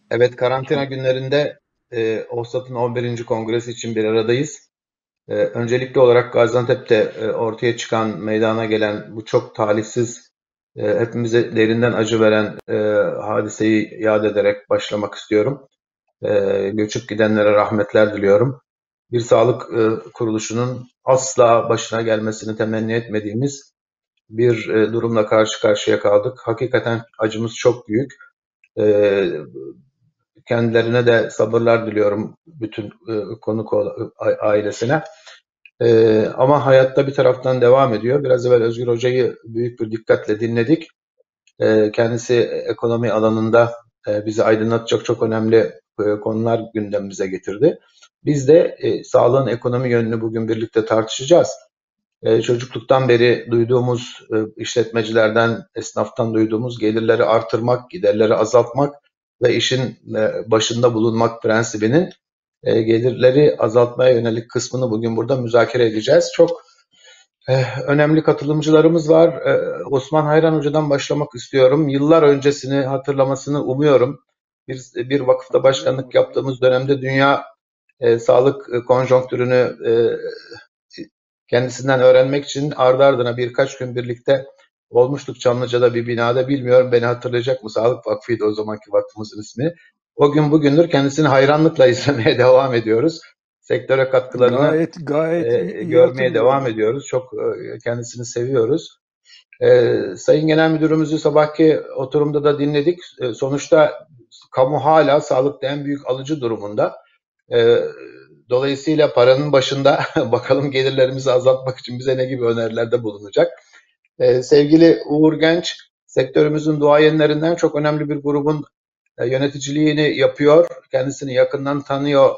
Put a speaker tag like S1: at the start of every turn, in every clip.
S1: Evet, karantina günlerinde OSAT'ın 11. Kongresi için bir aradayız. Öncelikli olarak Gaziantep'te ortaya çıkan, meydana gelen bu çok talihsiz, hepimize derinden acı veren hadiseyi yad ederek başlamak istiyorum. Göçüp gidenlere rahmetler diliyorum. Bir sağlık kuruluşunun asla başına gelmesini temenni etmediğimiz bir durumla karşı karşıya kaldık. Hakikaten acımız çok büyük. E, Kendilerine de sabırlar diliyorum, bütün konuk ailesine. Ama hayatta bir taraftan devam ediyor. Biraz evvel Özgür Hoca'yı büyük bir dikkatle dinledik. Kendisi ekonomi alanında bizi aydınlatacak çok önemli konular gündemimize getirdi. Biz de sağlığın ekonomi yönünü bugün birlikte tartışacağız. Çocukluktan beri duyduğumuz, işletmecilerden, esnaftan duyduğumuz gelirleri artırmak, giderleri azaltmak ve işin başında bulunmak prensibinin gelirleri azaltmaya yönelik kısmını bugün burada müzakere edeceğiz. Çok önemli katılımcılarımız var. Osman Hayran Hoca'dan başlamak istiyorum. Yıllar öncesini hatırlamasını umuyorum. Bir vakıfta
S2: Hatırlıyorum
S1: başkanlık
S2: hocam.
S1: yaptığımız dönemde dünya sağlık konjonktürünü kendisinden öğrenmek için ardı ardına birkaç gün birlikte olmuştuk Çamlıca'da bir binada. Bilmiyorum, beni hatırlayacak mı? Sağlık Vakfı'ydı o zamanki vakfımızın ismi. O gün bugündür kendisini hayranlıkla izlemeye devam ediyoruz. Sektöre katkılarını
S2: Gayet iyi
S1: görmeye devam
S2: hatırlıyorum.
S1: ediyoruz. Çok kendisini seviyoruz. Sayın Genel Müdürümüzü sabahki oturumda da dinledik. Sonuçta kamu hala sağlıkta en büyük alıcı durumunda. Ee, Dolayısıyla paranın başında bakalım gelirlerimizi azaltmak için bize ne gibi önerilerde bulunacak. Sevgili Uğur Genç, sektörümüzün duayenlerinden, çok önemli bir grubun yöneticiliğini yapıyor. Kendisini yakından tanıyor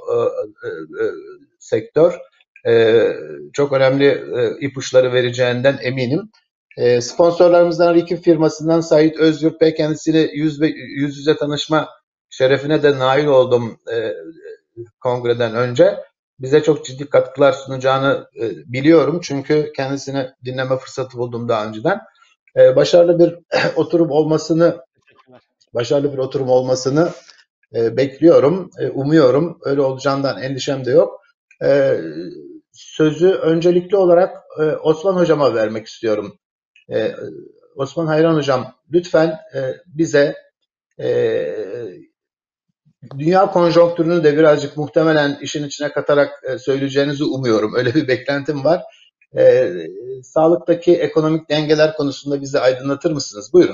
S1: sektör. Çok önemli ipuçları vereceğinden eminim. Sponsorlarımızdan Rikim firmasından Sait Özyurt Bey, kendisiyle yüz yüze tanışma şerefine de nail oldum kongreden önce. Bize çok ciddi katkılar sunacağını biliyorum. Çünkü kendisini dinleme fırsatı buldum daha önceden. Başarılı bir oturum olmasını başarılı bir oturum olmasını bekliyorum, umuyorum. Öyle olacağından endişem de yok. E, Sözü öncelikli olarak Osman Hocam'a vermek istiyorum. E, Osman Hayran Hocam, lütfen bize e, dünya konjonktürünü de birazcık muhtemelen işin içine katarak söyleyeceğinizi umuyorum. Öyle bir beklentim var. Sağlıktaki ekonomik dengeler konusunda bizi aydınlatır mısınız? Buyurun.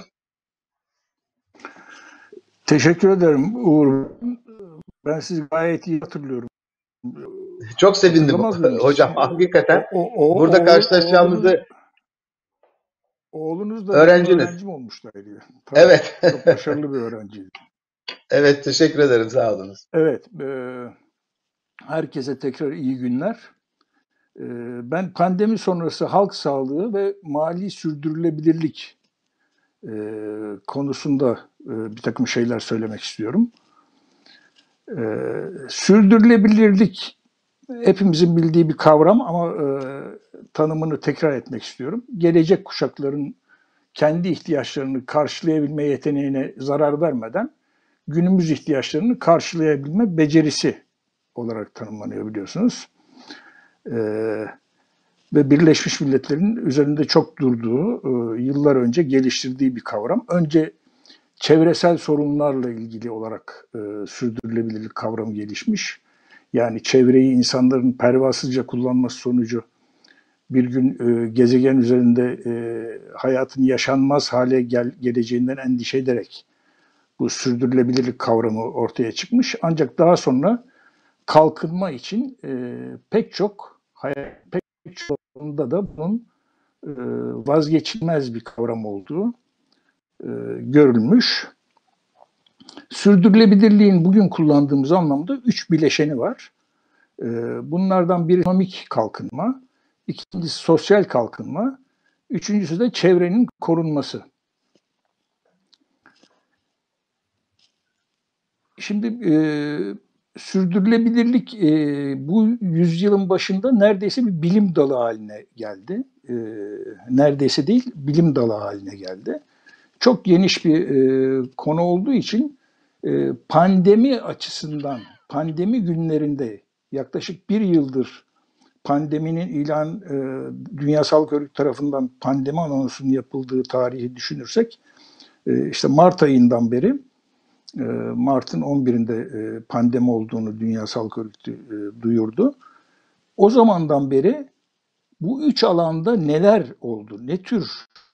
S2: Teşekkür ederim Uğur. Ben sizi gayet iyi hatırlıyorum.
S1: Çok sevindim
S2: Hatırlamaz mıyım hiç?
S1: hocam. Hakikaten burada
S2: Oğlunuz,
S1: karşılaşacağımızı
S2: oğlunuz da benim
S1: öğrenciniz.
S2: öğrencim olmuştu ayrıca. Tabii.
S1: Evet.
S2: Çok başarılı bir öğrenciydi.
S1: Evet, teşekkür ederim. Sağ olunuz.
S2: Evet. Herkese tekrar iyi günler. Ben pandemi sonrası halk sağlığı ve mali sürdürülebilirlik konusunda bir takım şeyler söylemek istiyorum. Sürdürülebilirlik hepimizin bildiği bir kavram ama tanımını tekrar etmek istiyorum. Gelecek kuşakların kendi ihtiyaçlarını karşılayabilme yeteneğine zarar vermeden günümüz ihtiyaçlarını karşılayabilme becerisi olarak tanımlanıyor biliyorsunuz. Ve Birleşmiş Milletler'in üzerinde çok durduğu, yıllar önce geliştirdiği bir kavram. Önce çevresel sorunlarla ilgili olarak sürdürülebilirlik kavramı gelişmiş. Yani çevreyi insanların pervasızca kullanması sonucu bir gün gezegen üzerinde hayatın yaşanmaz hale geleceğinden endişe ederek bu sürdürülebilirlik kavramı ortaya çıkmış. Ancak daha sonra kalkınma için pek çok alanında da bunun vazgeçilmez bir kavram olduğu görülmüş. Sürdürülebilirliğin bugün kullandığımız anlamda 3 bileşeni var. Bunlardan biri ekonomik kalkınma, ikincisi sosyal kalkınma, üçüncüsü de çevrenin korunması. Şimdi sürdürülebilirlik bu yüzyılın başında neredeyse bir bilim dalı haline geldi. Neredeyse değil, bilim dalı haline geldi. Çok geniş bir konu olduğu için Pandemi açısından, pandemi günlerinde yaklaşık bir yıldır pandeminin Dünya Sağlık Örgütü tarafından pandemi anonsunun yapıldığı tarihi düşünürsek, işte Mart ayından beri, Mart'ın 11'inde pandemi olduğunu Dünya Sağlık Örgütü duyurdu. O zamandan beri bu üç alanda neler oldu, ne tür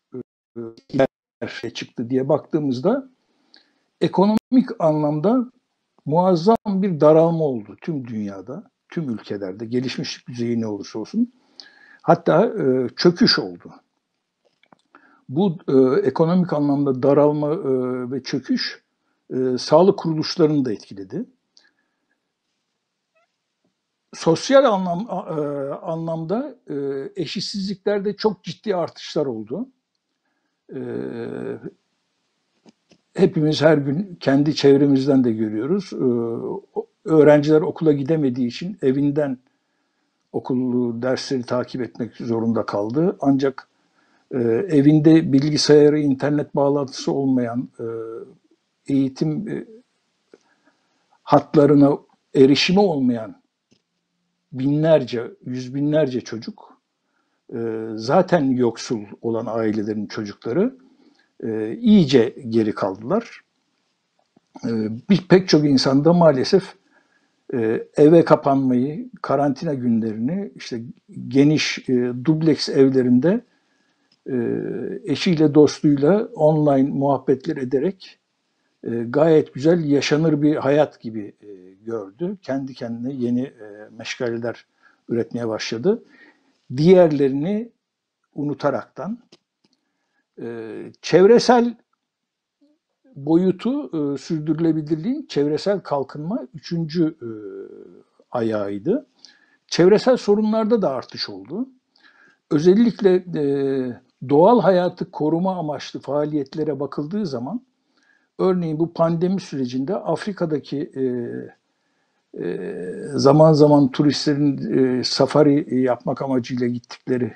S2: çıktı diye baktığımızda ekonomik anlamda muazzam bir daralma oldu tüm dünyada, tüm ülkelerde, gelişmişlik düzeyi ne olursa olsun. Hatta çöküş oldu. Bu ekonomik anlamda daralma ve çöküş sağlık kuruluşlarını da etkiledi. Sosyal anlamda eşitsizliklerde çok ciddi artışlar oldu. Hepimiz her gün kendi çevremizden de görüyoruz. Öğrenciler okula gidemediği için evinden okul dersleri takip etmek zorunda kaldı. Ancak evinde bilgisayarı, internet bağlantısı olmayan, eğitim hatlarına erişimi olmayan binlerce, yüz binlerce çocuk, zaten yoksul olan ailelerin çocukları iyice geri kaldılar. Pek çok insan da maalesef eve kapanmayı, karantina günlerini işte geniş dubleks evlerinde eşiyle dostuyla online muhabbetler ederek gayet güzel yaşanır bir hayat gibi gördü. Kendi kendine yeni meşgaleler üretmeye başladı. Diğerlerini unutaraktan çevresel boyutu, sürdürülebilirliğin çevresel kalkınma üçüncü ayağıydı. Çevresel sorunlarda da artış oldu. Özellikle doğal hayatı koruma amaçlı faaliyetlere bakıldığı zaman, örneğin bu pandemi sürecinde Afrika'daki zaman zaman turistlerin safari yapmak amacıyla gittikleri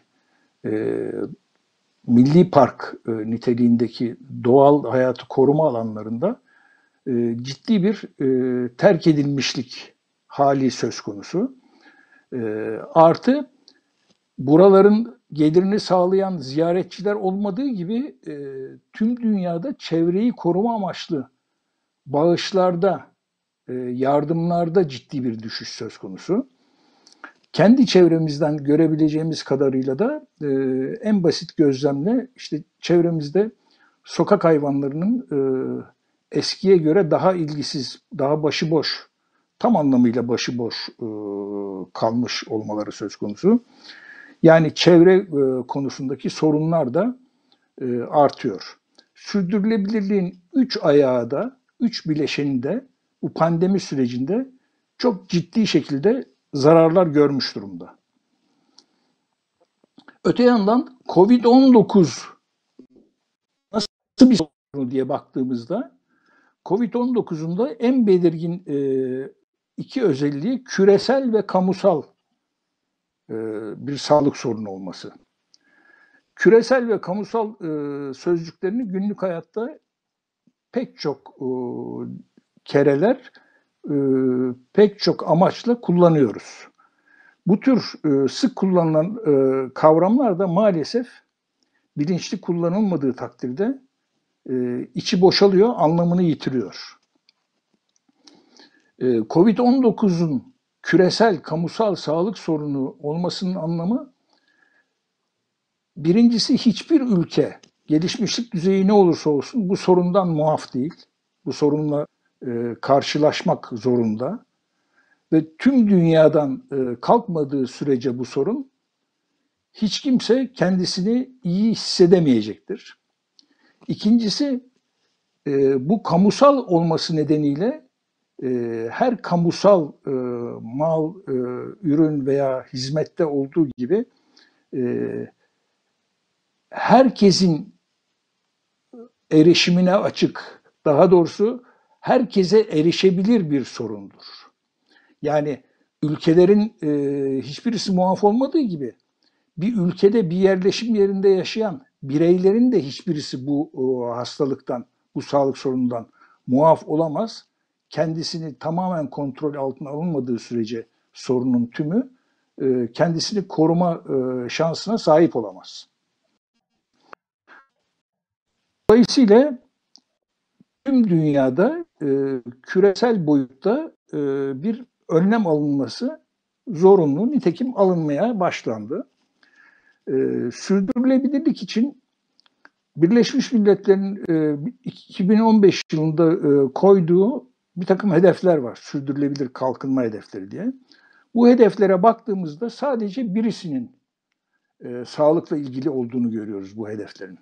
S2: milli park niteliğindeki doğal hayatı koruma alanlarında ciddi bir terk edilmişlik hali söz konusu. Artı buraların gelirini sağlayan ziyaretçiler olmadığı gibi tüm dünyada çevreyi koruma amaçlı bağışlarda, yardımlarda ciddi bir düşüş söz konusu. Kendi çevremizden görebileceğimiz kadarıyla da en basit gözlemle işte çevremizde sokak hayvanlarının eskiye göre daha ilgisiz, daha başıboş, tam anlamıyla başıboş kalmış olmaları söz konusu. Yani çevre konusundaki sorunlar da artıyor. Sürdürülebilirliğin üç ayağı da, üç bileşeni de bu pandemi sürecinde çok ciddi şekilde zararlar görmüş durumda. Öte yandan Covid-19 nasıl bir sorun diye baktığımızda Covid-19'un da en belirgin iki özelliği küresel ve kamusal bir sağlık sorunu olması. Küresel ve kamusal sözcüklerini günlük hayatta pek çok kereler, pek çok amaçla kullanıyoruz. Bu tür sık kullanılan kavramlar da maalesef bilinçli kullanılmadığı takdirde içi boşalıyor, anlamını yitiriyor. Covid-19'un küresel, kamusal sağlık sorunu olmasının anlamı, birincisi hiçbir ülke, gelişmişlik düzeyi ne olursa olsun bu sorundan muaf değil. Bu sorunla karşılaşmak zorunda. Ve tüm dünyadan kalkmadığı sürece bu sorun, hiç kimse kendisini iyi hissedemeyecektir. İkincisi, bu kamusal olması nedeniyle her kamusal mal, ürün veya hizmette olduğu gibi herkesin erişimine açık, daha doğrusu herkese erişebilir bir sorundur. Yani ülkelerin hiçbirisi muaf olmadığı gibi bir ülkede bir yerleşim yerinde yaşayan bireylerin de hiçbirisi bu hastalıktan, bu sağlık sorunundan muaf olamaz. Kendisini tamamen kontrol altına alınmadığı sürece sorunun tümü kendisini koruma şansına sahip olamaz. Dolayısıyla tüm dünyada küresel boyutta bir önlem alınması zorunlu, nitekim alınmaya başlandı. Sürdürülebilirlik için Birleşmiş Milletler'in 2015 yılında koyduğu bir takım hedefler var. Sürdürülebilir kalkınma hedefleri diye. Bu hedeflere baktığımızda sadece birisinin sağlıkla ilgili olduğunu görüyoruz bu hedeflerin.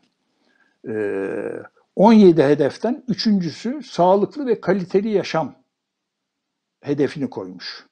S2: 17 hedeften üçüncüsü sağlıklı ve kaliteli yaşam hedefini koymuş.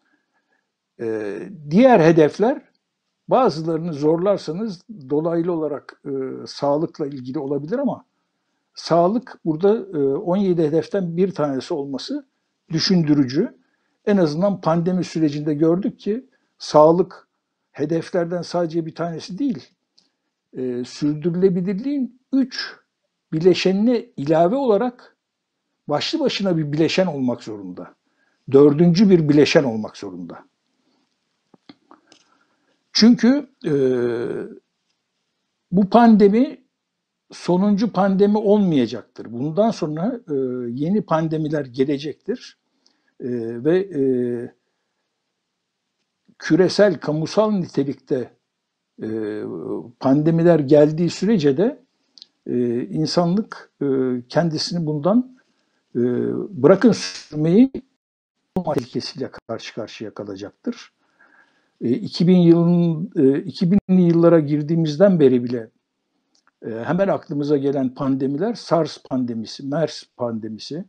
S2: Diğer hedefler bazılarını zorlarsanız dolaylı olarak sağlıkla ilgili olabilir ama sağlık burada 17 hedeften bir tanesi olması düşündürücü. En azından pandemi sürecinde gördük ki sağlık hedeflerden sadece bir tanesi değil, sürdürülebilirliğin 3 bileşenine ilave olarak başlı başına bir bileşen olmak zorunda. Dördüncü bir bileşen olmak zorunda. Çünkü bu pandemi sonuncu pandemi olmayacaktır. Bundan sonra yeni pandemiler gelecektir. Ve küresel, kamusal nitelikte pandemiler geldiği sürece de insanlık kendisini bundan bırakın sürmeyi tehlikesiyle karşı karşıya kalacaktır. 2000'li yıllara girdiğimizden beri bile hemen aklımıza gelen pandemiler SARS pandemisi, MERS pandemisi,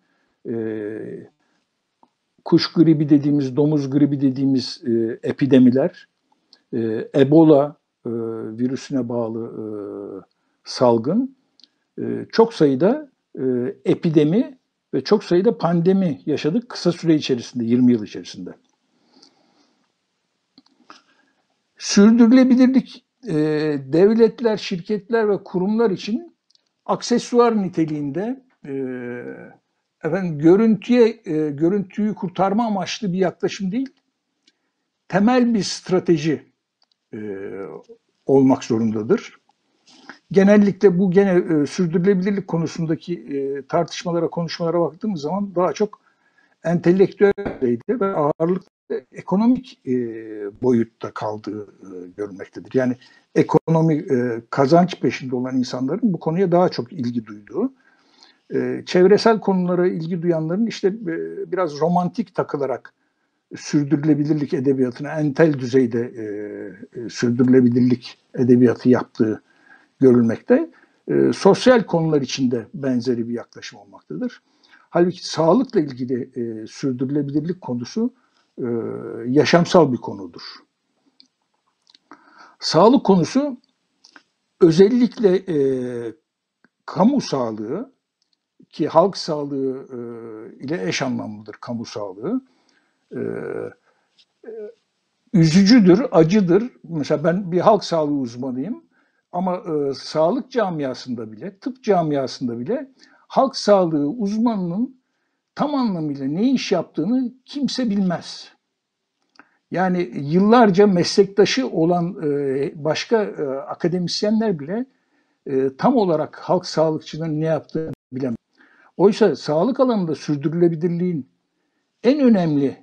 S2: kuş gribi dediğimiz, domuz gribi dediğimiz epidemiler, Ebola virüsüne bağlı salgın, çok sayıda epidemi ve çok sayıda pandemi yaşadık kısa süre içerisinde, 20 yıl içerisinde. Sürdürülebilirlik devletler, şirketler ve kurumlar için aksesuar niteliğinde görüntüyü kurtarma amaçlı bir yaklaşım değil, temel bir strateji olmak zorundadır. Genellikle bu sürdürülebilirlik konusundaki tartışmalara, konuşmalara baktığımız zaman daha çok entelektüel düzeyde ve ağırlıklı ekonomik boyutta kaldığı görülmektedir. Yani ekonomi kazanç peşinde olan insanların bu konuya daha çok ilgi duyduğu, çevresel konulara ilgi duyanların işte biraz romantik takılarak sürdürülebilirlik edebiyatına entel düzeyde sürdürülebilirlik edebiyatı yaptığı görülmekte. Sosyal konular içinde benzeri bir yaklaşım olmaktadır. Halbuki sağlıkla ilgili sürdürülebilirlik konusu yaşamsal bir konudur. Sağlık konusu özellikle kamu sağlığı ki halk sağlığı ile eş anlamlıdır kamu sağlığı. Üzücüdür, acıdır. Mesela ben bir halk sağlığı uzmanıyım ama sağlık camiasında bile, tıp camiasında bile halk sağlığı uzmanının tam anlamıyla ne iş yaptığını kimse bilmez. Yani yıllarca meslektaşı olan başka akademisyenler bile tam olarak halk sağlıkçının ne yaptığını bilemez. Oysa sağlık alanında sürdürülebilirliğin en önemli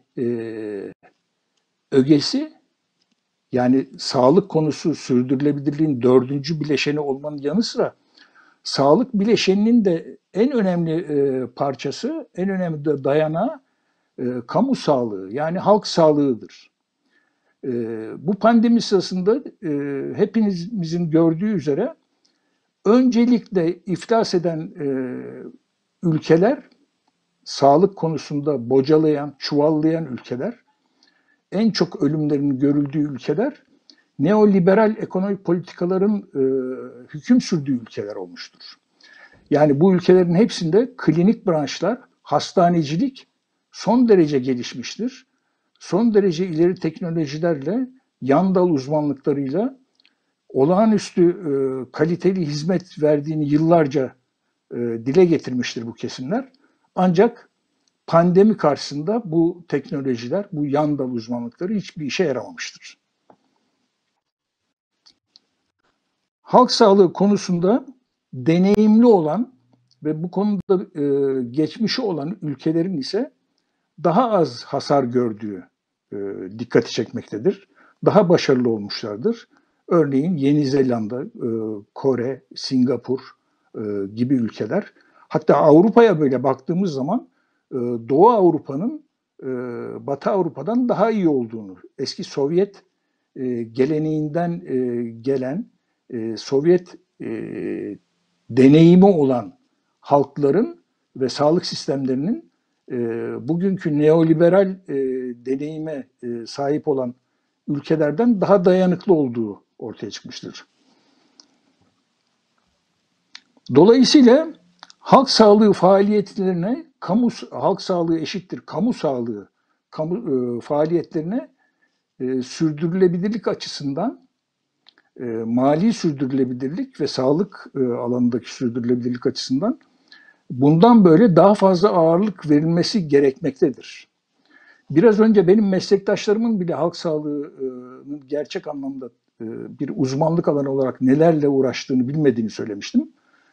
S2: ögesi, yani sağlık konusu sürdürülebilirliğin dördüncü bileşeni olmanın yanı sıra sağlık bileşeninin de en önemli parçası, en önemli de dayanağı kamu sağlığı, yani halk sağlığıdır. Bu pandemi sırasında hepimizin gördüğü üzere öncelikle iflas eden ülkeler, sağlık konusunda bocalayan, çuvallayan ülkeler, en çok ölümlerin görüldüğü ülkeler, neoliberal ekonomik politikaların hüküm sürdüğü ülkeler olmuştur. Yani bu ülkelerin hepsinde klinik branşlar, hastanecilik son derece gelişmiştir. Son derece ileri teknolojilerle, yan dal uzmanlıklarıyla olağanüstü kaliteli hizmet verdiğini yıllarca dile getirmiştir bu kesimler. Ancak pandemi karşısında bu teknolojiler, bu yan dal uzmanlıkları hiçbir işe yaramamıştır. Halk sağlığı konusunda deneyimli olan ve bu konuda geçmişi olan ülkelerin ise daha az hasar gördüğü dikkati çekmektedir. Daha başarılı olmuşlardır. Örneğin Yeni Zelanda, Kore, Singapur gibi ülkeler. Hatta Avrupa'ya böyle baktığımız zaman Doğu Avrupa'nın Batı Avrupa'dan daha iyi olduğunu, eski Sovyet geleneğinden gelen Sovyet deneyimi olan halkların ve sağlık sistemlerinin bugünkü neoliberal deneyime sahip olan ülkelerden daha dayanıklı olduğu ortaya çıkmıştır. Dolayısıyla halk sağlığı faaliyetlerine, halk sağlığı eşittir kamu sağlığı faaliyetlerine sürdürülebilirlik açısından mali sürdürülebilirlik ve sağlık alanındaki sürdürülebilirlik açısından bundan böyle daha fazla ağırlık verilmesi gerekmektedir. Biraz önce benim meslektaşlarımın bile halk sağlığının gerçek anlamda bir uzmanlık alanı olarak nelerle uğraştığını bilmediğini söylemiştim.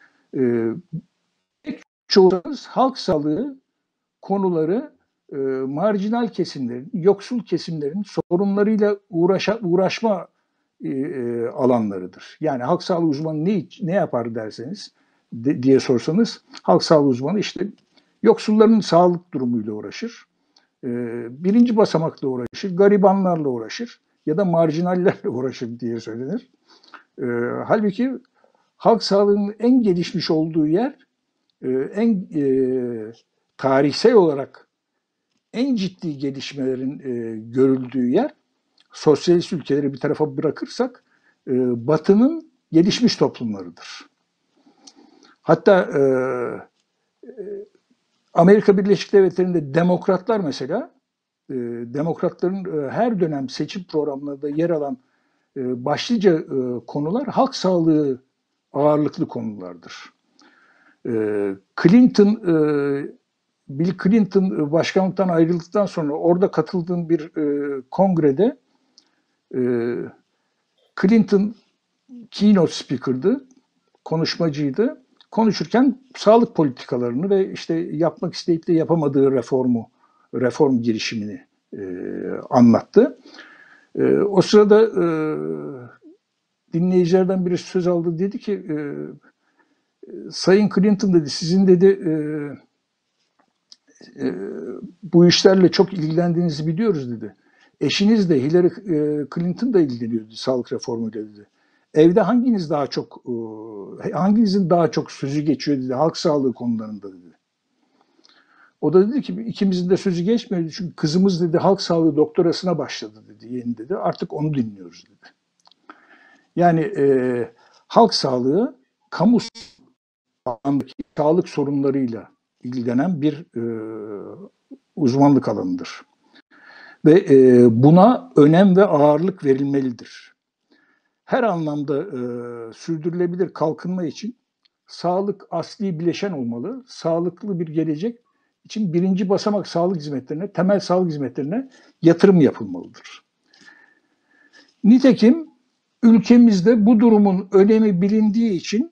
S2: Çoğunuz halk sağlığı konuları marjinal kesimlerin, yoksul kesimlerin sorunlarıyla uğraşma alanlarıdır. Yani halk sağlığı uzmanı ne yapar derseniz diye sorsanız, halk sağlığı uzmanı işte yoksulların sağlık durumuyla uğraşır. Birinci basamakla uğraşır, garibanlarla uğraşır ya da marjinallerle uğraşır diye söylenir. Halbuki halk sağlığının en gelişmiş olduğu yer, en tarihsel olarak en ciddi gelişmelerin görüldüğü yer, sosyalist ülkeleri bir tarafa bırakırsak Batı'nın gelişmiş toplumlarıdır. Hatta Amerika Birleşik Devletleri'nde demokratlar mesela, demokratların her dönem seçim programlarında yer alan başlıca konular halk sağlığı ağırlıklı konulardır. Bill Clinton başkanlıktan ayrıldıktan sonra orada katıldığım bir kongrede Clinton keynote speaker'dı, konuşmacıydı. Konuşurken sağlık politikalarını ve işte yapmak isteyip de yapamadığı reform girişimini anlattı. O sırada dinleyicilerden biri söz aldı, dedi ki Sayın Clinton dedi, sizin dedi bu işlerle çok ilgilendiğinizi biliyoruz dedi. Eşiniz de Hillary Clinton da ilgileniyordu sağlık reformuyla dedi. Evde hanginizin daha çok sözü geçiyor dedi halk sağlığı konularında dedi. O da dedi ki ikimizin de sözü geçmiyor çünkü kızımız dedi halk sağlığı doktorasına başladı dedi yeni dedi. Artık onu dinliyoruz dedi. Yani halk sağlığı kamu alandaki sağlık sorunlarıyla ilgilenen bir uzmanlık alanıdır. Ve buna önem ve ağırlık verilmelidir. Her anlamda sürdürülebilir kalkınma için sağlık asli bileşen olmalı. Sağlıklı bir gelecek için birinci basamak sağlık hizmetlerine, temel sağlık hizmetlerine yatırım yapılmalıdır. Nitekim ülkemizde bu durumun önemi bilindiği için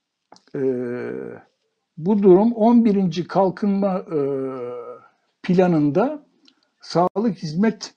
S2: bu durum 11. kalkınma planında sağlık hizmet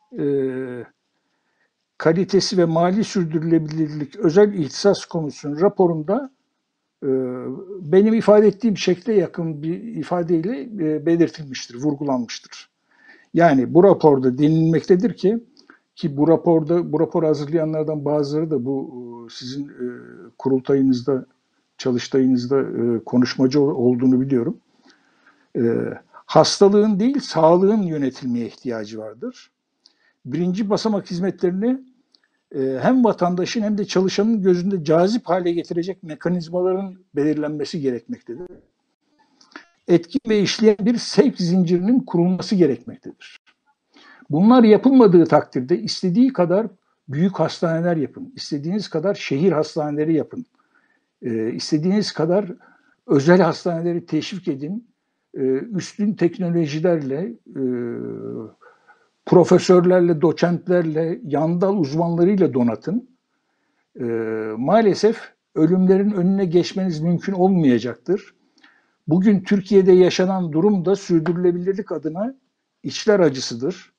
S2: kalitesi ve mali sürdürülebilirlik özel ihtisas komisyonu raporunda benim ifade ettiğim şekle yakın bir ifadeyle belirtilmiştir, vurgulanmıştır. Yani bu raporda denilmektedir ki bu raporu hazırlayanlardan bazıları da bu sizin kurultayınızda, çalıştayınızda konuşmacı olduğunu biliyorum. Hastalığın değil, sağlığın yönetilmeye ihtiyacı vardır. Birinci basamak hizmetlerini hem vatandaşın hem de çalışanın gözünde cazip hale getirecek mekanizmaların belirlenmesi gerekmektedir. Etkin ve işleyen bir sevk zincirinin kurulması gerekmektedir. Bunlar yapılmadığı takdirde istediği kadar büyük hastaneler yapın, istediğiniz kadar şehir hastaneleri yapın, istediğiniz kadar özel hastaneleri teşvik edin, üstün teknolojilerle, profesörlerle, doçentlerle, yandal uzmanlarıyla donatın. Maalesef ölümlerin önüne geçmeniz mümkün olmayacaktır. Bugün Türkiye'de yaşanan durum da sürdürülebilirlik adına içler acısıdır.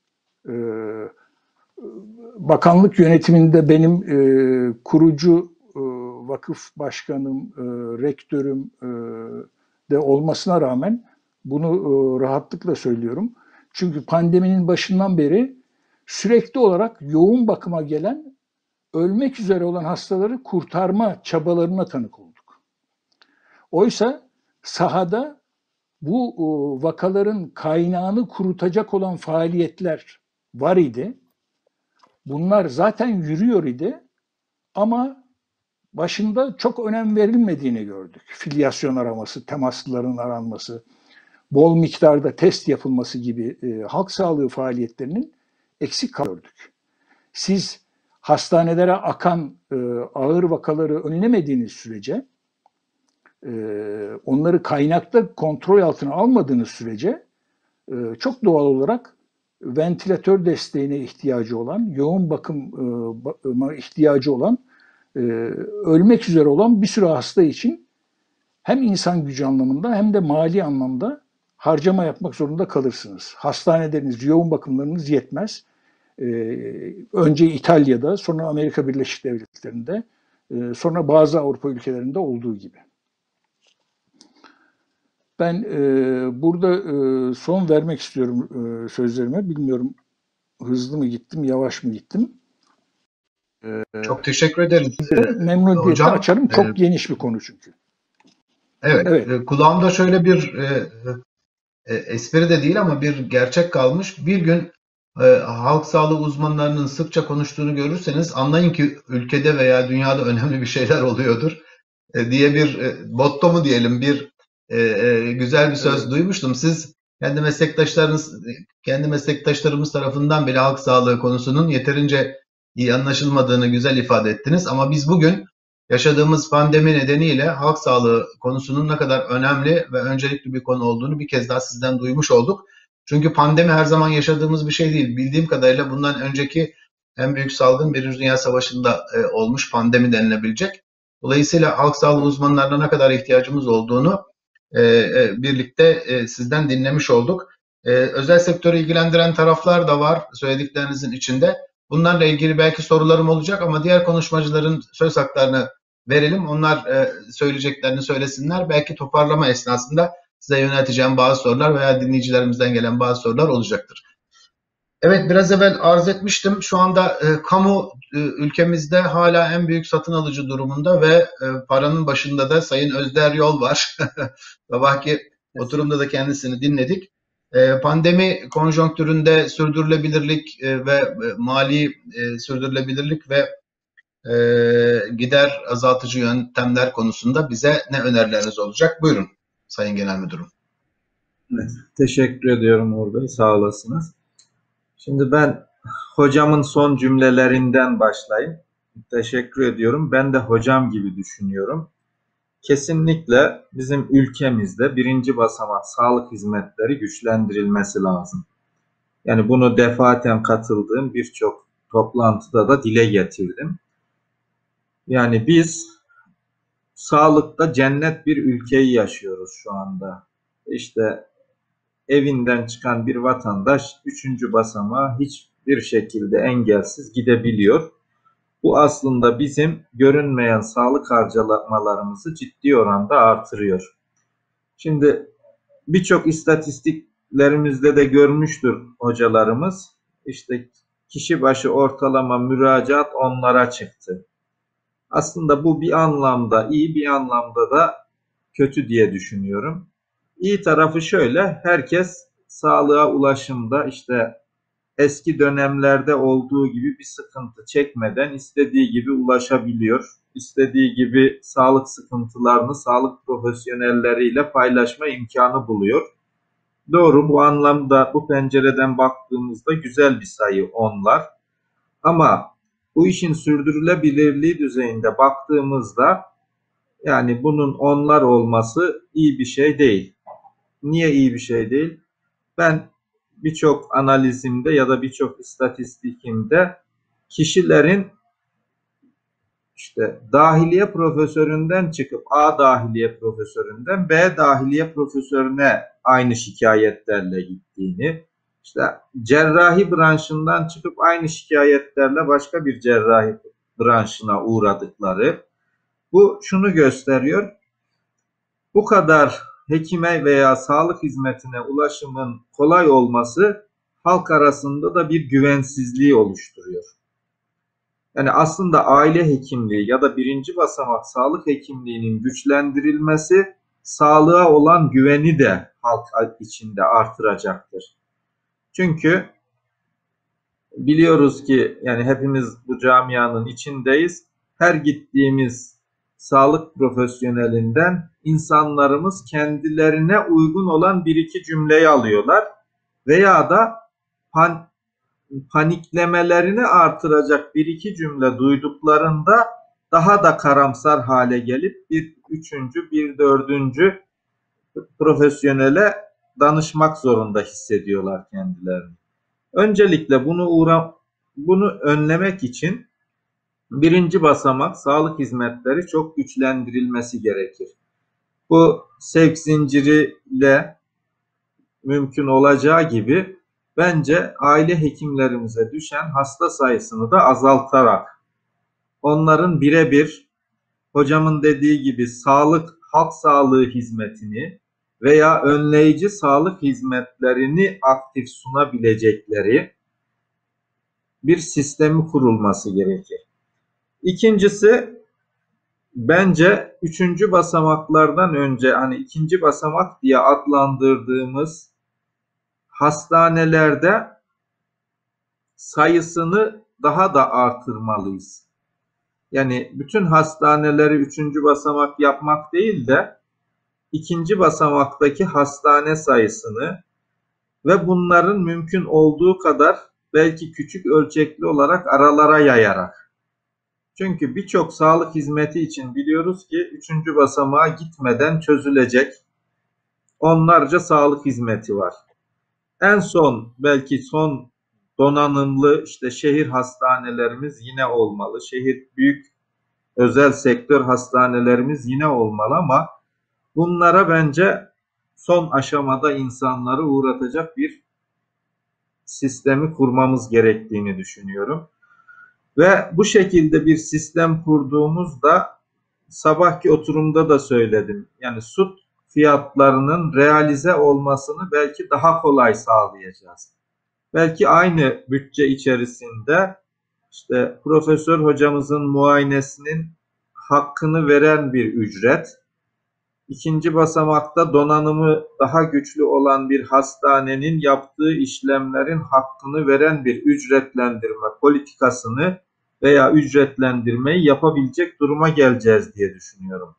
S2: Bakanlık yönetiminde benim kurucu vakıf başkanım, rektörüm de olmasına rağmen bunu rahatlıkla söylüyorum. Çünkü pandeminin başından beri sürekli olarak yoğun bakıma gelen, ölmek üzere olan hastaları kurtarma çabalarına tanık olduk. Oysa sahada bu vakaların kaynağını kurutacak olan faaliyetler var idi. Bunlar zaten yürüyor idi ama başında çok önem verilmediğini gördük. Filyasyon araması, temaslıların aranması, bol miktarda test yapılması gibi halk sağlığı faaliyetlerinin eksik gördük. Siz hastanelere akan ağır vakaları önlemediğiniz sürece, onları kaynakta kontrol altına almadığınız sürece çok doğal olarak ventilatör desteğine ihtiyacı olan, yoğun bakıma ihtiyacı olan, ölmek üzere olan bir sürü hasta için hem insan gücü anlamında hem de mali anlamda harcama yapmak zorunda kalırsınız. Hastaneleriniz, yoğun bakımlarınız yetmez. Önce İtalya'da, sonra Amerika Birleşik Devletleri'nde, sonra bazı Avrupa ülkelerinde olduğu gibi. Ben burada son vermek istiyorum sözlerime. Bilmiyorum hızlı mı gittim, yavaş mı gittim?
S1: Çok teşekkür ederim.
S2: Memnuniyetle
S1: Hocam,
S2: açarım. Çok geniş bir konu çünkü.
S1: Evet,
S2: Evet.
S1: Kulağımda şöyle bir espri de değil ama bir gerçek kalmış. Bir gün halk sağlığı uzmanlarının sıkça konuştuğunu görürseniz anlayın ki ülkede veya dünyada önemli bir şeyler oluyordur diye bir motto mu diyelim, bir güzel bir söz duymuştum. Siz kendi meslektaşlarımız tarafından bile halk sağlığı konusunun yeterince iyi anlaşılmadığını güzel ifade ettiniz. Ama biz bugün yaşadığımız pandemi nedeniyle halk sağlığı konusunun ne kadar önemli ve öncelikli bir konu olduğunu bir kez daha sizden duymuş olduk. Çünkü pandemi her zaman yaşadığımız bir şey değil. Bildiğim kadarıyla bundan önceki en büyük salgın Birinci Dünya Savaşı'nda olmuş pandemi denilebilecek. Dolayısıyla halk sağlığı uzmanlarına ne kadar ihtiyacımız olduğunu birlikte sizden dinlemiş olduk. Özel sektörü ilgilendiren taraflar da var söylediklerinizin içinde. Bunlarla ilgili belki sorularım olacak ama diğer konuşmacıların söz haklarını verelim. Onlar söyleyeceklerini söylesinler. Belki toparlama esnasında size yönelteceğim bazı sorular veya dinleyicilerimizden gelen bazı sorular olacaktır. Evet, biraz evvel arz etmiştim. Şu anda kamu ülkemizde hala en büyük satın alıcı durumunda ve paranın başında da Sayın Özder Yol var. Sabahki oturumda da kendisini dinledik. Pandemi konjonktüründe sürdürülebilirlik ve mali sürdürülebilirlik ve gider azaltıcı yöntemler konusunda bize ne önerileriniz olacak? Buyurun Sayın Genel Müdürüm.
S3: Evet, teşekkür ediyorum Uğur Bey, sağ olasınız. Şimdi ben hocamın son cümlelerinden başlayayım. Teşekkür ediyorum. Ben de hocam gibi düşünüyorum. Kesinlikle bizim ülkemizde birinci basamak sağlık hizmetleri güçlendirilmesi lazım. Yani bunu defaten katıldığım birçok toplantıda da dile getirdim. Yani biz sağlıkta cennet bir ülkeyi yaşıyoruz şu anda. İşte evinden çıkan bir vatandaş 3. basamağa hiçbir şekilde engelsiz gidebiliyor. Bu aslında bizim görünmeyen sağlık harcamalarımızı ciddi oranda artırıyor. Şimdi birçok istatistiklerimizde de görmüştür hocalarımız. İşte kişi başı ortalama müracaat 10'lara çıktı. Aslında bu bir anlamda iyi, bir anlamda da kötü diye düşünüyorum. İyi tarafı şöyle, herkes sağlığa ulaşımda işte eski dönemlerde olduğu gibi bir sıkıntı çekmeden istediği gibi ulaşabiliyor. İstediği gibi sağlık sıkıntılarını sağlık profesyonelleriyle paylaşma imkanı buluyor. Doğru, bu anlamda bu pencereden baktığımızda güzel bir sayı onlar. Ama bu işin sürdürülebilirliği düzeyinde baktığımızda yani bunun onlar olması iyi bir şey değil. Niye iyi bir şey değil? Ben birçok analizimde ya da birçok istatistikimde kişilerin işte dahiliye profesöründen çıkıp A dahiliye profesöründen B dahiliye profesörüne aynı şikayetlerle gittiğini, işte cerrahi branşından çıkıp aynı şikayetlerle başka bir cerrahi branşına uğradıkları, bu şunu gösteriyor: bu kadar hekime veya sağlık hizmetine ulaşımın kolay olması halk arasında da bir güvensizliği oluşturuyor. Yani aslında aile hekimliği ya da birinci basamak sağlık hekimliğinin güçlendirilmesi sağlığa olan güveni de halk içinde artıracaktır. Çünkü biliyoruz ki yani hepimiz bu camianın içindeyiz. Her gittiğimiz sağlık profesyonelinden insanlarımız kendilerine uygun olan bir iki cümleyi alıyorlar veya da paniklemelerini artıracak bir iki cümle duyduklarında daha da karamsar hale gelip bir üçüncü, bir dördüncü profesyonele danışmak zorunda hissediyorlar kendilerini. Öncelikle bunu önlemek için birinci basamak sağlık hizmetleri çok güçlendirilmesi gerekir. Bu sevk zinciriyle mümkün olacağı gibi bence aile hekimlerimize düşen hasta sayısını da azaltarak onların birebir hocamın dediği gibi halk sağlığı hizmetini veya önleyici sağlık hizmetlerini aktif sunabilecekleri bir sistemi kurulması gerekir. İkincisi, bence üçüncü basamaklardan önce hani ikinci basamak diye adlandırdığımız hastanelerde sayısını daha da artırmalıyız. Yani bütün hastaneleri üçüncü basamak yapmak değil de ikinci basamaktaki hastane sayısını ve bunların mümkün olduğu kadar belki küçük ölçekli olarak aralara yayarak. Çünkü birçok sağlık hizmeti için biliyoruz ki üçüncü basamağa gitmeden çözülecek onlarca sağlık hizmeti var. En son belki son donanımlı işte şehir hastanelerimiz yine olmalı. Şehir büyük özel sektör hastanelerimiz yine olmalı ama bunlara bence son aşamada insanları uğratacak bir sistemi kurmamız gerektiğini düşünüyorum. Ve bu şekilde bir sistem kurduğumuzda sabahki oturumda da söyledim. Yani süt fiyatlarının realize olmasını belki daha kolay sağlayacağız. Belki aynı bütçe içerisinde işte profesör hocamızın muayenesinin hakkını veren bir ücret, ikinci basamakta donanımı daha güçlü olan bir hastanenin yaptığı işlemlerin hakkını veren bir ücretlendirme politikasını veya ücretlendirmeyi yapabilecek duruma geleceğiz diye düşünüyorum.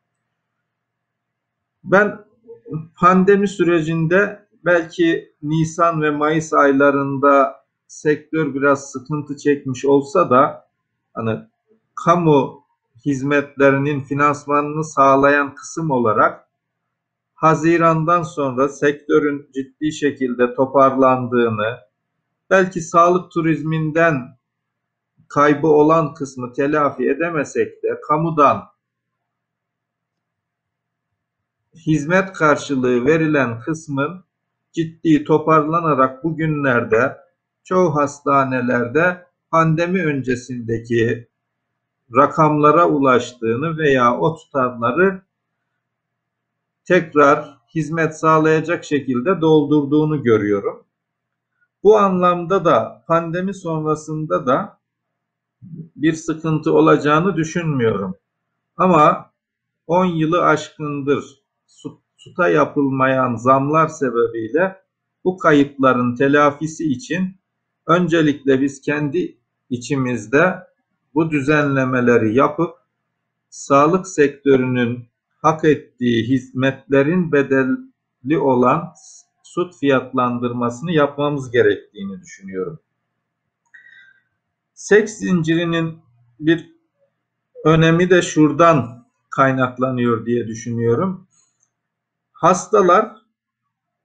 S3: Ben pandemi sürecinde belki Nisan ve Mayıs aylarında sektör biraz sıkıntı çekmiş olsa da hani kamu hizmetlerinin finansmanını sağlayan kısım olarak Haziran'dan sonra sektörün ciddi şekilde toparlandığını, belki sağlık turizminden kaybı olan kısmı telafi edemesek de kamudan hizmet karşılığı verilen kısmın ciddi toparlanarak bugünlerde çoğu hastanelerde pandemi öncesindeki rakamlara ulaştığını veya o tutarları tekrar hizmet sağlayacak şekilde doldurduğunu görüyorum. Bu anlamda da pandemi sonrasında da bir sıkıntı olacağını düşünmüyorum. Ama 10 yılı aşkındır süta yapılmayan zamlar sebebiyle bu kayıpların telafisi için öncelikle biz kendi içimizde bu düzenlemeleri yapıp sağlık sektörünün hak ettiği hizmetlerin bedelli olan süt fiyatlandırmasını yapmamız gerektiğini düşünüyorum. Seks zincirinin bir önemi de şuradan kaynaklanıyor diye düşünüyorum. Hastalar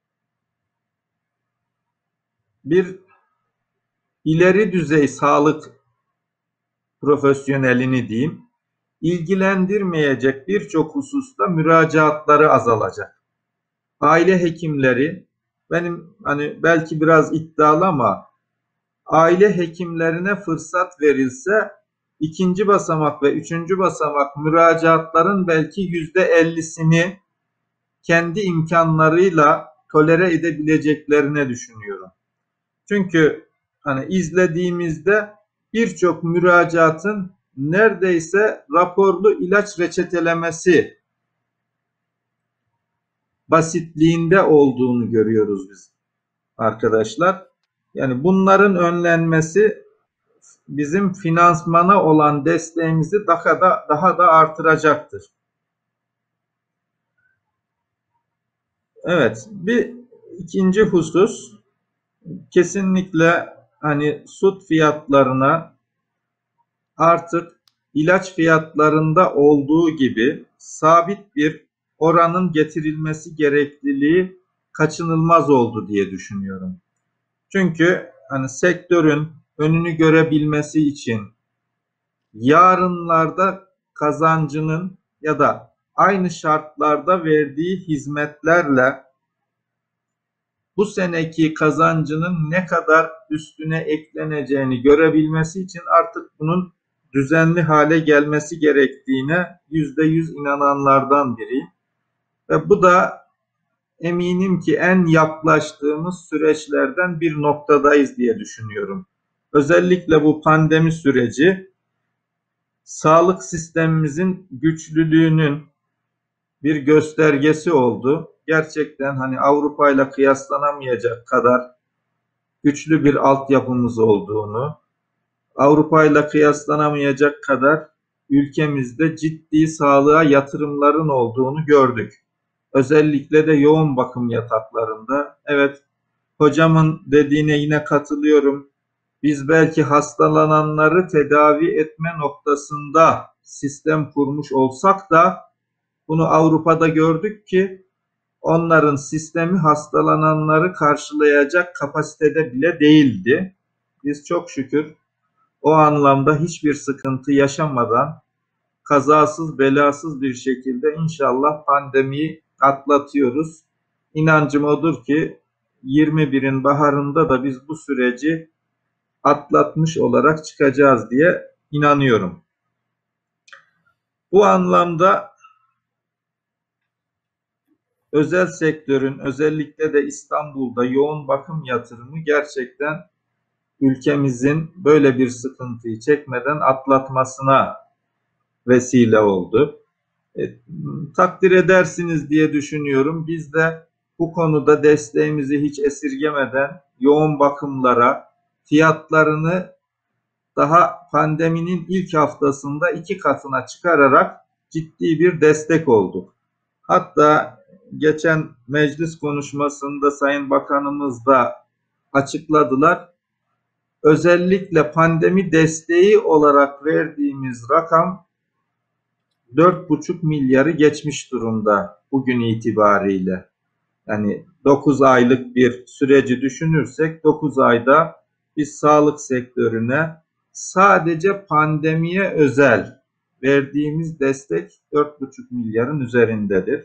S3: bir ileri düzey sağlık profesyonelini diyeyim, ilgilendirmeyecek birçok hususta müracaatları azalacak. Aile hekimleri, benim hani belki biraz iddialı ama aile hekimlerine fırsat verilse ikinci basamak ve üçüncü basamak müracaatların belki %50'sini kendi imkanlarıyla tolere edebileceklerine düşünüyorum. Çünkü hani izlediğimizde birçok müracaatın neredeyse raporlu ilaç reçetelemesi basitliğinde olduğunu görüyoruz biz arkadaşlar. Yani bunların önlenmesi bizim finansmana olan desteğimizi daha da artıracaktır. Evet, bir ikinci husus kesinlikle hani süt fiyatlarına artık ilaç fiyatlarında olduğu gibi sabit bir oranın getirilmesi gerekliliği kaçınılmaz oldu diye düşünüyorum. Çünkü hani sektörün önünü görebilmesi için yarınlarda kazancının ya da aynı şartlarda verdiği hizmetlerle bu seneki kazancının ne kadar üstüne ekleneceğini görebilmesi için artık bunun düzenli hale gelmesi gerektiğine %100 inananlardan biriyim. Ve bu da eminim ki en yaklaştığımız süreçlerden bir noktadayız diye düşünüyorum. Özellikle bu pandemi süreci sağlık sistemimizin güçlülüğünün bir göstergesi oldu. Gerçekten hani Avrupa ile kıyaslanamayacak kadar güçlü bir altyapımız olduğunu, Avrupa ile kıyaslanamayacak kadar ülkemizde ciddi sağlığa yatırımların olduğunu gördük. Özellikle de yoğun bakım yataklarında. Evet, hocamın dediğine yine katılıyorum. Biz belki hastalananları tedavi etme noktasında sistem kurmuş olsak da bunu Avrupa'da gördük ki onların sistemi hastalananları karşılayacak kapasitede bile değildi. Biz çok şükür o anlamda hiçbir sıkıntı yaşamadan kazasız belasız bir şekilde inşallah pandemiyi atlatıyoruz. İnancım odur ki 21'in baharında da biz bu süreci atlatmış olarak çıkacağız diye inanıyorum. Bu anlamda özel sektörün özellikle de İstanbul'da yoğun bakım yatırımı gerçekten ülkemizin böyle bir sıkıntıyı çekmeden atlatmasına vesile oldu. Takdir edersiniz diye düşünüyorum. Biz de bu konuda desteğimizi hiç esirgemeden yoğun bakımlara fiyatlarını daha pandeminin ilk haftasında 2 katına çıkararak ciddi bir destek olduk. Hatta geçen meclis konuşmasında Sayın Bakanımız da açıkladılar. Özellikle pandemi desteği olarak verdiğimiz rakam 4,5 milyarı geçmiş durumda bugün itibariyle. Yani 9 aylık bir süreci düşünürsek 9 ayda biz sağlık sektörüne sadece pandemiye özel verdiğimiz destek 4,5 milyarın üzerindedir.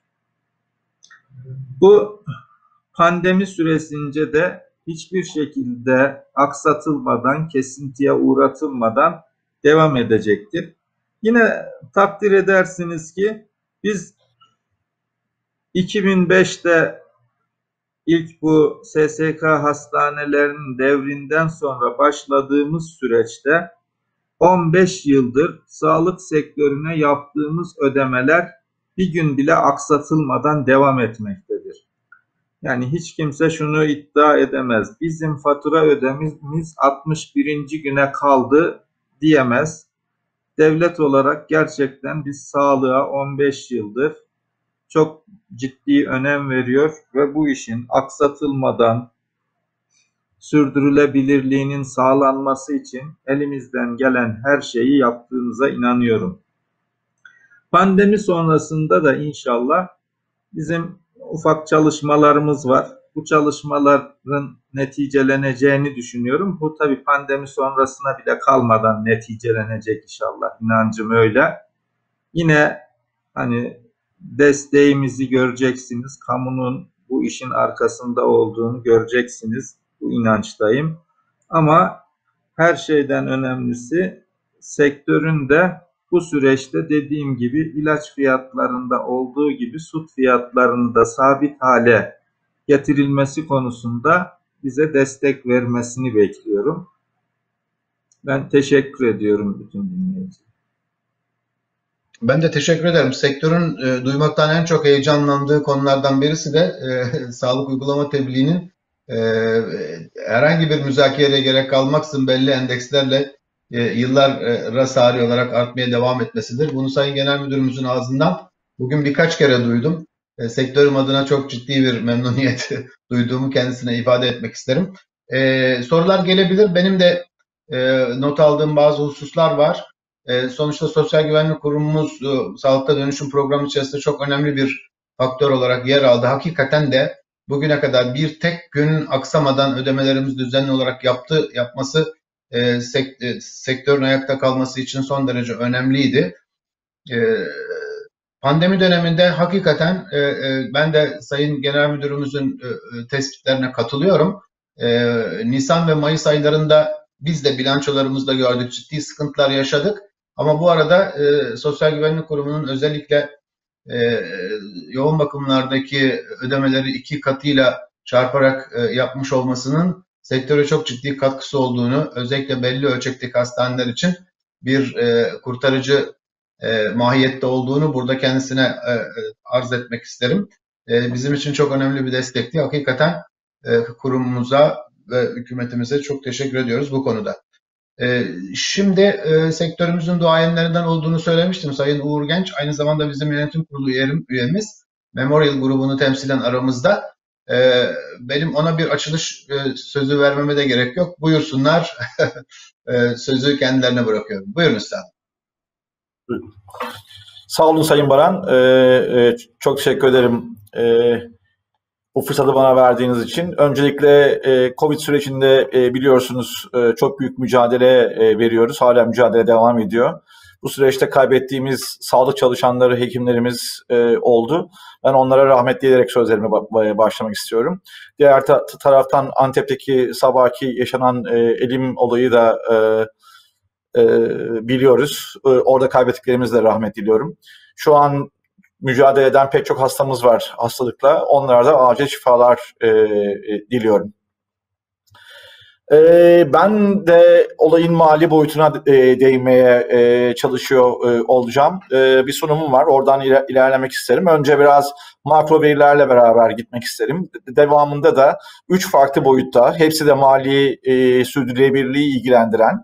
S3: Bu pandemi süresince de hiçbir şekilde aksatılmadan, kesintiye uğratılmadan devam edecektir. Yine takdir edersiniz ki biz 2005'te ilk bu SSK hastanelerinin devrinden sonra başladığımız süreçte 15 yıldır sağlık sektörüne yaptığımız ödemeler bir gün bile aksatılmadan devam etmektedir. Yani hiç kimse şunu iddia edemez. Bizim fatura ödememiz 61. güne kaldı diyemez. Devlet olarak gerçekten biz sağlığa 15 yıldır çok ciddi önem veriyor ve bu işin aksatılmadan sürdürülebilirliğinin sağlanması için elimizden gelen her şeyi yaptığımıza inanıyorum. Pandemi sonrasında da inşallah bizim ufak çalışmalarımız var. bu çalışmaların neticeleneceğini düşünüyorum. Bu tabii pandemi sonrasına bile kalmadan neticelenecek inşallah. İnancım öyle. Yine hani desteğimizi göreceksiniz. Kamunun bu işin arkasında olduğunu göreceksiniz. Bu inançtayım. Ama her şeyden önemlisi sektörün de bu süreçte dediğim gibi ilaç fiyatlarında olduğu gibi süt fiyatlarını da sabit hale getirilmesi konusunda bize destek vermesini bekliyorum. Ben teşekkür ediyorum bütün dinleyicilerime.
S1: Ben de teşekkür ederim. Sektörün duymaktan en çok heyecanlandığı konulardan birisi de sağlık uygulama tebliğinin herhangi bir müzakereye gerek kalmaksızın belli endekslerle yıllara sari olarak artmaya devam etmesidir. Bunu Sayın Genel Müdürümüzün ağzından bugün birkaç kere duydum. Sektörüm adına çok ciddi bir memnuniyet duyduğumu kendisine ifade etmek isterim. Sorular gelebilir. Benim de not aldığım bazı hususlar var. Sonuçta Sosyal Güvenlik Kurumumuz Sağlıkta Dönüşüm Programı içerisinde çok önemli bir faktör olarak yer aldı. Hakikaten de bugüne kadar bir tek gün aksamadan ödemelerimizi düzenli olarak yapması sektörün ayakta kalması için son derece önemliydi. Pandemi döneminde hakikaten ben de Sayın Genel Müdürümüzün tespitlerine katılıyorum. Nisan ve Mayıs aylarında biz de bilançolarımızda gördük, ciddi sıkıntılar yaşadık. Ama bu arada Sosyal Güvenlik Kurumu'nun özellikle yoğun bakımlardaki ödemeleri 2 katıyla çarparak yapmış olmasının sektöre çok ciddi katkısı olduğunu, özellikle belli ölçekteki hastaneler için bir kurtarıcı mahiyette olduğunu burada kendisine arz etmek isterim. Bizim için çok önemli bir destekti. Hakikaten kurumumuza ve hükümetimize çok teşekkür ediyoruz bu konuda. Şimdi sektörümüzün duayenlerinden olduğunu söylemiştim. Sayın Uğur Genç aynı zamanda bizim yönetim kurulu üyemiz. Memorial grubunu temsilen aramızda. Benim ona bir açılış sözü vermeme de gerek yok. Buyursunlar. Sözü kendilerine bırakıyorum. Buyurun üstadım.
S4: Sağ olun Sayın Baran. Çok teşekkür ederim bu fırsatı bana verdiğiniz için. Öncelikle Covid sürecinde biliyorsunuz çok büyük mücadele veriyoruz. Hala mücadele devam ediyor. Bu süreçte kaybettiğimiz sağlık çalışanları, hekimlerimiz oldu. Ben onlara rahmet dileyerek sözlerime başlamak istiyorum. Diğer taraftan Antep'teki sabahki yaşanan elim olayı da biliyoruz. Orada kaybettiklerimizle rahmet diliyorum. Şu an mücadele eden pek çok hastamız var hastalıkla. Onlara da acil şifalar diliyorum. Ben de olayın mali boyutuna değinmeye çalışıyor olacağım. Bir sunumum var. Oradan ilerlemek isterim. Önce biraz makro verilerle beraber gitmek isterim. Devamında da 3 farklı boyutta, hepsi de mali sürdürülebilirliği ilgilendiren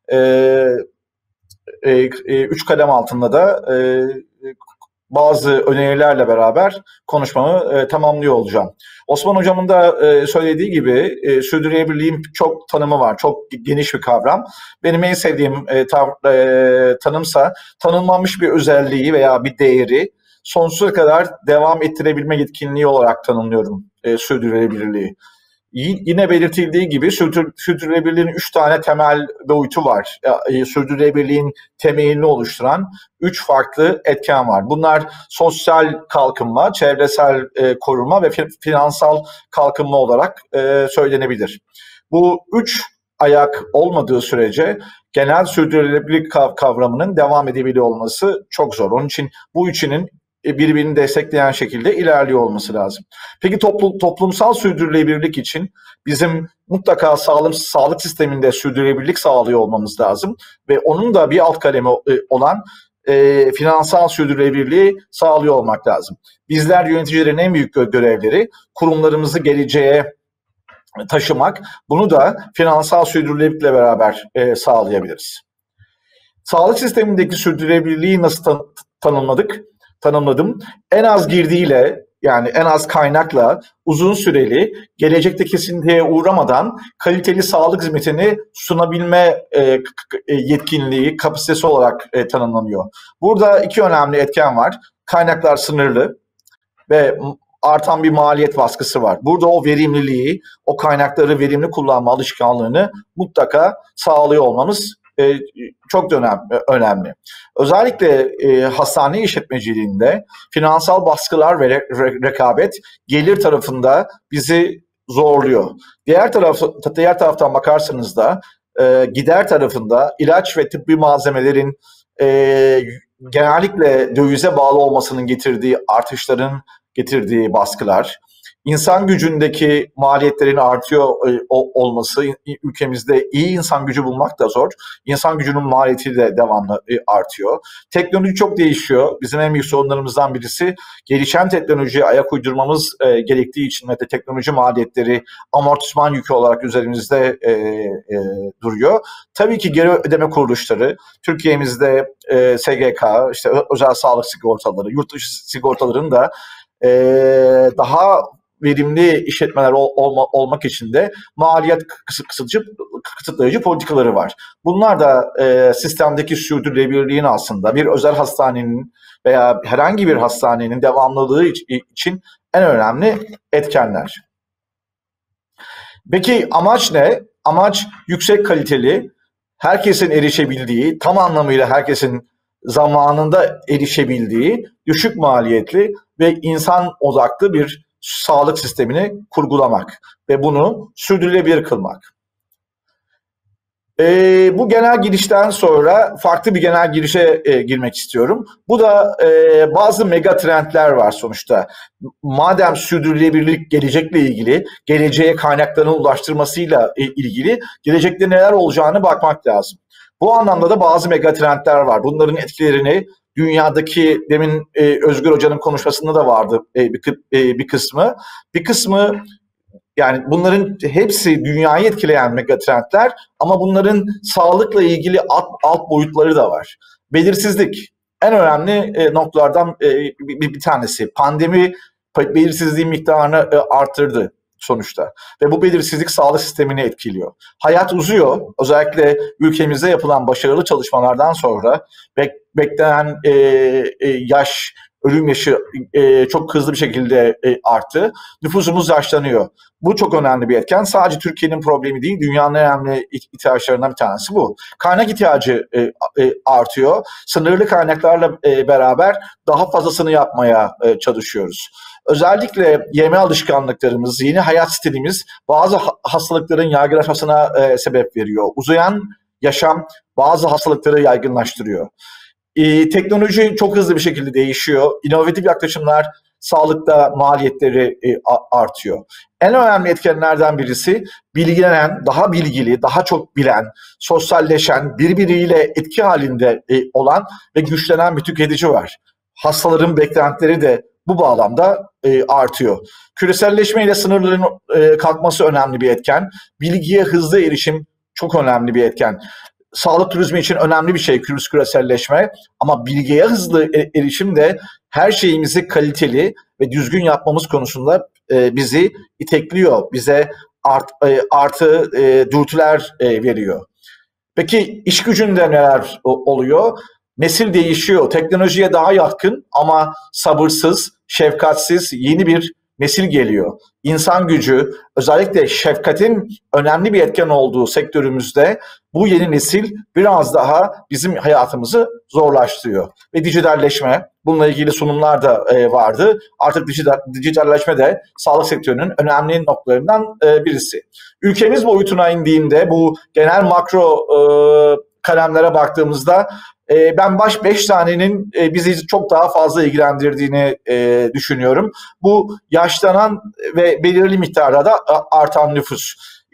S4: 3 kalem altında da bazı önerilerle beraber konuşmamı tamamlıyor olacağım. Osman Hocam'ın da söylediği gibi sürdürülebilirliğin çok tanımı var. Çok geniş bir kavram. Benim en sevdiğim tanımsa tanımlanmış bir özelliği veya bir değeri sonsuza kadar devam ettirebilme yetkinliği olarak tanımlıyorum sürdürülebilirliği. Yine belirtildiği gibi sürdürülebilirliğin 3 tane temel boyutu var. Sürdürülebilirliğin temelini oluşturan 3 farklı etken var. Bunlar sosyal kalkınma, çevresel koruma ve finansal kalkınma olarak söylenebilir. Bu 3 ayak olmadığı sürece genel sürdürülebilirlik kavramının devam edebiliyor olması çok zor. Onun için bu üçünün birbirini destekleyen şekilde ilerliyor olması lazım. Peki toplumsal sürdürülebilirlik için bizim mutlaka sağlık sisteminde sürdürülebilirlik sağlıyor olmamız lazım ve onun da bir alt kalemi olan finansal sürdürülebilirliği sağlıyor olmak lazım. Bizler yöneticilerin en büyük görevleri kurumlarımızı geleceğe taşımak. Bunu da finansal sürdürülebilirlikle beraber sağlayabiliriz. Sağlık sistemindeki sürdürülebilirliği nasıl tanımladım. En az girdiyle, yani en az kaynakla uzun süreli, gelecekte kesintiye uğramadan kaliteli sağlık hizmetini sunabilme yetkinliği, kapasitesi olarak tanımlanıyor. Burada 2 önemli etken var. Kaynaklar sınırlı ve artan bir maliyet baskısı var. Burada o verimliliği, o kaynakları verimli kullanma alışkanlığını mutlaka sağlıyor olmamız çok da önemli. Özellikle hastane işletmeciliğinde finansal baskılar ve rekabet gelir tarafında bizi zorluyor. Diğer taraftan bakarsanız da gider tarafında ilaç ve tıbbi malzemelerin genellikle dövize bağlı olmasının getirdiği artışların getirdiği baskılar, insan gücündeki maliyetlerin artıyor olması, ülkemizde iyi insan gücü bulmak da zor. İnsan gücünün maliyeti de devamlı artıyor. Teknoloji çok değişiyor. Bizim en büyük sorunlarımızdan birisi gelişen teknolojiye ayak uydurmamız gerektiği için ve de teknoloji maliyetleri amortisman yükü olarak üzerimizde duruyor. Tabii ki geri ödeme kuruluşları, Türkiye'mizde SGK, işte özel sağlık sigortaları, yurt dışı sigortaların da daha verimli işletmeler olmak için de maliyet kısıtlayıcı politikaları var. Bunlar da sistemdeki sürdürülebilirliğin aslında bir özel hastanenin veya herhangi bir hastanenin devamlılığı için en önemli etkenler. Peki amaç ne? Amaç yüksek kaliteli, herkesin erişebildiği, tam anlamıyla herkesin zamanında erişebildiği, düşük maliyetli ve insan odaklı bir sağlık sistemini kurgulamak ve bunu sürdürülebilir kılmak. Bu genel girişten sonra farklı bir genel girişe girmek istiyorum. Bu da bazı mega trendler var sonuçta. Madem sürdürülebilirlik gelecekle ilgili, geleceğe kaynaklarını ulaştırmasıyla ilgili, gelecekte neler olacağını bakmak lazım. Bu anlamda da bazı mega trendler var. Bunların etkilerini dünyadaki, demin Özgür Hoca'nın konuşmasında da vardı bir kısmı. Bir kısmı, yani bunların hepsi dünyayı etkileyen megatrendler ama bunların sağlıkla ilgili alt boyutları da var. Belirsizlik en önemli noktalardan bir tanesi. Pandemi belirsizliğin miktarını arttırdı sonuçta ve bu belirsizlik sağlık sistemini etkiliyor. Hayat uzuyor. Özellikle ülkemizde yapılan başarılı çalışmalardan sonra beklenen ölüm yaşı çok hızlı bir şekilde arttı. Nüfusumuz yaşlanıyor. Bu çok önemli bir etken. Sadece Türkiye'nin problemi değil, dünyanın en önemli ihtiyaçlarından bir tanesi bu. Kaynak ihtiyacı artıyor. Sınırlı kaynaklarla beraber daha fazlasını yapmaya çalışıyoruz. Özellikle yeme alışkanlıklarımız, yeni hayat stilimiz bazı hastalıkların yaygınlaşmasına sebep veriyor. Uzayan yaşam bazı hastalıkları yaygınlaştırıyor. Teknoloji çok hızlı bir şekilde değişiyor. İnovatif yaklaşımlar sağlıkta maliyetleri artıyor. En önemli etkenlerden birisi bilgilenen, daha bilgili, daha çok bilen, sosyalleşen, birbiriyle etki halinde olan ve güçlenen bir tüketici var. Hastaların beklentileri de bu bağlamda artıyor. Küreselleşmeyle sınırların kalkması önemli bir etken. Bilgiye hızlı erişim çok önemli bir etken. Sağlık turizmi için önemli bir şey küreselleşme ama bilgiye hızlı erişim de her şeyimizi kaliteli ve düzgün yapmamız konusunda bizi itekliyor, bize artı dürtüler veriyor. Peki iş gücünde neler oluyor? Nesil değişiyor, teknolojiye daha yatkın ama sabırsız, şefkatsiz yeni bir nesil geliyor. İnsan gücü, özellikle şefkatin önemli bir etken olduğu sektörümüzde bu yeni nesil biraz daha bizim hayatımızı zorlaştırıyor. Ve dijitalleşme, bununla ilgili sunumlar da vardı. Artık dijitalleşme de sağlık sektörünün önemli noktalarından birisi. Ülkemiz boyutuna indiğinde bu genel makro kalemlere baktığımızda ben 5 tanenin bizi çok daha fazla ilgilendirdiğini düşünüyorum. Bu yaşlanan ve belirli miktarda da artan nüfus.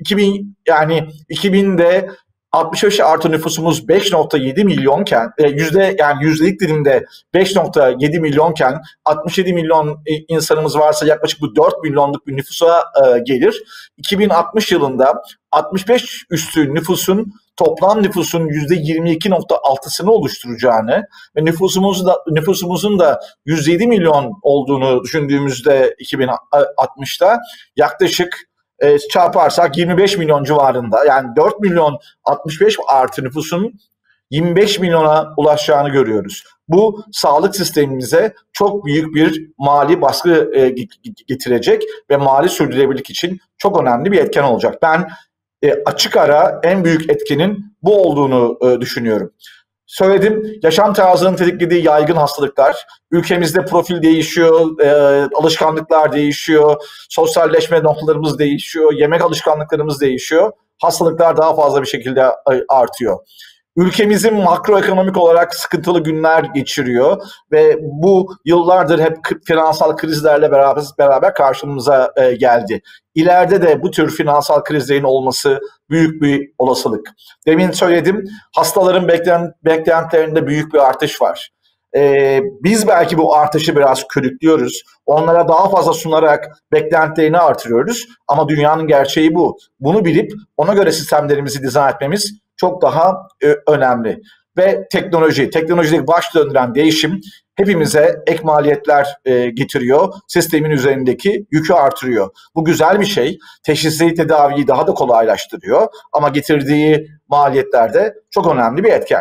S4: 2000'de 65 artı nüfusumuz 5.7 milyonken, yüzdelik dilimde 5.7 milyonken 67 milyon insanımız varsa yaklaşık bu 4 milyonluk bir nüfusa gelir. 2060 yılında 65 üstü nüfusun toplam nüfusun %22.6'sını oluşturacağını ve nüfusumuzun da 107 milyon olduğunu düşündüğümüzde 2060'ta yaklaşık çarparsak 25 milyon civarında, yani 4 milyon 65 artı nüfusun 25 milyona ulaşacağını görüyoruz. bu sağlık sistemimize çok büyük bir mali baskı getirecek ve mali sürdürülebilirlik için çok önemli bir etken olacak. Ben açık ara en büyük etkenin bu olduğunu düşünüyorum. Söyledim, yaşam tarzının tetiklediği yaygın hastalıklar, ülkemizde profil değişiyor, alışkanlıklar değişiyor, sosyalleşme noktalarımız değişiyor, yemek alışkanlıklarımız değişiyor, hastalıklar daha fazla bir şekilde artıyor. Ülkemizin makroekonomik olarak sıkıntılı günler geçiriyor ve bu yıllardır hep finansal krizlerle beraber karşımıza geldi. İleride de bu tür finansal krizlerin olması büyük bir olasılık. Demin söyledim, hastaların beklentilerinde büyük bir artış var. Biz belki bu artışı biraz körüklüyoruz. Onlara daha fazla sunarak beklentilerini artırıyoruz. Ama dünyanın gerçeği bu. Bunu bilip ona göre sistemlerimizi dizayn etmemiz çok daha önemli. Ve teknolojideki baş döndüren değişim hepimize ek maliyetler getiriyor. Sistemin üzerindeki yükü artırıyor. Bu güzel bir şey. Teşhisi, tedaviyi daha da kolaylaştırıyor. Ama getirdiği maliyetler de çok önemli bir etken.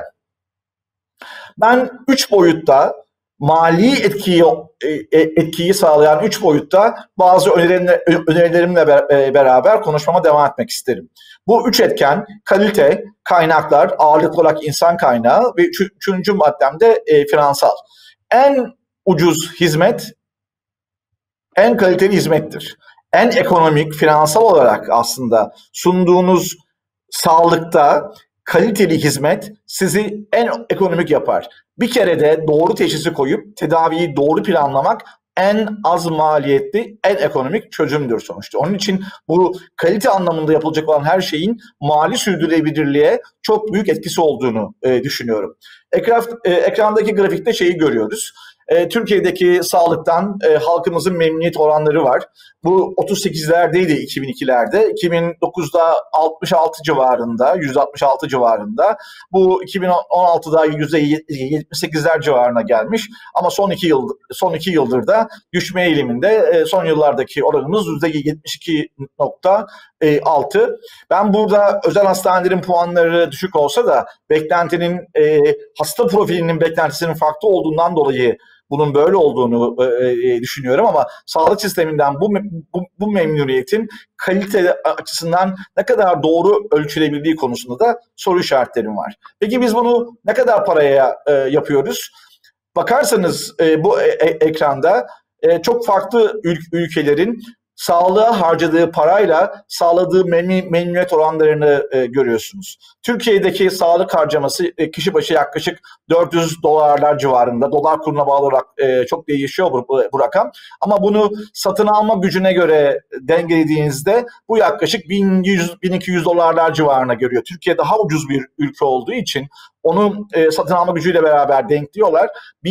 S4: Ben 3 boyutta mali etkiyi sağlayan 3 boyutta bazı önerilerimle beraber konuşmama devam etmek isterim. Bu 3 etken kalite, kaynaklar, ağırlıklı olarak insan kaynağı ve 3. maddem de finansal. En ucuz hizmet en kaliteli hizmettir. En ekonomik, finansal olarak aslında sunduğunuz sağlıkta kaliteli hizmet sizi en ekonomik yapar. Bir kere de doğru teşhisi koyup tedaviyi doğru planlamak en az maliyetli, en ekonomik çözümdür sonuçta. Onun için bu kalite anlamında yapılacak olan her şeyin mali sürdürülebilirliğe çok büyük etkisi olduğunu düşünüyorum. Ekrandaki grafikte şeyi görüyoruz. Türkiye'deki sağlıktan halkımızın memnuniyet oranları var. Bu 38'lerdeydi 2002'lerde. 2009'da 66 civarında, %66 civarında. Bu 2016'da %78'ler civarına gelmiş. Ama son iki yıldır da düşme eğiliminde. Son yıllardaki oranımız %72.6. Ben burada özel hastanelerin puanları düşük olsa da beklentinin hasta profilinin beklentisinin farklı olduğundan dolayı bunun böyle olduğunu düşünüyorum ama sağlık sisteminden bu memnuniyetin kalite açısından ne kadar doğru ölçülebildiği konusunda da soru işaretlerim var. Peki biz bunu ne kadar paraya yapıyoruz? Bakarsanız bu ekranda çok farklı ülkelerin sağlığa harcadığı parayla sağladığı memnuniyet oranlarını görüyorsunuz. Türkiye'deki sağlık harcaması kişi başı yaklaşık $400 civarında. Dolar kuruna bağlı olarak çok değişiyor bu rakam. Ama bunu satın alma gücüne göre dengelediğinizde bu yaklaşık $1100-1200 civarına görüyor. Türkiye daha ucuz bir ülke olduğu için onu satın alma gücüyle beraber denkliyorlar.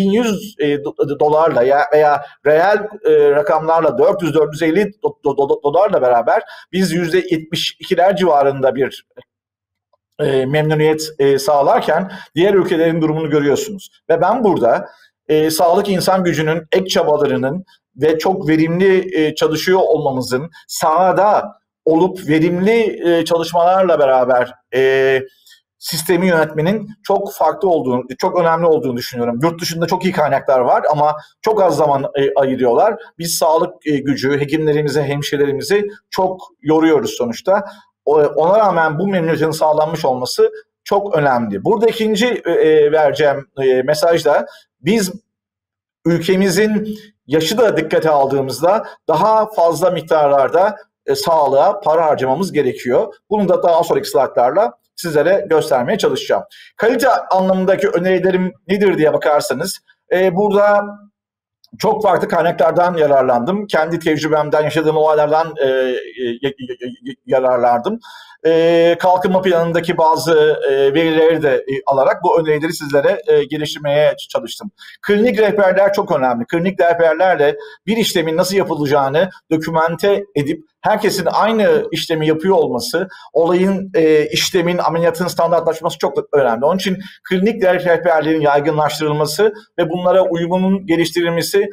S4: $1100 veya reel rakamlarla $400-450 beraber biz %72'ler civarında bir memnuniyet sağlarken diğer ülkelerin durumunu görüyorsunuz. Ve ben burada sağlık insan gücünün ek çabalarının ve çok verimli çalışıyor olmamızın sahada olup verimli çalışmalarla beraber sistemi yönetmenin çok farklı olduğunu, çok önemli olduğunu düşünüyorum. Yurt dışında çok iyi kaynaklar var ama çok az zaman ayırıyorlar. Biz sağlık gücü, hekimlerimizi, hemşirelerimizi çok yoruyoruz sonuçta. Ona rağmen bu memnuniyetin sağlanmış olması çok önemli. Burada ikinci vereceğim mesaj da biz ülkemizin yaşı da dikkate aldığımızda daha fazla miktarlarda sağlığa para harcamamız gerekiyor. Bunu da daha sonraki slaytlarla sizlere göstermeye çalışacağım. Kalite anlamındaki önerilerim nedir diye bakarsanız burada çok farklı kaynaklardan yararlandım. Kendi tecrübemden, yaşadığım olaylardan yararlandım. Kalkınma planındaki bazı verileri de alarak bu önerileri sizlere geliştirmeye çalıştım. Klinik rehberler çok önemli. Klinik rehberlerle bir işlemin nasıl yapılacağını dokümente edip herkesin aynı işlemi yapıyor olması, olayın, işlemin, ameliyatın standartlaşması çok önemli. Onun için klinik rehberlerin yaygınlaştırılması ve bunlara uyumunun geliştirilmesi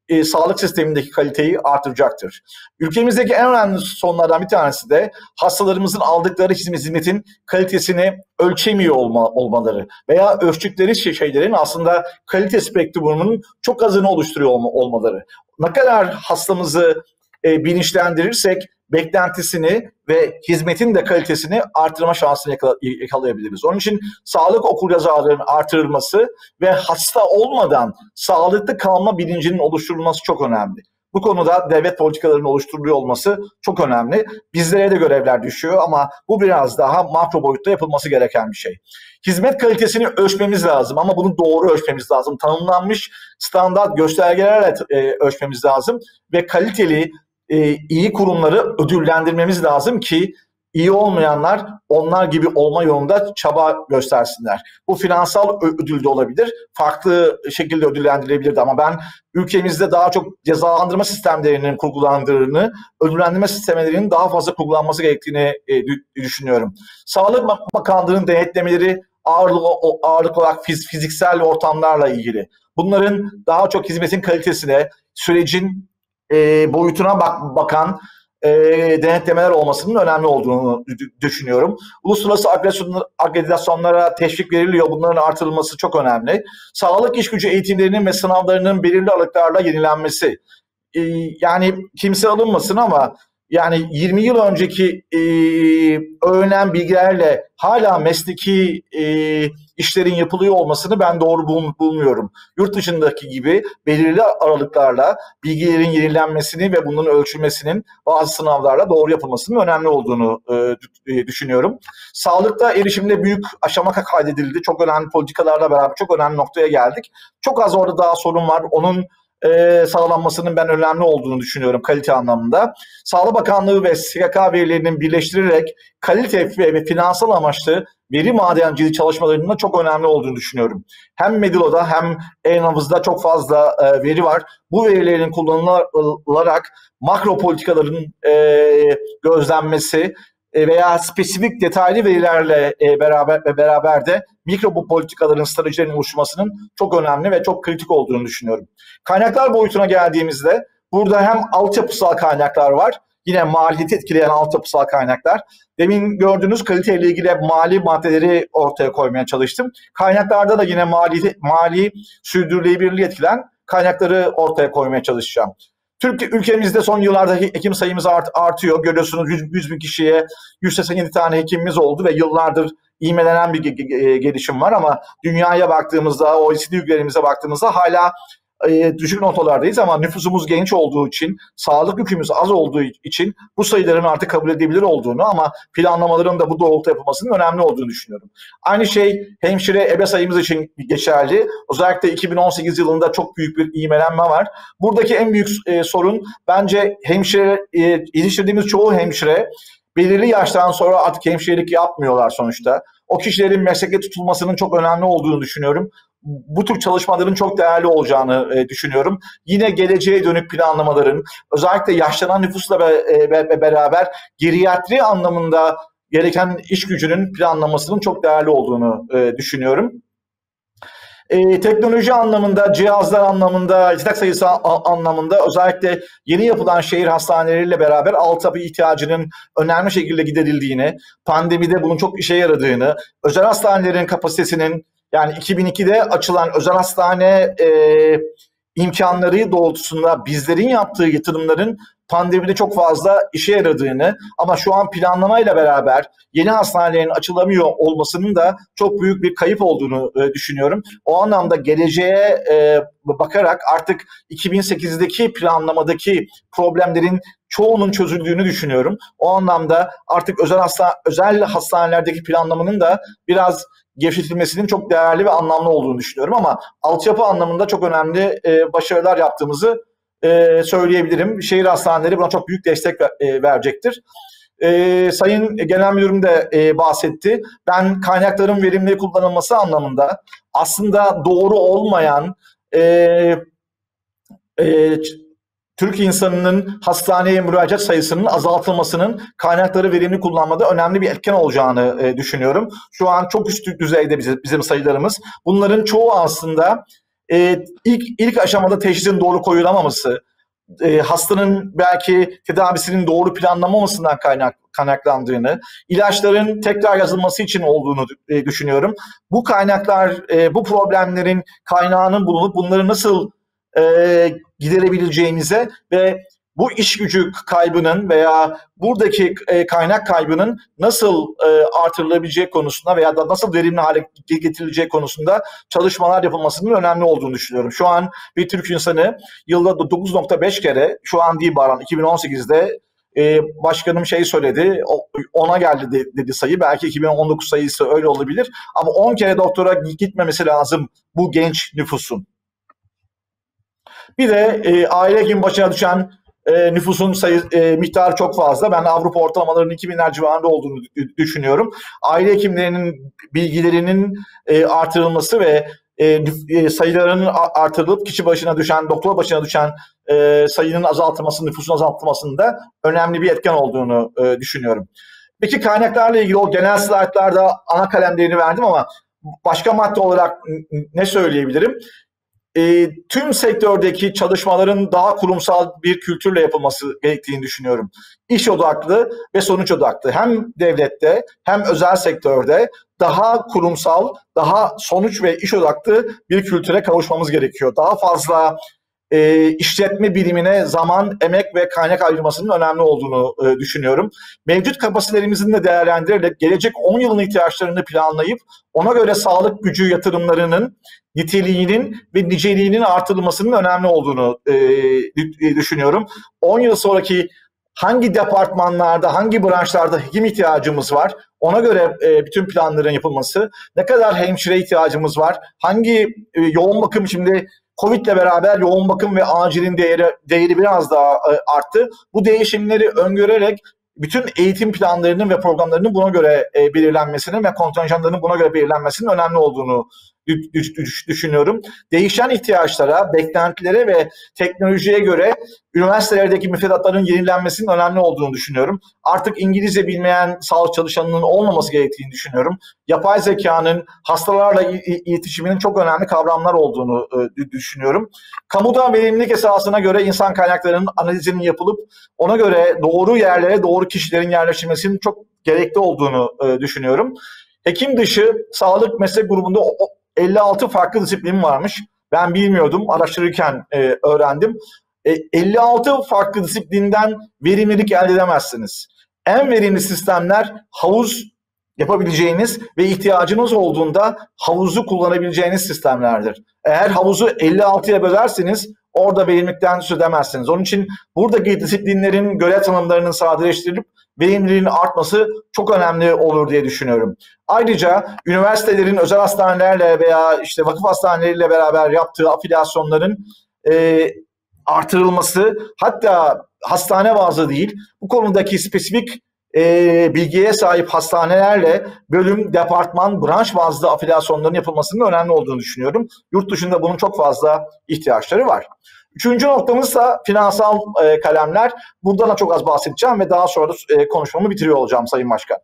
S4: sağlık sistemindeki kaliteyi artıracaktır. Ülkemizdeki en önemli sorunlardan bir tanesi de hastalarımızın aldıkları hizmetin kalitesini ölçemiyor olmaları veya ölçtükleri şeylerin aslında kalite spektrumunun çok azını oluşturuyor olmaları. Ne kadar hastamızı bilinçlendirirsek beklentisini ve hizmetin de kalitesini artırma şansını yakalayabiliriz. Onun için sağlık okuryazarlığının artırılması ve hasta olmadan sağlıklı kalma bilincinin oluşturulması çok önemli. Bu konuda devlet politikalarının oluşturuluyor olması çok önemli. Bizlere de görevler düşüyor ama bu biraz daha makro boyutta yapılması gereken bir şey. Hizmet kalitesini ölçmemiz lazım ama bunu doğru ölçmemiz lazım. Tanımlanmış standart göstergelerle ölçmemiz lazım ve kaliteli, iyi kurumları ödüllendirmemiz lazım ki iyi olmayanlar onlar gibi olma yolunda çaba göstersinler. Bu finansal ödül de olabilir, farklı şekilde ödüllendirilebilirdi ama ben ülkemizde daha çok cezalandırma sistemlerinin kurgulandığını, ödüllendirme sistemlerinin daha fazla kurgulanması gerektiğini düşünüyorum. Sağlık Bakanlığı'nın denetlemeleri ağırlık olarak fiziksel ortamlarla ilgili. Bunların daha çok hizmetin kalitesine, sürecin boyutuna bakan denetlemeler olmasının önemli olduğunu düşünüyorum. Uluslararası akreditasyonlara teşvik veriliyor. Bunların artırılması çok önemli. Sağlık iş gücü eğitimlerinin ve sınavlarının belirli aralıklarla yenilenmesi. Yani kimse alınmasın ama yani 20 yıl önceki öğrenen bilgilerle hala mesleki işlerin yapılıyor olmasını ben doğru bulmuyorum. Yurt dışındaki gibi belirli aralıklarla bilgilerin yenilenmesini ve bunun ölçülmesinin bazı sınavlarla doğru yapılmasının önemli olduğunu düşünüyorum. Sağlıkta erişimde büyük aşama kaydedildi. Çok önemli politikalarla beraber çok önemli noktaya geldik. Çok az orada daha sorun var. Onun sağlanmasının ben önemli olduğunu düşünüyorum kalite anlamında. Sağlık Bakanlığı ve SGK verilerinin birleştirerek kalite ve finansal amaçlı veri madenciliği çalışmalarının da çok önemli olduğunu düşünüyorum. Hem Medilo'da hem e-nabızda çok fazla veri var. Bu verilerin kullanılarak makro politikaların gözlenmesi veya spesifik detaylı verilerle beraber de mikro politikaların, stratejilerin oluşmasının çok önemli ve çok kritik olduğunu düşünüyorum. Kaynaklar boyutuna geldiğimizde burada hem altyapısal kaynaklar var, yine maliyeti etkileyen altyapısal kaynaklar. Demin gördüğünüz kaliteyle ilgili mali maddeleri ortaya koymaya çalıştım. Kaynaklarda da yine mali sürdürülebilirliği etkilen kaynakları ortaya koymaya çalışacağım. Ülkemizde son yıllarda hekim sayımız artıyor. Görüyorsunuz 100 bin kişiye 187 tane hekimimiz oldu ve yıllardır ivmelenen bir gelişim var ama dünyaya baktığımızda, OECD ülkelerimize baktığımızda hala düşük notalardayız ama nüfusumuz genç olduğu için, sağlık yükümüz az olduğu için bu sayıların artık kabul edilebilir olduğunu ama planlamaların da bu doğrultuda yapılmasının önemli olduğunu düşünüyorum. Aynı şey hemşire ebe sayımız için geçerli. Özellikle 2018 yılında çok büyük bir ivmelenme var. Buradaki en büyük sorun bence hemşire, yetiştirdiğimiz çoğu hemşire belirli yaştan sonra artık hemşirelik yapmıyorlar sonuçta. O kişilerin meslekte tutulmasının çok önemli olduğunu düşünüyorum. Bu tür çalışmaların çok değerli olacağını düşünüyorum. Yine geleceğe dönük planlamaların, özellikle yaşlanan nüfusla beraber geriatri anlamında gereken iş gücünün planlamasının çok değerli olduğunu düşünüyorum. Teknoloji anlamında, cihazlar anlamında, yatak sayısı anlamında özellikle yeni yapılan şehir hastaneleriyle beraber altyapı ihtiyacının önemli şekilde giderildiğini, pandemide bunun çok işe yaradığını, özel hastanelerin kapasitesinin yani 2002'de açılan özel hastane imkanları doğrultusunda bizlerin yaptığı yatırımların pandemide çok fazla işe yaradığını ama şu an planlamayla beraber yeni hastanelerin açılamıyor olmasının da çok büyük bir kayıp olduğunu düşünüyorum. O anlamda geleceğe bakarak artık 2008'deki planlamadaki problemlerin çoğunun çözüldüğünü düşünüyorum. O anlamda artık özel hastanelerdeki planlamanın da biraz gevşetilmesinin çok değerli ve anlamlı olduğunu düşünüyorum ama altyapı anlamında çok önemli başarılar yaptığımızı söyleyebilirim. Şehir hastaneleri buna çok büyük destek verecektir. Sayın Genel Müdürüm de bahsetti. Ben kaynakların verimli kullanılması anlamında aslında doğru olmayan Türk insanının hastaneye müracaat sayısının azaltılmasının kaynakları verimli kullanmada önemli bir etken olacağını düşünüyorum. Şu an çok üst düzeyde bizim sayılarımız. Bunların çoğu aslında ilk aşamada teşhisin doğru koyulamaması, hastanın belki tedavisinin doğru planlamamasından kaynaklandığını, ilaçların tekrar yazılması için olduğunu düşünüyorum. Bu kaynaklar, bu problemlerin kaynağının bulunup bunları nasıl giderebileceğimize ve bu iş gücü kaybının veya buradaki kaynak kaybının nasıl artırılabileceği konusunda veya da nasıl verimli hale getirileceği konusunda çalışmalar yapılmasının önemli olduğunu düşünüyorum. Şu an bir Türk insanı yılda 9.5 kere, şu an değil Baran, 2018'de başkanım söyledi, 10'a geldi dedi sayı, belki 2019 sayısı öyle olabilir ama 10 kere doktora gitmemesi lazım bu genç nüfusun. Bir de aile hekim başına düşen nüfusun miktarı çok fazla. Ben Avrupa ortalamalarının 2000'ler civarında olduğunu düşünüyorum. Aile hekimlerinin bilgilerinin artırılması ve sayılarının artırılıp kişi başına düşen, doktor başına düşen sayının azaltılması, nüfusun azaltılmasında önemli bir etken olduğunu düşünüyorum. Peki kaynaklarla ilgili o genel slaytlarda ana kalemlerini verdim ama başka madde olarak ne söyleyebilirim? Tüm sektördeki çalışmaların daha kurumsal bir kültürle yapılması gerektiğini düşünüyorum. İş odaklı ve sonuç odaklı. Hem devlette hem özel sektörde daha kurumsal, daha sonuç ve iş odaklı bir kültüre kavuşmamız gerekiyor. Daha fazla işletme bilimine zaman, emek ve kaynak ayırmasının önemli olduğunu düşünüyorum. Mevcut kapasitelerimizin de değerlendirerek gelecek 10 yılın ihtiyaçlarını planlayıp ona göre sağlık gücü yatırımlarının niteliğinin ve niceliğinin artırılmasının önemli olduğunu düşünüyorum. 10 yıl sonraki hangi departmanlarda, hangi branşlarda hekim ihtiyacımız var, ona göre bütün planların yapılması, ne kadar hemşire ihtiyacımız var, hangi yoğun bakım, şimdi Covid'le beraber yoğun bakım ve acilin değeri biraz daha arttı. Bu değişimleri öngörerek bütün eğitim planlarının ve programlarının buna göre belirlenmesinin ve kontenjanlarının buna göre belirlenmesinin önemli olduğunu düşünüyorum. Değişen ihtiyaçlara, beklentilere ve teknolojiye göre üniversitelerdeki müfredatların yenilenmesinin önemli olduğunu düşünüyorum. Artık İngilizce bilmeyen sağlık çalışanının olmaması gerektiğini düşünüyorum. Yapay zekanın hastalarla iletişiminin çok önemli kavramlar olduğunu düşünüyorum. Kamuda verimlilik esasına göre insan kaynaklarının analizinin yapılıp ona göre doğru yerlere doğru kişilerin yerleştirilmesinin çok gerekli olduğunu düşünüyorum. Hekim dışı sağlık meslek grubunda 56 farklı disiplin varmış. Ben bilmiyordum, araştırırken öğrendim. 56 farklı disiplinden verimlilik elde edemezsiniz. En verimli sistemler havuz yapabileceğiniz ve ihtiyacınız olduğunda havuzu kullanabileceğiniz sistemlerdir. Eğer havuzu 56'ya bölerseniz orada verimlilikten söz edemezsiniz. Onun için buradaki disiplinlerin görev tanımlarının sadeleştirilip verimliliğin artması çok önemli olur diye düşünüyorum. Ayrıca üniversitelerin özel hastanelerle veya işte vakıf hastaneleriyle beraber yaptığı afiliyasyonların artırılması, hatta hastane bazlı değil, bu konudaki spesifik bilgiye sahip hastanelerle bölüm, departman, branş bazlı afiliyasyonların yapılmasının önemli olduğunu düşünüyorum. Yurt dışında bunun çok fazla ihtiyaçları var. Üçüncü noktamız da finansal kalemler. Bundan da çok az bahsedeceğim ve daha sonra konuşmamı bitiriyor olacağım Sayın Başkan.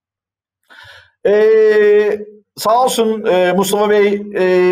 S4: Sağ olsun Mustafa Bey,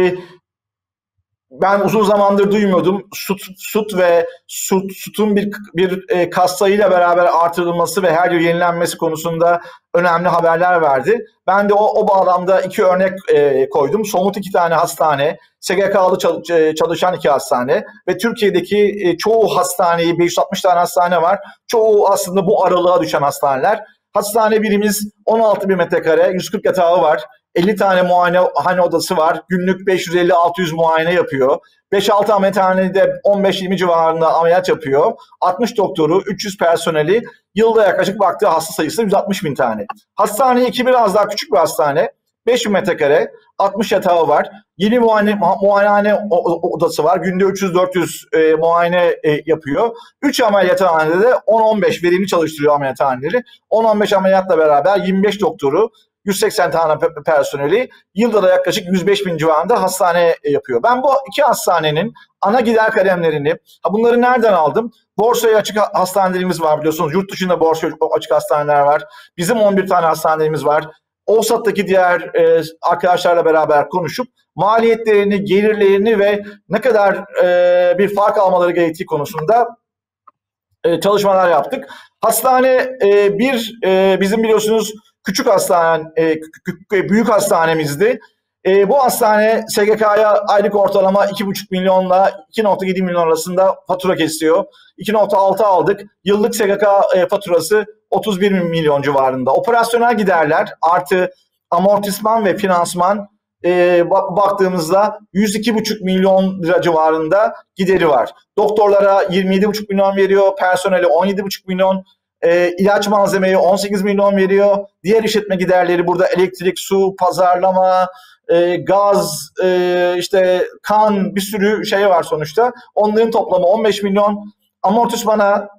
S4: ben uzun zamandır duymuyordum. Süt ve sütun bir kas sayıyla beraber artırılması ve her yıl yenilenmesi konusunda önemli haberler verdi. Ben de o bağlamda iki örnek koydum. Somut 2 tane hastane, SGK'lı çalışan 2 hastane ve Türkiye'deki çoğu hastaneyi, 560 tane hastane var. Çoğu aslında bu aralığa düşen hastaneler. Hastane birimiz 16 bin metrekare, 140 yatağı var. 50 tane muayenehane odası var. Günlük 550-600 muayene yapıyor. 5-6 ameliyathanede 15-20 civarında ameliyat yapıyor. 60 doktoru, 300 personeli, yılda yaklaşık baktığı hasta sayısı 160 bin tane. Hastane 2 biraz daha küçük bir hastane. 5 bin metrekare, 60 yatağı var. Yeni muayenehane odası var. Günde 300-400 muayene yapıyor. 3 ameliyathanede de 10-15 verimli çalıştırıyor ameliyathaneleri. 10-15 ameliyatla beraber 25 doktoru, 180 tane personeli, yılda da yaklaşık 105 bin civarında hastane yapıyor. Ben bu 2 hastanenin ana gider kalemlerini, bunları nereden aldım? Borsaya açık hastanelerimiz var biliyorsunuz. Yurt dışında borsaya açık hastaneler var. Bizim 11 tane hastanelerimiz var. OSAT'taki diğer arkadaşlarla beraber konuşup maliyetlerini, gelirlerini ve ne kadar bir fark almaları gerektiği konusunda çalışmalar yaptık. Hastane bizim biliyorsunuz küçük hastane, büyük hastanemizdi. Bu hastane SGK'ya aylık ortalama 2,5 milyonla 2,7 milyon arasında fatura kesiyor. 2,6 aldık. Yıllık SGK faturası 31 milyon civarında. Operasyonel giderler artı amortisman ve finansman baktığımızda 102,5 milyon lira civarında gideri var. Doktorlara 27,5 milyon veriyor, personele 17,5 milyon, ilaç malzemeye 18 milyon veriyor. Diğer işletme giderleri burada elektrik, su, pazarlama, gaz, işte kan, bir sürü şey var sonuçta. Onların toplamı 15 milyon. Amortismana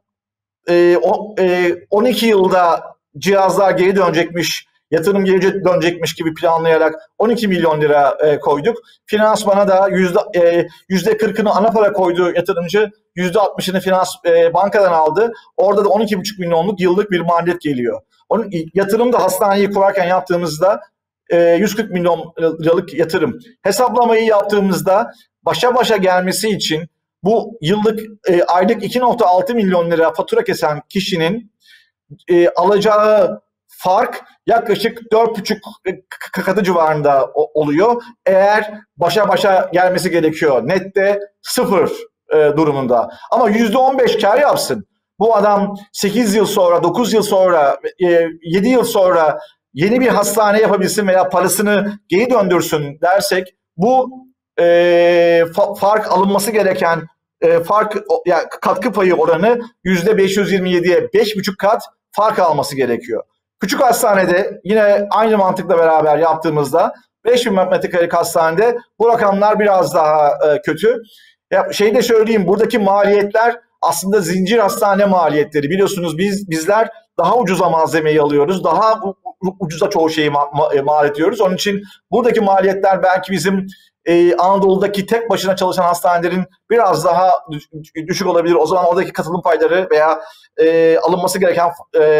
S4: 12 yılda cihazlar geri dönecekmiş, yatırım geri dönecekmiş gibi planlayarak 12 milyon lira koyduk. Finansmana da %40'ını ana para koydu yatırımcı, %60'ını finans bankadan aldı. Orada da 12,5 milyonluk yıllık bir maliyet geliyor. Yatırım da hastaneyi kurarken yaptığımızda 140 milyon liralık yatırım. Hesaplamayı yaptığımızda başa başa gelmesi için bu yıllık aylık 2,6 milyon lira fatura kesen kişinin alacağı fark yaklaşık 4,5 katı civarında oluyor. Eğer başa başa gelmesi gerekiyor. Nette 0 durumunda. Ama %15 kar yapsın. Bu adam 8 yıl sonra, 9 yıl sonra, 7 yıl sonra yeni bir hastane yapabilsin veya parasını geri döndürsün dersek bu fark alınması gereken yani katkı payı oranı %527'ye 5,5 kat fark alması gerekiyor. Küçük hastanede yine aynı mantıkla beraber yaptığımızda 5.000 metrekarelik hastanede bu rakamlar biraz daha kötü. Şey de söyleyeyim, buradaki maliyetler aslında zincir hastane maliyetleri. Biliyorsunuz bizler daha ucuza malzemeyi alıyoruz. Daha ucuza çoğu şeyi mal ediyoruz. Onun için buradaki maliyetler belki bizim Anadolu'daki tek başına çalışan hastanelerin biraz daha düşük olabilir. O zaman oradaki katılım payları veya alınması gereken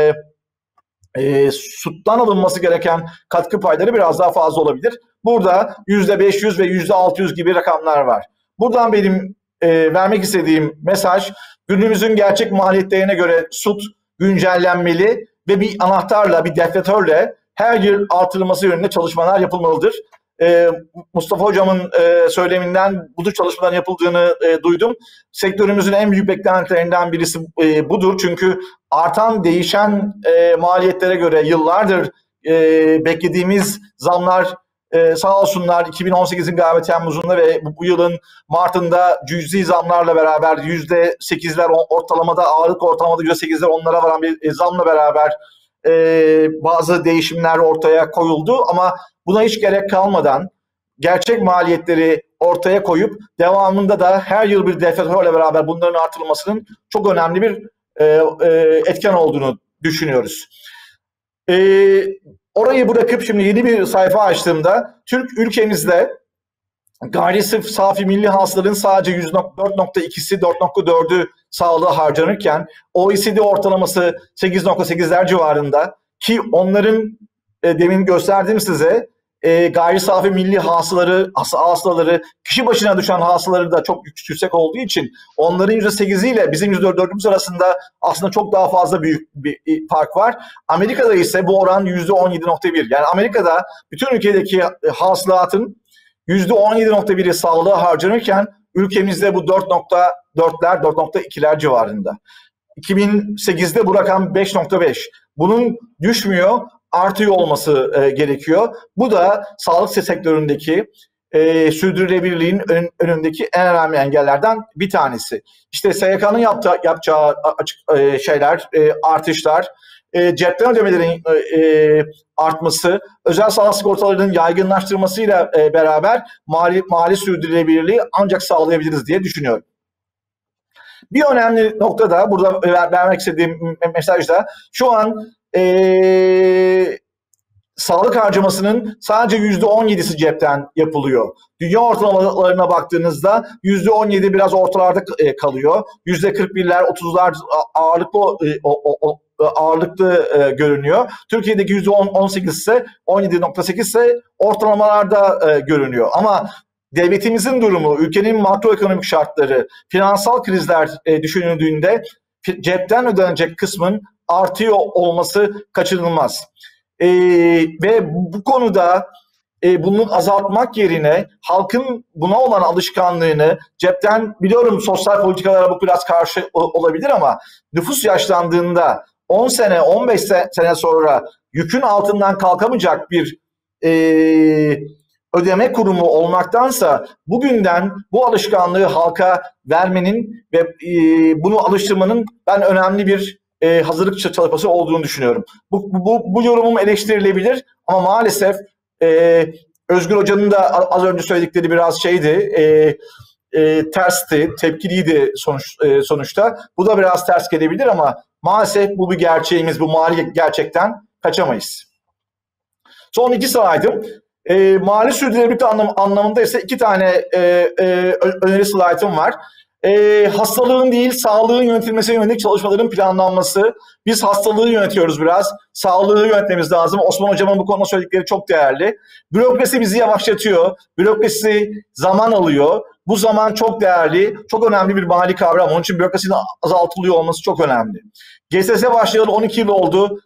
S4: SUT'tan alınması gereken katkı payları biraz daha fazla olabilir. Burada %500 ve %600 gibi rakamlar var. Buradan benim vermek istediğim mesaj, günümüzün gerçek maliyetlerine göre SUT güncellenmeli ve bir anahtarla, bir deflatörle her yıl artırılması yönünde çalışmalar yapılmalıdır. Mustafa Hocam'ın söyleminden bu tür çalışmaların yapıldığını duydum. Sektörümüzün en büyük beklentilerinden birisi budur. Çünkü artan, değişen maliyetlere göre yıllardır beklediğimiz zamlar sağ olsunlar 2018'in galiba Temmuz'unda ve bu yılın Mart'ında cüzi zamlarla beraber %8'ler ortalamada, ağırlık ortalamada %8'ler onlara varan bir zamla beraber bazı değişimler ortaya koyuldu. Ama buna hiç gerek kalmadan gerçek maliyetleri ortaya koyup devamında da her yıl bir deflatörle beraber bunların artırılmasının çok önemli bir etken olduğunu düşünüyoruz. Orayı bırakıp şimdi yeni bir sayfa açtığımda Türk ülkemizde gayri safi milli hasılanın sadece %4,2'si 4,4'ü sağlığa harcanırken OECD ortalaması 8,8'ler civarında ki onların demin gösterdiğim size gayri safi milli hasılaları kişi başına düşen hasılaları da çok yüksek olduğu için onların %8'i ile bizim %4'ümüz arasında aslında çok daha fazla büyük bir fark var. Amerika'da ise bu oran %17,1. Yani Amerika'da bütün ülkedeki hasılatın %17,1'i sağlığa harcanırken ülkemizde bu 4,4'ler, 4,2'ler civarında. 2008'de bu rakam 5,5. Bunun düşmüyor, artıyor olması gerekiyor. Bu da sağlık sektöründeki sürdürülebilirliğin önündeki en önemli engellerden bir tanesi. İşte SGK'nın yapacağı şeyler, artışlar, cepten ödemelerin artması, özel sağlık sigortalarının yaygınlaştırmasıyla beraber mali sürdürülebilirliği ancak sağlayabiliriz diye düşünüyorum. Bir önemli nokta da burada vermek istediğim mesaj da şu an sağlık harcamasının sadece %17'si cepten yapılıyor. Dünya ortalamalarına baktığınızda %17 biraz ortalarda kalıyor. %41'ler, 30'lar ağırlıklı görünüyor. Türkiye'deki %18 ise 17.8 ise ortalamalarda görünüyor. Ama devletimizin durumu, ülkenin makroekonomik şartları, finansal krizler düşünüldüğünde cepten ödenecek kısmın artıyor olması kaçınılmaz. Ve bu konuda bunu azaltmak yerine halkın buna olan alışkanlığını cepten, biliyorum sosyal politikalara bu biraz karşı olabilir ama nüfus yaşlandığında 10 sene 15 sene sonra yükün altından kalkamayacak bir ödeme kurumu olmaktansa bugünden bu alışkanlığı halka vermenin ve bunu alıştırmanın ben önemli bir hazırlık çalışması olduğunu düşünüyorum. Bu yorumum eleştirilebilir ama maalesef Özgür Hoca'nın da az önce söyledikleri biraz tersti, tepkiliydi sonuçta. Bu da biraz ters gelebilir ama maalesef bu bir gerçeğimiz, bu mali gerçekten kaçamayız. Son 2 slaytım. Mali sürdürülebilirlik anlamında ise 2 tane öneri slaytım var. Hastalığın değil, sağlığın yönetilmesine yönelik çalışmaların planlanması. Biz hastalığı yönetiyoruz biraz. Sağlığı yönetmemiz lazım. Osman Hocam'ın bu konuda söyledikleri çok değerli. Bürokrasi bizi yavaşlatıyor. Bürokrasi zaman alıyor. Bu zaman çok değerli, çok önemli bir mali kavram. Onun için bürokrasinin azaltılıyor olması çok önemli. GSS başlayalı 12 yıl oldu.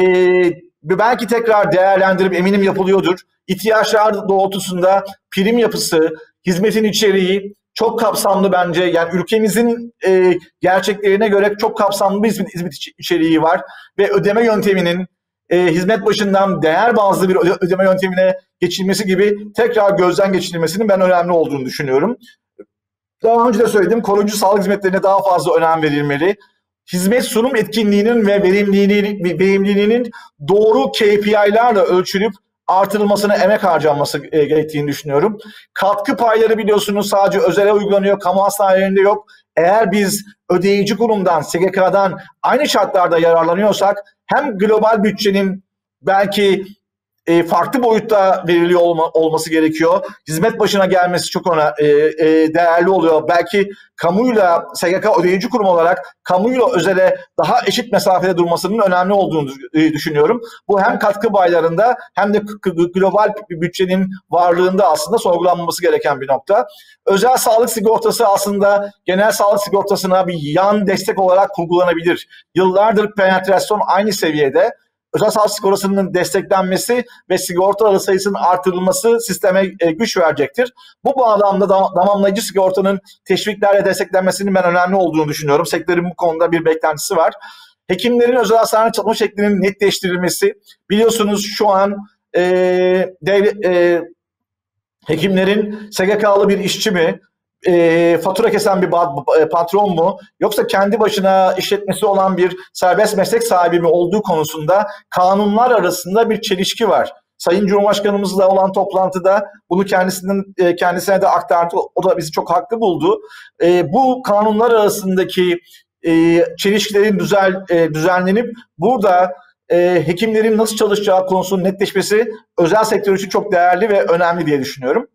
S4: Belki tekrar değerlendirip eminim yapılıyordur. İhtiyaçlar doğrultusunda prim yapısı, hizmetin içeriği çok kapsamlı bence. Yani ülkemizin gerçeklerine göre çok kapsamlı bir hizmet içeriği var. Ve ödeme yönteminin hizmet başından değer bazlı bir ödeme yöntemine geçilmesi gibi tekrar gözden geçirilmesinin ben önemli olduğunu düşünüyorum. Daha önce de söyledim, koruyucu sağlık hizmetlerine daha fazla önem verilmeli. Hizmet sunum etkinliğinin ve verimliliğinin doğru KPI'lerle ölçülüp artırılmasına emek harcanması gerektiğini düşünüyorum. Katkı payları biliyorsunuz sadece özele uygulanıyor, kamu hastanelerinde yok. Eğer biz ödeyici kurumdan, SGK'dan aynı şartlarda yararlanıyorsak hem global bütçenin belki farklı boyutta veriliyor olması gerekiyor. Hizmet başına gelmesi çok değerli oluyor. Belki kamuyla, SGK ödeyici kurum olarak kamuyla özele daha eşit mesafede durmasının önemli olduğunu düşünüyorum. Bu hem katkı paylarında hem de global bütçenin varlığında aslında sorgulanması gereken bir nokta. Özel sağlık sigortası aslında genel sağlık sigortasına bir yan destek olarak kurgulanabilir. Yıllardır penetrasyon aynı seviyede. Özel sağlık sigortasının desteklenmesi ve sigortalı sayısının artırılması sisteme güç verecektir. Bu bağlamda tamamlayıcı sigortanın teşviklerle desteklenmesinin ben önemli olduğunu düşünüyorum. Sektörün bu konuda bir beklentisi var. Hekimlerin özel hastanede çalışma şeklinin netleştirilmesi. Biliyorsunuz şu an hekimlerin SGK'lı bir işçi mi, fatura kesen bir patron mu yoksa kendi başına işletmesi olan bir serbest meslek sahibi mi olduğu konusunda kanunlar arasında bir çelişki var. Sayın Cumhurbaşkanımızla olan toplantıda bunu kendisine de aktardı. O da bizi çok haklı buldu. Bu kanunlar arasındaki çelişkilerin düzenlenip burada hekimlerin nasıl çalışacağı konusunun netleşmesi özel sektör için çok değerli ve önemli diye düşünüyorum.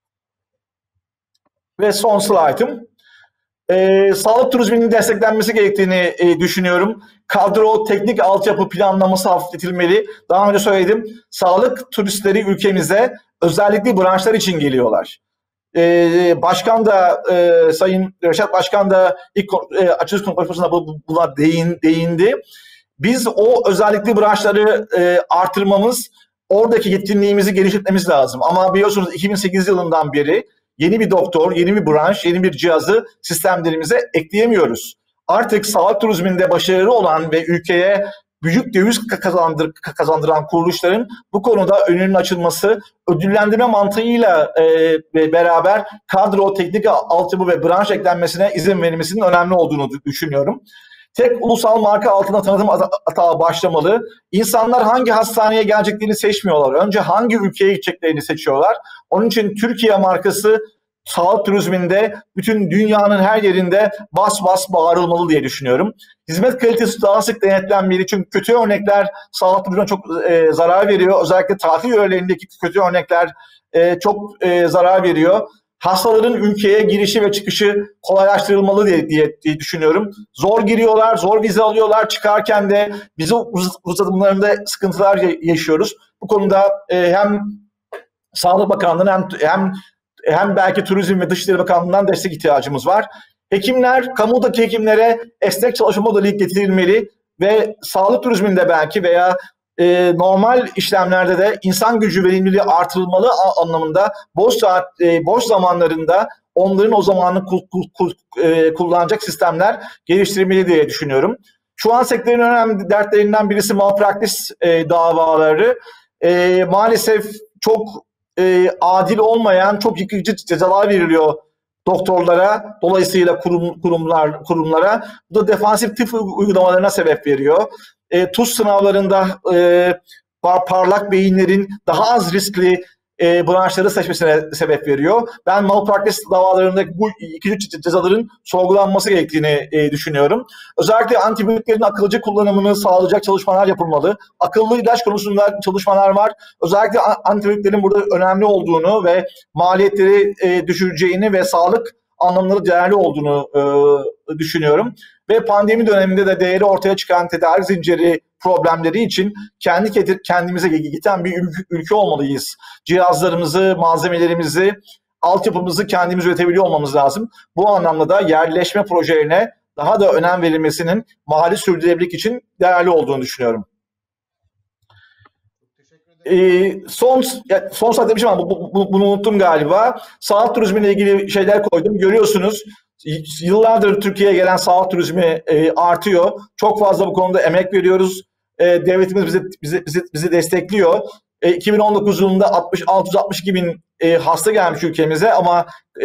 S4: Ve son slaytım. Sağlık turizminin desteklenmesi gerektiğini düşünüyorum. Kadro, teknik altyapı planlaması hafifletilmeli. Daha önce söyledim. Sağlık turistleri ülkemize özellikle branşlar için geliyorlar. Başkan da Sayın Reşat Başkan da ilk açılış konuşmasında buna değindi. Biz o özellikle branşları artırmamız, oradaki yetkinliğimizi geliştirmemiz lazım. Ama biliyorsunuz 2008 yılından beri yeni bir doktor, yeni bir branş, yeni bir cihazı sistemlerimize ekleyemiyoruz. Artık sağlık turizminde başarılı olan ve ülkeye büyük döviz kazandıran kuruluşların bu konuda önünün açılması, ödüllendirme mantığıyla beraber kadro, teknik altyapı ve branş eklenmesine izin verilmesinin önemli olduğunu düşünüyorum. Tek ulusal marka altında tanıtım hata başlamalı. İnsanlar hangi hastaneye geleceklerini seçmiyorlar. Önce hangi ülkeye gideceklerini seçiyorlar. Onun için Türkiye markası sağlık turizminde bütün dünyanın her yerinde bas bas bağırılmalı diye düşünüyorum. Hizmet kalitesi daha sık denetlenmeli çünkü kötü örnekler sağlık turizmine çok zarar veriyor. Özellikle tatil yörelerindeki kötü örnekler çok zarar veriyor. Hastaların ülkeye girişi ve çıkışı kolaylaştırılmalı diye düşünüyorum. Zor giriyorlar, zor vize alıyorlar. Çıkarken de vize uzatımlarında sıkıntılar yaşıyoruz. Bu konuda hem Sağlık Bakanlığı'nın hem belki Turizm ve Dışişleri Bakanlığı'ndan destek ihtiyacımız var. Hekimler, kamudaki hekimlere esnek çalışma modeli getirilmeli ve sağlık turizminde belki veya normal işlemlerde de insan gücü verimliliği artırılmalı anlamında boş zamanlarında onların o zamanı kullanacak sistemler geliştirilmeli diye düşünüyorum. Şu an sektörün önemli dertlerinden birisi malpraktis davaları. Maalesef çok adil olmayan, çok yıkıcı cezalar veriliyor doktorlara, dolayısıyla kurumlara. Bu da defansif tıp uygulamalarına sebep veriyor. TUS sınavlarında parlak beyinlerin daha az riskli branşları seçmesine sebep veriyor. Ben malpraktis davalarındaki bu ikinci cezaların sorgulanması gerektiğini düşünüyorum. Özellikle antibiyotiklerin akılcı kullanımını sağlayacak çalışmalar yapılmalı. Akıllı ilaç konusunda çalışmalar var. Özellikle antibiyotiklerin burada önemli olduğunu ve maliyetleri düşüreceğini ve sağlık anlamları değerli olduğunu düşünüyorum. Ve pandemi döneminde de değeri ortaya çıkan tedarik zinciri problemleri için kendimize giden bir ülke olmalıyız. Cihazlarımızı, malzemelerimizi, altyapımızı kendimiz üretebiliyor olmamız lazım. Bu anlamda da yerleşme projelerine daha da önem verilmesinin mahalli sürdürülebilirlik için değerli olduğunu düşünüyorum. Son saatte bir şey var. Bunu unuttum galiba. Sağlık turizmiyle ilgili şeyler koydum. Görüyorsunuz. Yıllardır Türkiye'ye gelen sağlık turizmi artıyor. Çok fazla bu konuda emek veriyoruz. Devletimiz bizi destekliyor. 2019 yılında 662 bin hasta gelmiş ülkemize ama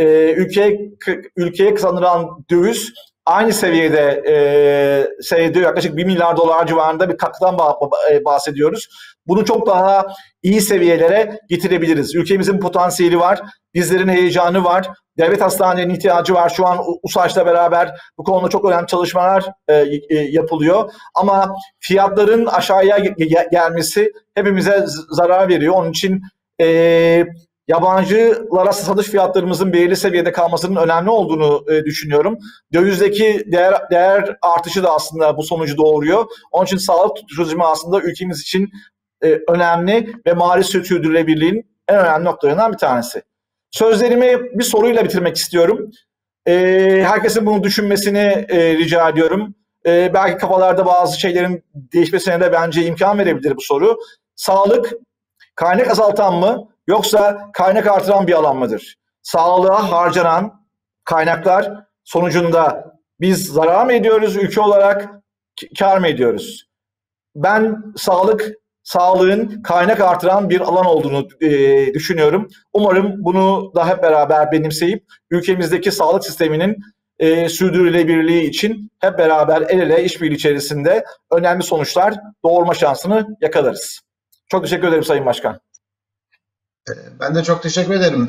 S4: ülkeye kazanılan döviz aynı seviyede seyrediyor. Yaklaşık 1 milyar dolar civarında bir katkıdan bahsediyoruz. Bunu çok daha iyi seviyelere getirebiliriz. Ülkemizin potansiyeli var, bizlerin heyecanı var, devlet hastanelerinin ihtiyacı var. Şu an USAŞ'la beraber bu konuda çok önemli çalışmalar yapılıyor. Ama fiyatların aşağıya gelmesi hepimize zarar veriyor. Onun için yabancılara satış fiyatlarımızın belirli seviyede kalmasının önemli olduğunu düşünüyorum. Dövizdeki değer artışı da aslında bu sonucu doğuruyor. Onun için sağlık turizmi aslında ülkemiz için önemli ve mali sürdürülebilirliğin en önemli noktalarından bir tanesi. Sözlerimi bir soruyla bitirmek istiyorum. Herkesin bunu düşünmesini rica ediyorum. Belki kafalarda bazı şeylerin değişmesine de bence imkan verebilir bu soru. Sağlık kaynak azaltan mı yoksa kaynak artıran bir alan mıdır? Sağlığa harcanan kaynaklar sonucunda biz zarar mı ediyoruz ülke olarak, kar mı ediyoruz? Ben sağlığın kaynak artıran bir alan olduğunu düşünüyorum. Umarım bunu da hep beraber benimseyip ülkemizdeki sağlık sisteminin sürdürülebilirliği için hep beraber el ele işbirliği içerisinde önemli sonuçlar doğurma şansını yakalarız. Çok teşekkür ederim Sayın Başkan.
S1: Ben de çok teşekkür ederim.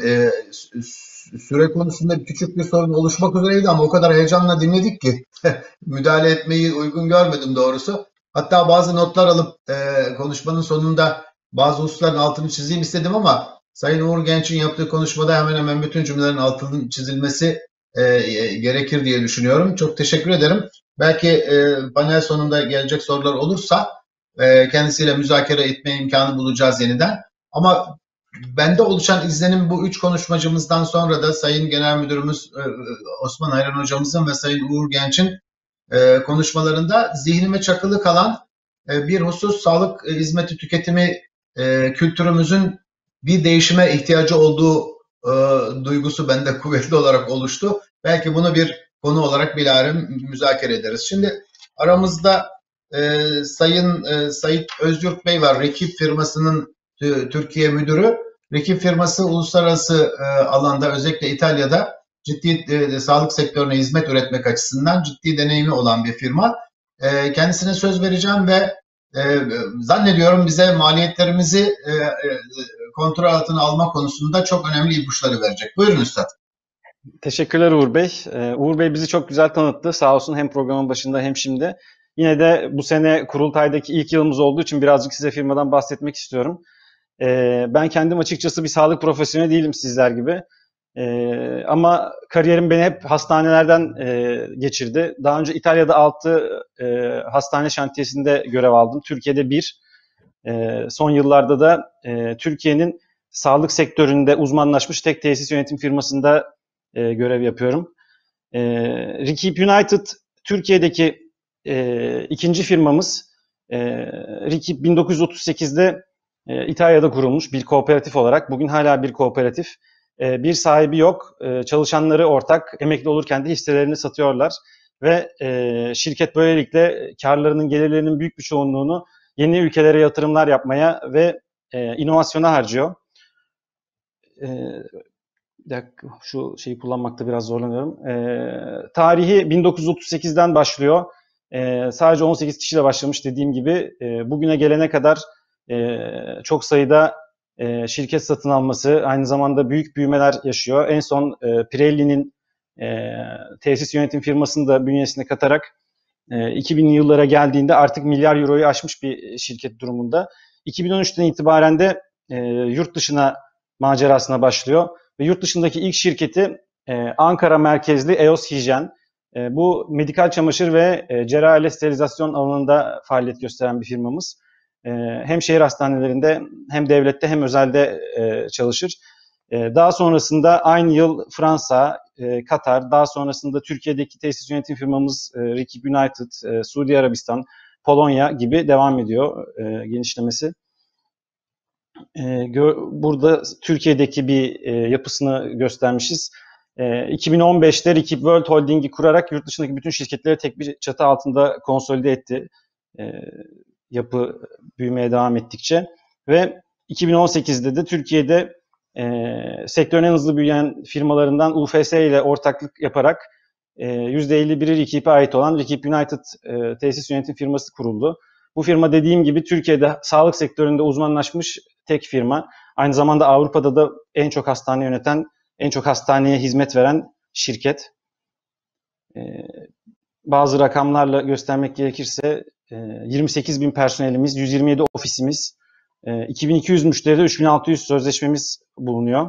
S1: Süre konusunda küçük bir sorun oluşmak üzereydi ama o kadar heyecanla dinledik ki müdahale etmeyi uygun görmedim doğrusu. Hatta bazı notlar alıp konuşmanın sonunda bazı hususların altını çizeyim istedim ama Sayın Uğur Genç'in yaptığı konuşmada hemen hemen bütün cümlelerin altının çizilmesi gerekir diye düşünüyorum. Çok teşekkür ederim. Belki panel sonunda gelecek sorular olursa kendisiyle müzakere etme imkanı bulacağız yeniden. Ama bende oluşan izlenim bu üç konuşmacımızdan sonra da Sayın Genel Müdürümüz Osman Ayran Hocamızın ve Sayın Uğur Genç'in konuşmalarında zihnime çakılı kalan bir husus sağlık hizmeti tüketimi kültürümüzün bir değişime ihtiyacı olduğu duygusu bende kuvvetli olarak oluştu. Belki bunu bir konu olarak bilahare müzakere ederiz. Şimdi aramızda Sayın Sait Özyurt Bey var. Rekip firmasının Türkiye müdürü. Rekip firması uluslararası alanda özellikle İtalya'da ciddi sağlık sektörüne hizmet üretmek açısından ciddi deneyimi olan bir firma. Kendisine söz vereceğim ve zannediyorum bize maliyetlerimizi kontrol altına alma konusunda çok önemli ipuçları verecek. Buyurun Üstad.
S5: Teşekkürler Uğur Bey. Uğur Bey bizi çok güzel tanıttı. Sağ olsun hem programın başında hem şimdi. Yine de bu sene kurultaydaki ilk yılımız olduğu için birazcık size firmadan bahsetmek istiyorum. Ben kendim açıkçası bir sağlık profesyoneli değilim sizler gibi. Ama kariyerim beni hep hastanelerden geçirdi. Daha önce İtalya'da 6 hastane şantiyesinde görev aldım. Türkiye'de 1. Son yıllarda da Türkiye'nin sağlık sektöründe uzmanlaşmış tek tesis yönetim firmasında görev yapıyorum. Recip United Türkiye'deki ikinci firmamız. Recip 1938'de İtalya'da kurulmuş bir kooperatif olarak. Bugün hala bir kooperatif. Bir sahibi yok. Çalışanları ortak. Emekli olurken de hisselerini satıyorlar. Ve şirket böylelikle karlarının, gelirlerinin büyük bir çoğunluğunu yeni ülkelere yatırımlar yapmaya ve inovasyona harcıyor. Bir dakika, şu şeyi kullanmakta biraz zorlanıyorum. Tarihi 1938'den başlıyor. Sadece 18 kişiyle başlamış dediğim gibi. Bugüne gelene kadar çok sayıda şirket satın alması, aynı zamanda büyük büyümeler yaşıyor. En son Pirelli'nin tesis yönetim firmasını da bünyesine katarak 2000'li yıllara geldiğinde artık milyar euroyu aşmış bir şirket durumunda. 2013'ten itibaren de yurt dışına macerasına başlıyor. Ve yurt dışındaki ilk şirketi Ankara merkezli EOS Hijyen. Bu medikal çamaşır ve cerrahi sterilizasyon alanında faaliyet gösteren bir firmamız. Hem şehir hastanelerinde hem devlette hem özelde çalışır. Daha sonrasında aynı yıl Fransa, Katar, daha sonrasında Türkiye'deki tesis yönetim firmamız Recip United, Suudi Arabistan, Polonya gibi devam ediyor genişlemesi. Burada Türkiye'deki bir yapısını göstermişiz. 2015'te Recip World Holding'i kurarak yurt dışındaki bütün şirketleri tek bir çatı altında konsolide etti. Yapı büyümeye devam ettikçe. Ve 2018'de de Türkiye'de sektörün en hızlı büyüyen firmalarından UFS ile ortaklık yaparak %51'i Recip'e ait olan Recip United tesis yönetim firması kuruldu. Bu firma dediğim gibi Türkiye'de sağlık sektöründe uzmanlaşmış tek firma. Aynı zamanda Avrupa'da da en çok hastane yöneten, en çok hastaneye hizmet veren şirket. Bazı rakamlarla göstermek gerekirse 28 bin personelimiz, 127 ofisimiz, 2200 müşteride 3600 sözleşmemiz bulunuyor.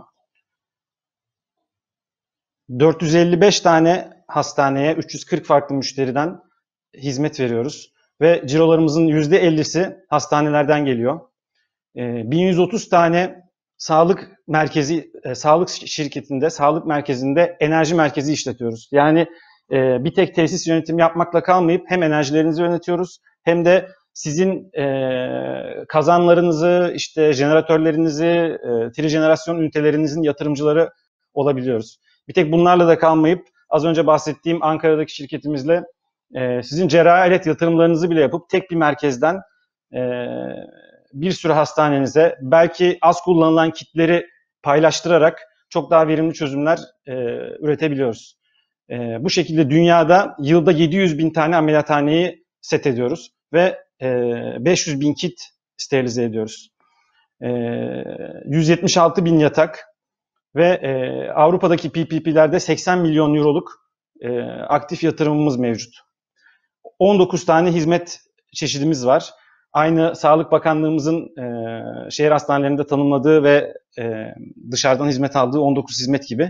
S5: 455 tane hastaneye 340 farklı müşteriden hizmet veriyoruz. Ve cirolarımızın %50'si hastanelerden geliyor. 1130 tane sağlık merkezi, sağlık şirketinde, sağlık merkezinde enerji merkezi işletiyoruz. Yani bir tek tesis yönetimi yapmakla kalmayıp hem enerjilerinizi yönetiyoruz hem de sizin kazanlarınızı, işte jeneratörlerinizi, trijenerasyon ünitelerinizin yatırımcıları olabiliyoruz. Bir tek bunlarla da kalmayıp az önce bahsettiğim Ankara'daki şirketimizle sizin cerrahi alet yatırımlarınızı bile yapıp tek bir merkezden bir sürü hastanenize belki az kullanılan kitleri paylaştırarak çok daha verimli çözümler üretebiliyoruz. Bu şekilde dünyada yılda 700 bin tane ameliyathaneyi set ediyoruz ve 500 bin kit sterilize ediyoruz. 176 bin yatak ve Avrupa'daki PPP'lerde 80 milyon euroluk aktif yatırımımız mevcut. 19 tane hizmet çeşidimiz var. Aynı Sağlık Bakanlığımızın şehir hastanelerinde tanımladığı ve dışarıdan hizmet aldığı 19 hizmet gibi.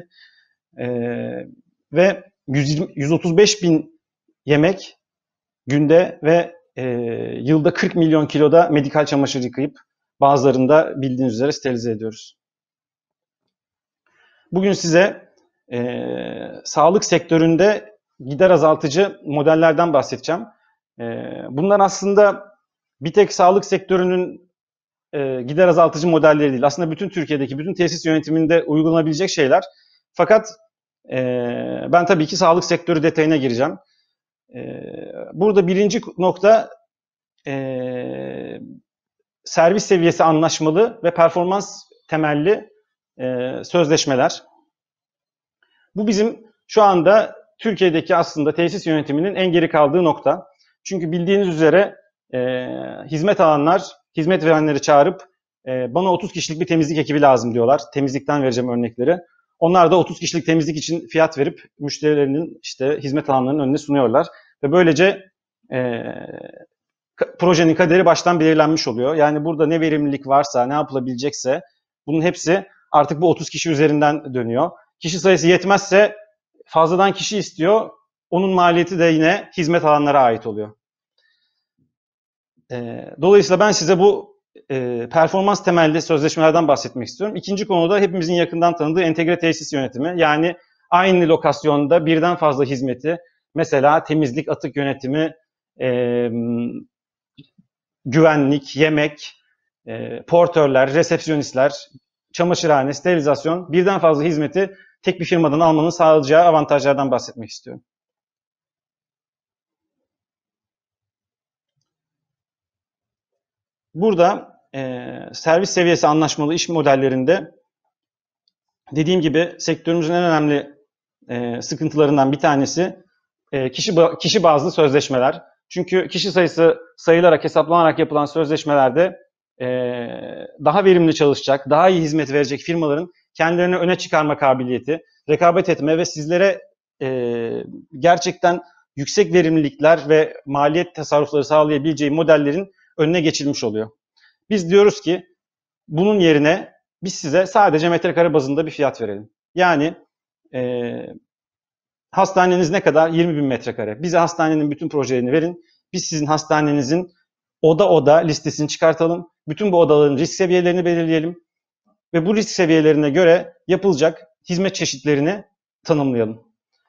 S5: Ve 135 bin yemek günde ve yılda 40 milyon kiloda medikal çamaşır yıkayıp bazılarında bildiğiniz üzere sterilize ediyoruz. Bugün size sağlık sektöründe gider azaltıcı modellerden bahsedeceğim. Bunlar aslında bir tek sağlık sektörünün gider azaltıcı modelleri değil. Aslında bütün Türkiye'deki bütün tesis yönetiminde uygulanabilecek şeyler. Fakat ben tabii ki sağlık sektörü detayına gireceğim. Burada birinci nokta servis seviyesi anlaşmalı ve performans temelli sözleşmeler. Bu bizim şu anda Türkiye'deki aslında tesis yönetiminin en geri kaldığı nokta. Çünkü bildiğiniz üzere hizmet alanlar, hizmet verenleri çağırıp bana 30 kişilik bir temizlik ekibi lazım diyorlar. Temizlikten vereceğim örnekleri. Onlar da 30 kişilik temizlik için fiyat verip müşterilerinin, işte hizmet alanlarının önüne sunuyorlar. Ve böylece projenin kaderi baştan belirlenmiş oluyor. Yani burada ne verimlilik varsa, ne yapılabilecekse bunun hepsi artık bu 30 kişi üzerinden dönüyor. Kişi sayısı yetmezse fazladan kişi istiyor. Onun maliyeti de yine hizmet alanlara ait oluyor. Dolayısıyla ben size bu performans temelli sözleşmelerden bahsetmek istiyorum. İkinci konuda hepimizin yakından tanıdığı entegre tesis yönetimi. Yani aynı lokasyonda birden fazla hizmeti, mesela temizlik, atık yönetimi, güvenlik, yemek, portörler, resepsiyonistler, çamaşırhane, sterilizasyon, birden fazla hizmeti tek bir firmadan almanın sağlayacağı avantajlardan bahsetmek istiyorum. Burada servis seviyesi anlaşmalı iş modellerinde dediğim gibi sektörümüzün en önemli sıkıntılarından bir tanesi kişi bazlı sözleşmeler. Çünkü kişi sayısı sayılarak, hesaplanarak yapılan sözleşmelerde daha verimli çalışacak, daha iyi hizmet verecek firmaların kendilerini öne çıkarma kabiliyeti, rekabet etme ve sizlere gerçekten yüksek verimlilikler ve maliyet tasarrufları sağlayabileceği modellerin önüne geçilmiş oluyor. Biz diyoruz ki bunun yerine biz size sadece metrekare bazında bir fiyat verelim. Yani hastaneniz ne kadar? 20.000 metrekare. Bize hastanenin bütün projelerini verin. Biz sizin hastanenizin oda listesini çıkartalım. Bütün bu odaların risk seviyelerini belirleyelim. Ve bu risk seviyelerine göre yapılacak hizmet çeşitlerini tanımlayalım.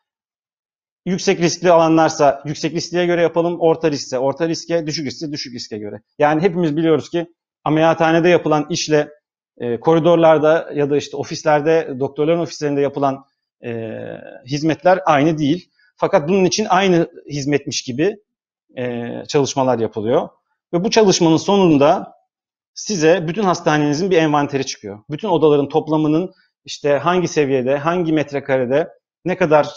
S5: Yüksek riskli alanlarsa yüksek riskliye göre yapalım. Orta riskse orta riske, düşük riskse düşük riske göre. Yani hepimiz biliyoruz ki ameliyathanede yapılan işle koridorlarda ya da işte ofislerde, doktorların ofislerinde yapılan hizmetler aynı değil. Fakat bunun için aynı hizmetmiş gibi çalışmalar yapılıyor. Ve bu çalışmanın sonunda size bütün hastanenizin bir envanteri çıkıyor. Bütün odaların toplamının işte hangi seviyede, hangi metrekarede, ne kadar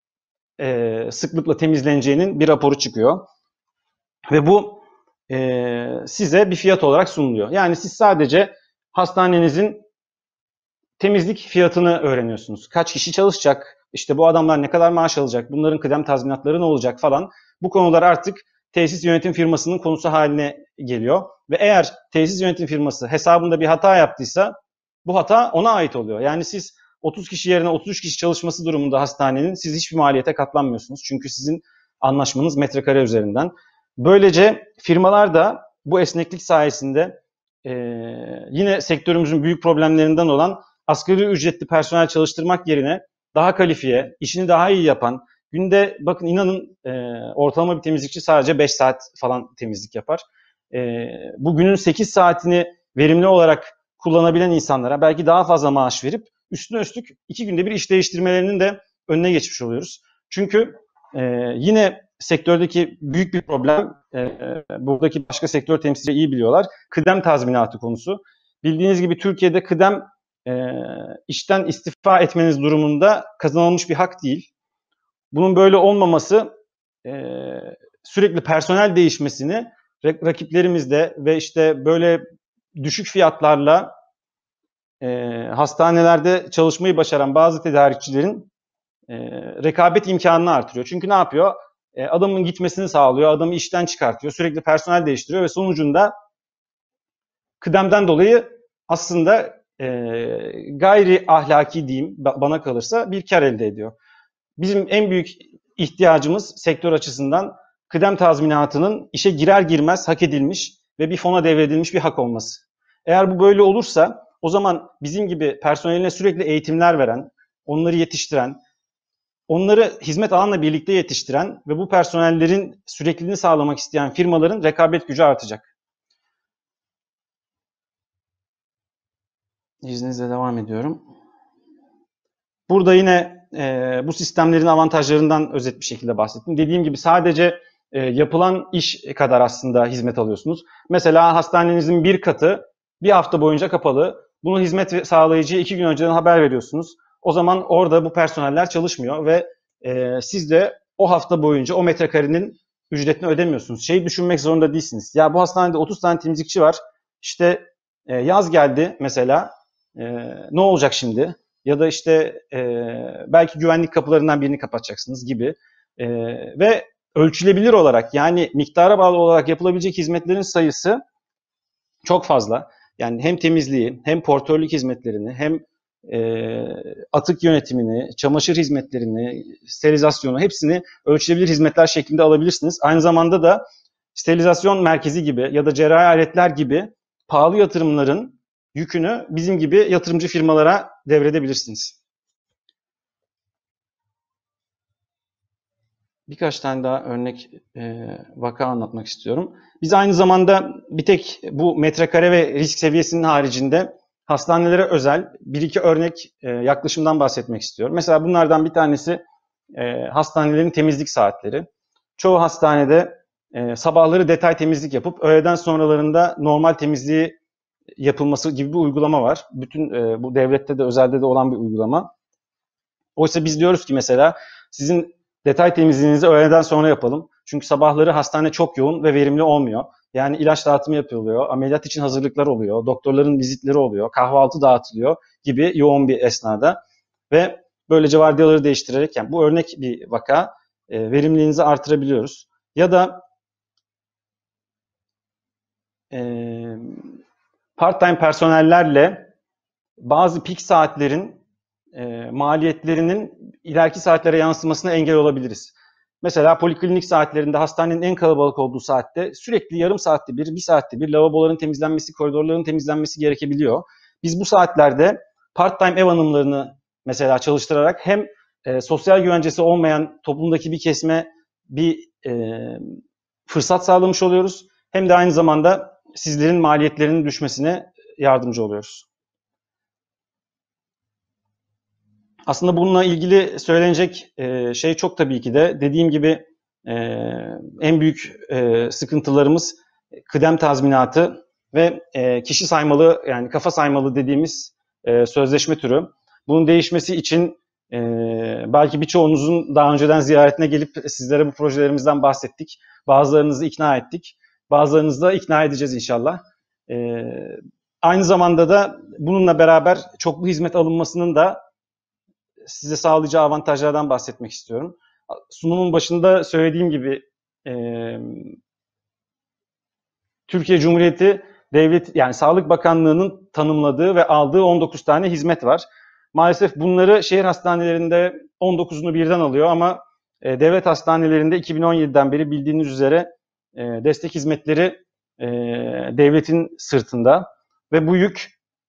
S5: sıklıkla temizleneceğinin bir raporu çıkıyor. Ve bu size bir fiyat olarak sunuluyor. Yani siz sadece hastanenizin temizlik fiyatını öğreniyorsunuz. Kaç kişi çalışacak, işte bu adamlar ne kadar maaş alacak, bunların kıdem tazminatları ne olacak falan. Bu konular artık tesis yönetim firmasının konusu haline geliyor. Ve eğer tesis yönetim firması hesabında bir hata yaptıysa bu hata ona ait oluyor. Yani siz 30 kişi yerine 33 kişi çalışması durumunda hastanenin siz hiçbir maliyete katlanmıyorsunuz. Çünkü sizin anlaşmanız metrekare üzerinden. Böylece firmalar da bu esneklik sayesinde yine sektörümüzün büyük problemlerinden olan asgari ücretli personel çalıştırmak yerine daha kalifiye, işini daha iyi yapan, günde bakın inanın ortalama bir temizlikçi sadece 5 saat falan temizlik yapar. Bu günün 8 saatini verimli olarak kullanabilen insanlara belki daha fazla maaş verip üstüne üstlük 2 günde bir iş değiştirmelerinin de önüne geçmiş oluyoruz. Çünkü yine sektördeki büyük bir problem, buradaki başka sektör temsilcileri iyi biliyorlar, kıdem tazminatı konusu. Bildiğiniz gibi Türkiye'de kıdem işten istifa etmeniz durumunda kazanılmış bir hak değil. Bunun böyle olmaması sürekli personel değişmesini rakiplerimizde ve işte böyle düşük fiyatlarla hastanelerde çalışmayı başaran bazı tedarikçilerin rekabet imkanını artırıyor. Çünkü ne yapıyor? Adamın gitmesini sağlıyor, adamı işten çıkartıyor, sürekli personel değiştiriyor ve sonucunda kıdemden dolayı aslında gayri ahlaki diyeyim bana kalırsa bir kar elde ediyor. Bizim en büyük ihtiyacımız sektör açısından kıdem tazminatının işe girer girmez hak edilmiş ve bir fona devredilmiş bir hak olması. Eğer bu böyle olursa o zaman bizim gibi personeline sürekli eğitimler veren, onları yetiştiren, onları hizmet alanla birlikte yetiştiren ve bu personellerin sürekliliğini sağlamak isteyen firmaların rekabet gücü artacak. İzninizle devam ediyorum. Burada yine bu sistemlerin avantajlarından özet bir şekilde bahsettim. Dediğim gibi sadece yapılan iş kadar aslında hizmet alıyorsunuz. Mesela hastanenizin bir katı bir hafta boyunca kapalı. Bunu hizmet sağlayıcıya 2 gün önceden haber veriyorsunuz. O zaman orada bu personeller çalışmıyor ve siz de o hafta boyunca o metrekarenin ücretini ödemiyorsunuz. Şeyi düşünmek zorunda değilsiniz. Ya bu hastanede 30 tane temizlikçi var. İşte yaz geldi mesela. Ne olacak şimdi? ya da işte belki güvenlik kapılarından birini kapatacaksınız gibi ve ölçülebilir olarak, yani miktara bağlı olarak yapılabilecek hizmetlerin sayısı çok fazla. Yani hem temizliği, hem portörlük hizmetlerini, hem atık yönetimini, çamaşır hizmetlerini, sterilizasyonu, hepsini ölçülebilir hizmetler şeklinde alabilirsiniz. Aynı zamanda da sterilizasyon merkezi gibi ya da cerrahi aletler gibi pahalı yatırımların yükünü bizim gibi yatırımcı firmalara devredebilirsiniz. Birkaç tane daha örnek vaka anlatmak istiyorum. Biz aynı zamanda bir tek bu metrekare ve risk seviyesinin haricinde hastanelere özel bir iki örnek yaklaşımdan bahsetmek istiyorum. Mesela bunlardan bir tanesi hastanelerin temizlik saatleri. Çoğu hastanede sabahları detay temizlik yapıp öğleden sonralarında normal temizliği yapılması gibi bir uygulama var. Bütün bu devlette de özelde de olan bir uygulama. Oysa biz diyoruz ki mesela sizin detay temizliğinizi öğleden sonra yapalım. Çünkü sabahları hastane çok yoğun ve verimli olmuyor. Yani ilaç dağıtımı yapılıyor, ameliyat için hazırlıklar oluyor, doktorların vizitleri oluyor, kahvaltı dağıtılıyor gibi yoğun bir esnada. Ve böylece vardiyaları değiştirerek, yani bu örnek bir vaka, verimliliğinizi artırabiliyoruz. Ya da part-time personellerle bazı pik saatlerin maliyetlerinin ileriki saatlere yansımasına engel olabiliriz. Mesela poliklinik saatlerinde, hastanenin en kalabalık olduğu saatte sürekli yarım saatte bir saatte bir lavaboların temizlenmesi, koridorların temizlenmesi gerekebiliyor. Biz bu saatlerde part-time ev hanımlarını mesela çalıştırarak hem sosyal güvencesi olmayan toplumdaki bir kesime bir fırsat sağlamış oluyoruz, hem de aynı zamanda sizlerin maliyetlerinin düşmesine yardımcı oluyoruz. Aslında bununla ilgili söylenecek şey çok tabii ki de. Dediğim gibi en büyük sıkıntılarımız kıdem tazminatı ve kişi saymalı, yani kafa saymalı dediğimiz sözleşme türü. Bunun değişmesi için belki birçoğunuzun daha önceden ziyaretine gelip sizlere bu projelerimizden bahsettik. Bazılarınızı ikna ettik. Bazılarınızı da ikna edeceğiz inşallah. Aynı zamanda da bununla beraber çoklu hizmet alınmasının da size sağlayacağı avantajlardan bahsetmek istiyorum. Sunumun başında söylediğim gibi Türkiye Cumhuriyeti Devlet, yani Sağlık Bakanlığı'nın tanımladığı ve aldığı 19 tane hizmet var. Maalesef bunları şehir hastanelerinde 19'unu birden alıyor ama devlet hastanelerinde 2017'den beri bildiğiniz üzere destek hizmetleri devletin sırtında ve bu yük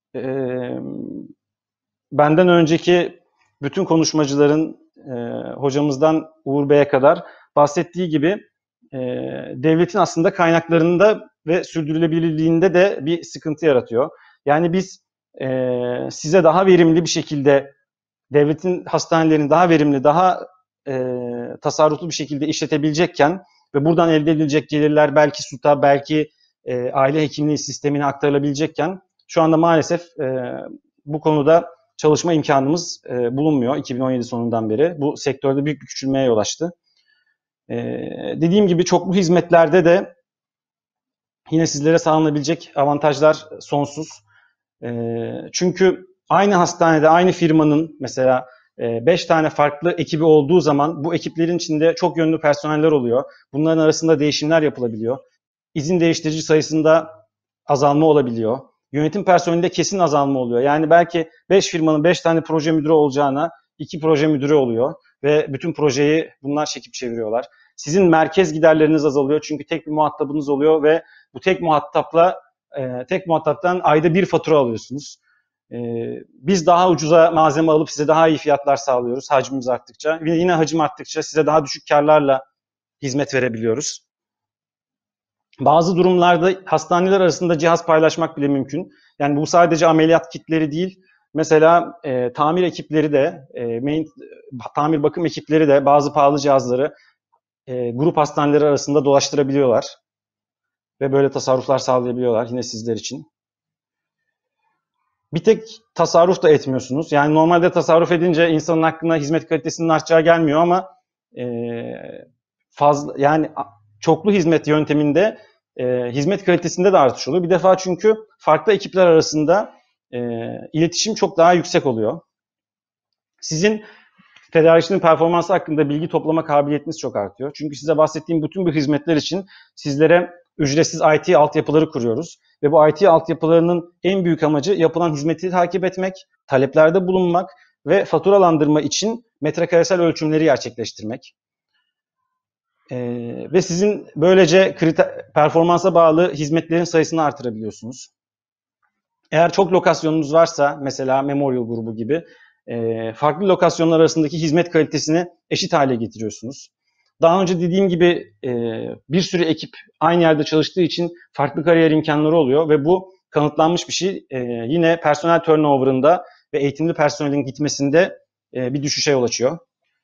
S5: benden önceki bütün konuşmacıların, hocamızdan Uğur Bey'e kadar bahsettiği gibi devletin aslında kaynaklarında ve sürdürülebilirliğinde de bir sıkıntı yaratıyor. Yani biz size daha verimli bir şekilde, devletin hastanelerini daha verimli, daha tasarruflu bir şekilde işletebilecekken ve buradan elde edilecek gelirler belki SUTA, belki aile hekimliği sistemine aktarılabilecekken şu anda maalesef bu konuda çalışma imkanımız bulunmuyor 2017 sonundan beri. Bu sektörde büyük bir küçülmeye yol açtı. Dediğim gibi çoklu hizmetlerde de yine sizlere sağlanabilecek avantajlar sonsuz. Çünkü aynı hastanede, aynı firmanın mesela 5 tane farklı ekibi olduğu zaman bu ekiplerin içinde çok yönlü personeller oluyor. Bunların arasında değişimler yapılabiliyor. İzin değiştirici sayısında azalma olabiliyor. Yönetim personelinde kesin azalma oluyor. Yani belki 5 firmanın 5 tane proje müdürü olacağına 2 proje müdürü oluyor ve bütün projeyi bunlar çekip çeviriyorlar. Sizin merkez giderleriniz azalıyor çünkü tek bir muhatabınız oluyor ve bu tek muhataptan ayda bir fatura alıyorsunuz. Biz daha ucuza malzeme alıp size daha iyi fiyatlar sağlıyoruz hacmimiz arttıkça. Ve yine hacim arttıkça size daha düşük karlarla hizmet verebiliyoruz. Bazı durumlarda hastaneler arasında cihaz paylaşmak bile mümkün. Yani bu sadece ameliyat kitleri değil. Mesela tamir ekipleri de, tamir bakım ekipleri de bazı pahalı cihazları grup hastaneleri arasında dolaştırabiliyorlar. Ve böyle tasarruflar sağlayabiliyorlar yine sizler için. Bir tek tasarruf da etmiyorsunuz. Yani normalde tasarruf edince insanın aklına hizmet kalitesinin artacağı gelmiyor ama yani çoklu hizmet yönteminde hizmet kalitesinde de artış oluyor. Bir defa çünkü farklı ekipler arasında iletişim çok daha yüksek oluyor. sizin tedarikçinin performansı hakkında bilgi toplama kabiliyetiniz çok artıyor. Çünkü size bahsettiğim bütün bu hizmetler için sizlere ücretsiz IT altyapıları kuruyoruz. Ve bu IT altyapılarının en büyük amacı yapılan hizmeti takip etmek, taleplerde bulunmak ve faturalandırma için metrekaresel ölçümleri gerçekleştirmek. Ve sizin böylece performansa bağlı hizmetlerin sayısını artırabiliyorsunuz. Eğer çok lokasyonunuz varsa, mesela Memorial grubu gibi, farklı lokasyonlar arasındaki hizmet kalitesini eşit hale getiriyorsunuz. Daha önce dediğim gibi bir sürü ekip aynı yerde çalıştığı için farklı kariyer imkanları oluyor ve bu kanıtlanmış bir şey. Yine personel turnover'ında ve eğitimli personelin gitmesinde bir düşüşe yol açıyor.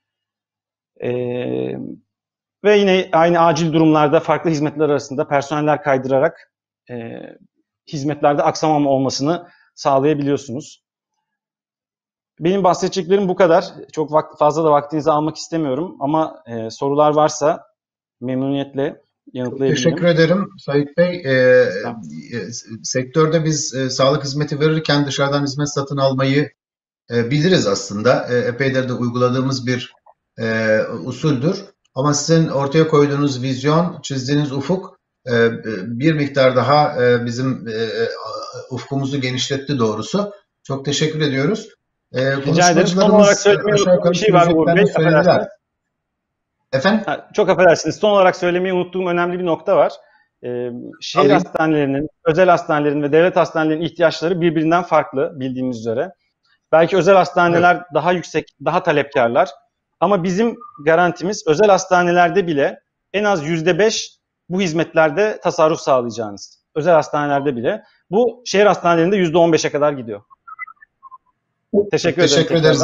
S5: Ve yine aynı acil durumlarda farklı hizmetler arasında personeller kaydırarak hizmetlerde aksamama olmasını sağlayabiliyorsunuz. Benim bahsedeceklerim bu kadar. Çok fazla da vaktinizi almak istemiyorum ama sorular varsa memnuniyetle yanıtlayabilirim.
S1: Teşekkür ederim Sait Bey. Sektörde biz sağlık hizmeti verirken dışarıdan hizmet satın almayı biliriz aslında. Epeydir de uyguladığımız bir usuldür. Ama sizin ortaya koyduğunuz vizyon, çizdiğiniz ufuk bir miktar daha bizim ufkumuzu genişletti doğrusu. Çok teşekkür ediyoruz.
S5: Rica ederim. Son olarak söylemeyi unuttuğum bir şey var Uğur Bey.
S1: Efendim?
S5: Çok affedersiniz. Son olarak söylemeyi unuttuğum önemli bir nokta var. Şehir hastanelerinin, özel hastanelerin ve devlet hastanelerinin ihtiyaçları birbirinden farklı bildiğimiz üzere. Belki özel hastaneler daha yüksek, daha talepkarlar. Ama bizim garantimiz özel hastanelerde bile en az %5 bu hizmetlerde tasarruf sağlayacağınız. Özel hastanelerde bile. Bu şehir hastanelerinde %15'e kadar gidiyor. Teşekkür
S1: ederiz.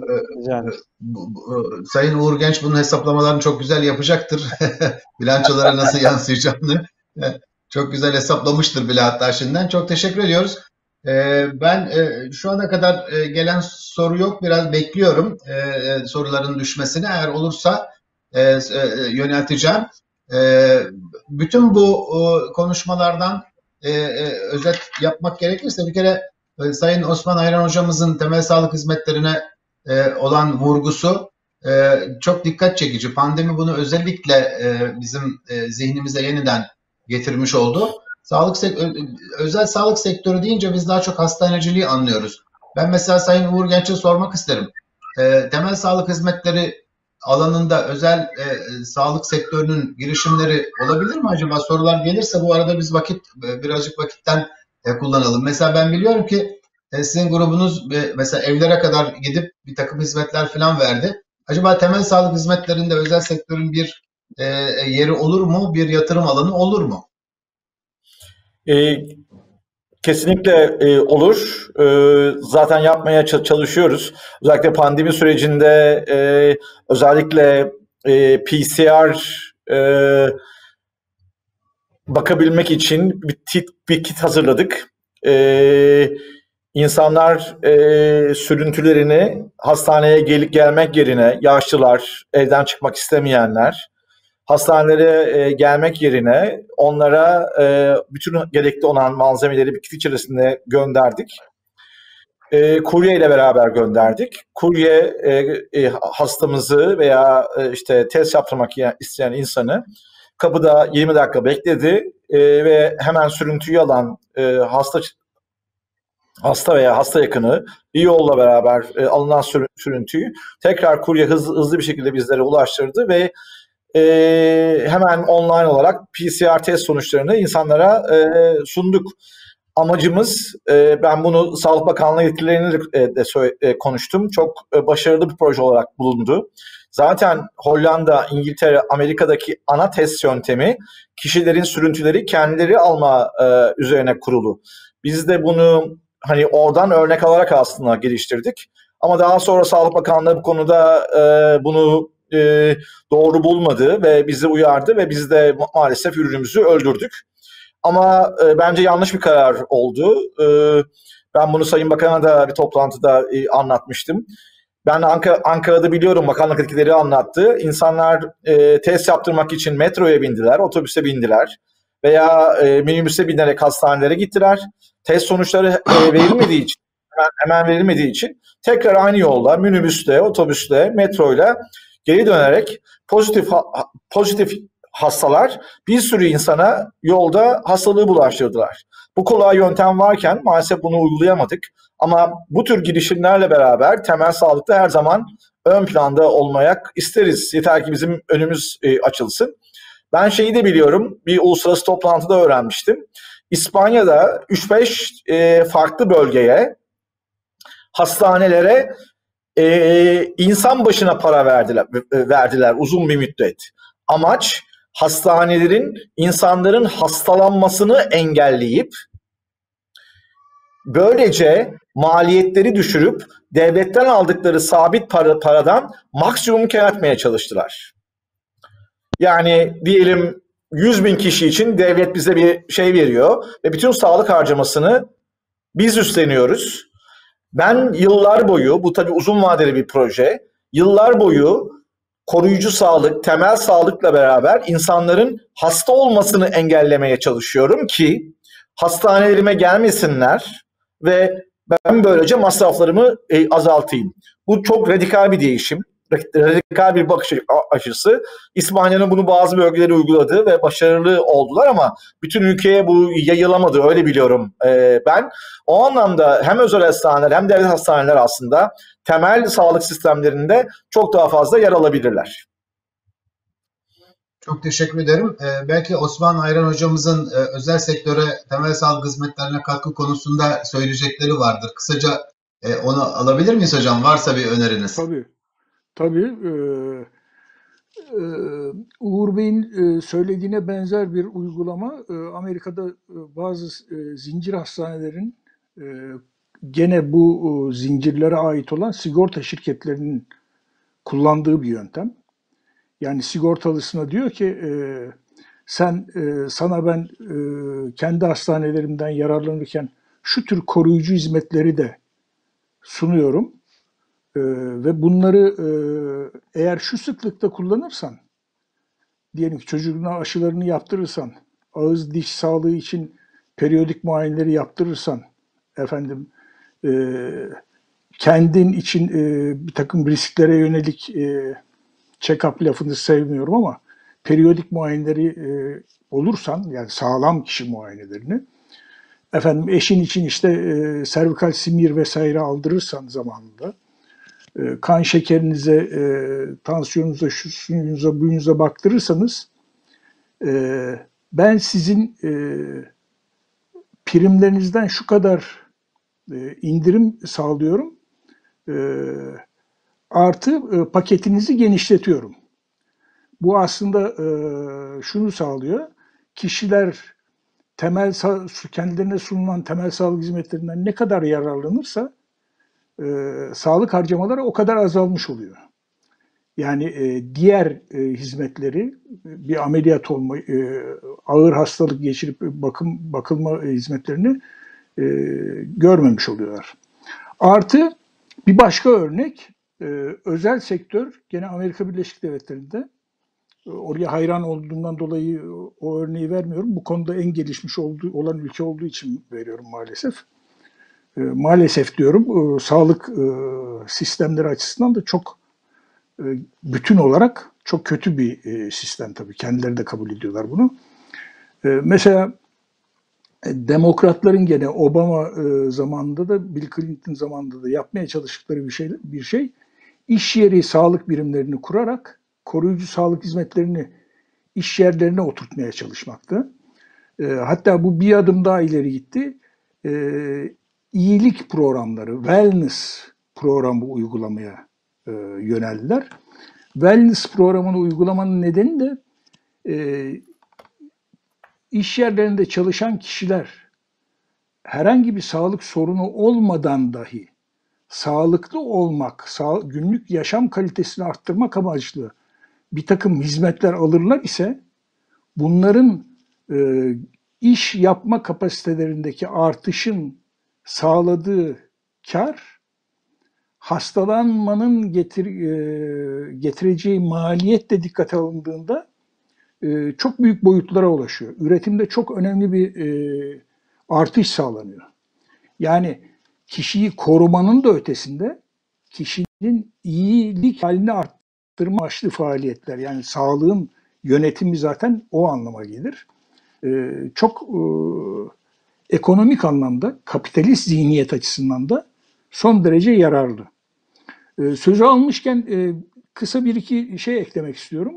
S1: Sayın Uğur Genç bunun hesaplamalarını çok güzel yapacaktır. Bilançolara nasıl yansıyacağını çok güzel hesaplamıştır bile hatta şimdiden. Çok teşekkür ediyoruz. Ben şu ana kadar gelen soru yok. Biraz bekliyorum soruların düşmesini. Eğer olursa yönelteceğim. Bütün bu konuşmalardan özet yapmak gerekirse bir kere Sayın Osman Ayran hocamızın temel sağlık hizmetlerine olan vurgusu çok dikkat çekici. Pandemi bunu özellikle bizim zihnimize yeniden getirmiş oldu. Özel sağlık sektörü deyince biz daha çok hastaneciliği anlıyoruz. Ben mesela Sayın Uğur Genç'e sormak isterim. Temel sağlık hizmetleri alanında özel sağlık sektörünün girişimleri olabilir mi acaba? Sorular gelirse bu arada biz birazcık vakitten kullanalım. Mesela ben biliyorum ki sizin grubunuz mesela evlere kadar gidip bir takım hizmetler falan verdi. Acaba temel sağlık hizmetlerinde özel sektörün bir yeri olur mu? Bir yatırım alanı olur mu?
S4: Kesinlikle olur. Zaten yapmaya çalışıyoruz. Özellikle pandemi sürecinde özellikle PCR bakabilmek için bir kit hazırladık. İnsanlar sürüntülerini hastaneye gelmek yerine, yaşlılar, evden çıkmak istemeyenler, hastanelere gelmek yerine onlara bütün gerekli olan malzemeleri bir kit içerisinde gönderdik. Kurye ile beraber gönderdik. Kurye hastamızı veya işte test yaptırmak isteyen insanı kapıda 20 dakika bekledi ve hemen sürüntüyü alan hasta veya hasta yakını bir yolla beraber alınan sürüntüyü tekrar kurye hızlı bir şekilde bizlere ulaştırdı ve hemen online olarak PCR test sonuçlarını insanlara sunduk. Amacımız, ben bunu Sağlık Bakanlığı yetkililerine de konuştum, çok başarılı bir proje olarak bulundu. Zaten Hollanda, İngiltere, Amerika'daki ana test yöntemi kişilerin sürüntüleri kendileri alma üzerine kurulu. Biz de bunu hani oradan örnek alarak aslında geliştirdik. Ama daha sonra Sağlık Bakanlığı bu konuda bunu doğru bulmadı ve bizi uyardı ve biz de maalesef ürünümüzü öldürdük. Ama bence yanlış bir karar oldu. Ben bunu Sayın Bakan'a da bir toplantıda anlatmıştım. Ben Ankara'da biliyorum, bakanlık etkileri anlattı. İnsanlar test yaptırmak için metroya bindiler, otobüse bindiler veya minibüse binerek hastanelere gittiler. Test sonuçları verilmediği için hemen verilmediği için tekrar aynı yolda minibüsle, otobüsle, metroyla geri dönerek pozitif hastalar bir sürü insana yolda hastalığı bulaştırdılar. Bu kolay yöntem varken maalesef bunu uygulayamadık. Ama bu tür girişimlerle beraber temel sağlıkta her zaman ön planda olmaya isteriz. Yeter ki bizim önümüz açılsın. Ben şeyi de biliyorum, bir uluslararası toplantıda öğrenmiştim. İspanya'da 3-5 farklı bölgeye, hastanelere insan başına para verdiler uzun bir müddet. Amaç hastanelerin insanların hastalanmasını engelleyip böylece maliyetleri düşürüp devletten aldıkları sabit paradan maksimum kâr etmeye çalıştılar. Yani diyelim 100.000 kişi için devlet bize bir şey veriyor ve bütün sağlık harcamasını biz üstleniyoruz. Ben yıllar boyu, bu tabii uzun vadeli bir proje, yıllar boyu koruyucu sağlık, temel sağlıkla beraber insanların hasta olmasını engellemeye çalışıyorum ki hastanelerime gelmesinler ve ben böylece masraflarımı azaltayım. Bu çok radikal bir değişim, radikal bir bakış açısı. İspanya'nın bunu bazı bölgelere uyguladı ve başarılı oldular ama bütün ülkeye bu yayılamadı, öyle biliyorum ben. O anlamda hem özel hastaneler hem devlet hastaneler aslında temel sağlık sistemlerinde çok daha fazla yer alabilirler.
S6: Çok teşekkür ederim. Belki Osman Ayran hocamızın özel sektöre temel sağlık hizmetlerine katkı konusunda söyleyecekleri vardır. Kısaca onu alabilir miyiz hocam? Varsa bir öneriniz.
S2: Tabii. Uğur Bey'in söylediğine benzer bir uygulama Amerika'da bazı zincir hastanelerin gene bu zincirlere ait olan sigorta şirketlerinin kullandığı bir yöntem. Yani sigortalısına diyor ki sana ben kendi hastanelerimden yararlanırken şu tür koruyucu hizmetleri de sunuyorum. Ve bunları eğer şu sıklıkta kullanırsan, diyelim ki çocuğuna aşılarını yaptırırsan, ağız diş sağlığı için periyodik muayeneleri yaptırırsan, kendin için bir takım risklere yönelik check-up lafını sevmiyorum ama periyodik muayeneleri olursan, yani sağlam kişi muayenelerini, eşin için işte servikal simir vesaire aldırırsan zamanında, kan şekerinize, tansiyonunuza, şusunuza, buyunuza baktırırsanız ben sizin primlerinizden şu kadar indirim sağlıyorum, artı paketinizi genişletiyorum. Bu aslında şunu sağlıyor, kişiler kendilerine sunulan temel sağlık hizmetlerinden ne kadar yararlanırsa sağlık harcamaları o kadar azalmış oluyor. Yani diğer hizmetleri, bir ameliyat olma, ağır hastalık geçirip bakılma hizmetlerini görmemiş oluyorlar. Artı bir başka örnek, özel sektör, gene Amerika Birleşik Devletleri'nde, oraya hayran olduğumdan dolayı o örneği vermiyorum. Bu konuda en gelişmiş olan ülke olduğu için veriyorum maalesef. Maalesef diyorum, sağlık sistemleri açısından da çok bütün olarak çok kötü bir sistem tabii. Kendileri de kabul ediyorlar bunu. Mesela demokratların gene Obama zamanında da Bill Clinton zamanında da yapmaya çalıştıkları bir şey iş yeri sağlık birimlerini kurarak koruyucu sağlık hizmetlerini iş yerlerine oturtmaya çalışmaktı. Hatta bu bir adım daha ileri gitti. İyilik programları, wellness programı uygulamaya yöneldiler. Wellness programını uygulamanın nedeni de iş yerlerinde çalışan kişiler herhangi bir sağlık sorunu olmadan dahi sağlıklı olmak, günlük yaşam kalitesini arttırmak amaçlı bir takım hizmetler alırlar ise bunların iş yapma kapasitelerindeki artışın sağladığı kar, hastalanmanın getireceği maliyet de dikkate alındığında çok büyük boyutlara ulaşıyor. Üretimde çok önemli bir artış sağlanıyor. Yani kişiyi korumanın da ötesinde kişinin iyilik halini arttırma amaçlı faaliyetler. Yani sağlığın yönetimi zaten o anlama gelir. Çok ekonomik anlamda, kapitalist zihniyet açısından da son derece yararlı. Sözü almışken kısa bir iki şey eklemek istiyorum.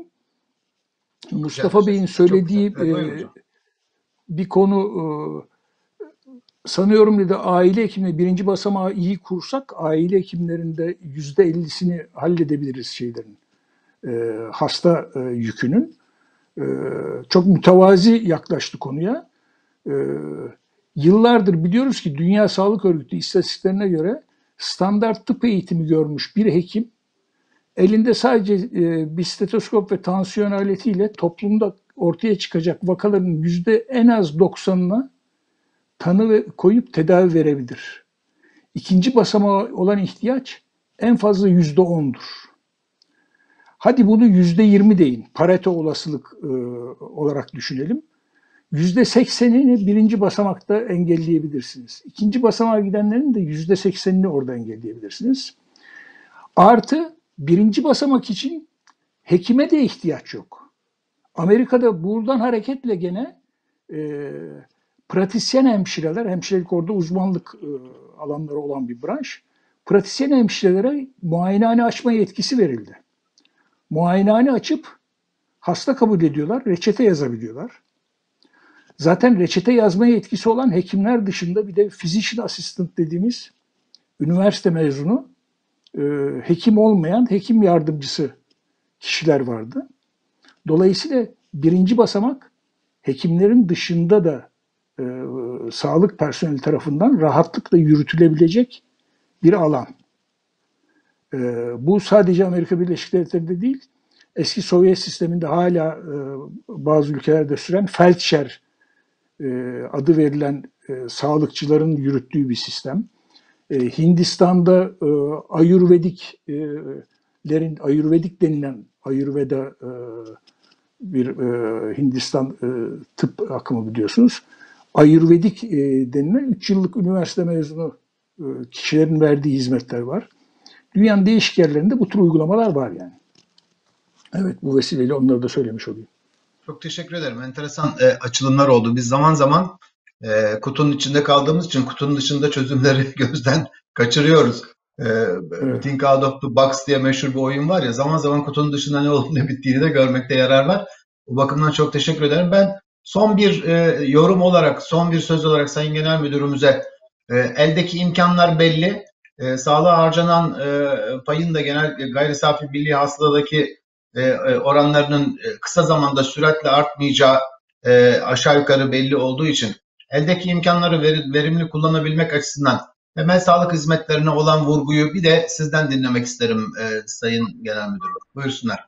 S2: Mustafa Bey'in söylediği bir konu sanıyorum dedi, aile hekimliği birinci basamağı iyi kursak aile hekimlerinde %50'sini halledebiliriz şeylerin, hasta yükünün. Çok mütevazi yaklaştı konuya. Yıllardır biliyoruz ki Dünya Sağlık Örgütü istatistiklerine göre standart tıp eğitimi görmüş bir hekim elinde sadece bir stetoskop ve tansiyon aletiyle toplumda ortaya çıkacak vakaların en az 90'ına tanı ve koyup tedavi verebilir. İkinci basamağa olan ihtiyaç en fazla %10'dur. Hadi bunu %20 deyin. Pareto olasılık olarak düşünelim. %80'ini birinci basamakta engelleyebilirsiniz. İkinci basamağa gidenlerin de %80'ini orada engelleyebilirsiniz. Artı birinci basamak için hekime de ihtiyaç yok. Amerika'da buradan hareketle gene pratisyen hemşireler, hemşirelik orada uzmanlık alanları olan bir branş, pratisyen hemşirelere muayenehane açma yetkisi verildi. Muayenehane açıp hasta kabul ediyorlar, reçete yazabiliyorlar. Zaten reçete yazma yetkisi olan hekimler dışında bir de physician assistant dediğimiz üniversite mezunu, hekim olmayan hekim yardımcısı kişiler vardı. Dolayısıyla birinci basamak hekimlerin dışında da sağlık personeli tarafından rahatlıkla yürütülebilecek bir alan. Bu sadece Amerika Birleşik Devletleri'nde değil, eski Sovyet sisteminde hala bazı ülkelerde süren felçer adı verilen sağlıkçıların yürüttüğü bir sistem. Hindistan'da Ayurvedik denilen Ayurveda bir Hindistan tıp akımı biliyorsunuz. Ayurvedik denilen 3 yıllık üniversite mezunu kişilerin verdiği hizmetler var. Dünyanın değişik yerlerinde bu tür uygulamalar var yani. Evet, bu vesileyle onları da söylemiş olayım.
S6: Çok teşekkür ederim. Enteresan açılımlar oldu. Biz zaman zaman kutunun içinde kaldığımız için kutunun dışında çözümleri gözden kaçırıyoruz.
S2: Evet.
S6: Think Out of the Box diye meşhur bir oyun var ya, zaman zaman kutunun dışında ne olup ne bittiğini de görmekte yarar var. Bu bakımdan çok teşekkür ederim. Ben son bir yorum olarak, son bir söz olarak Sayın Genel Müdürümüze, eldeki imkanlar belli. Sağlığa harcanan payın da genel gayri safi milli hasıladaki oranlarının kısa zamanda süratle artmayacağı aşağı yukarı belli olduğu için eldeki imkanları verimli kullanabilmek açısından temel sağlık hizmetlerine olan vurguyu bir de sizden dinlemek isterim Sayın Genel Müdürüm. Buyursunlar.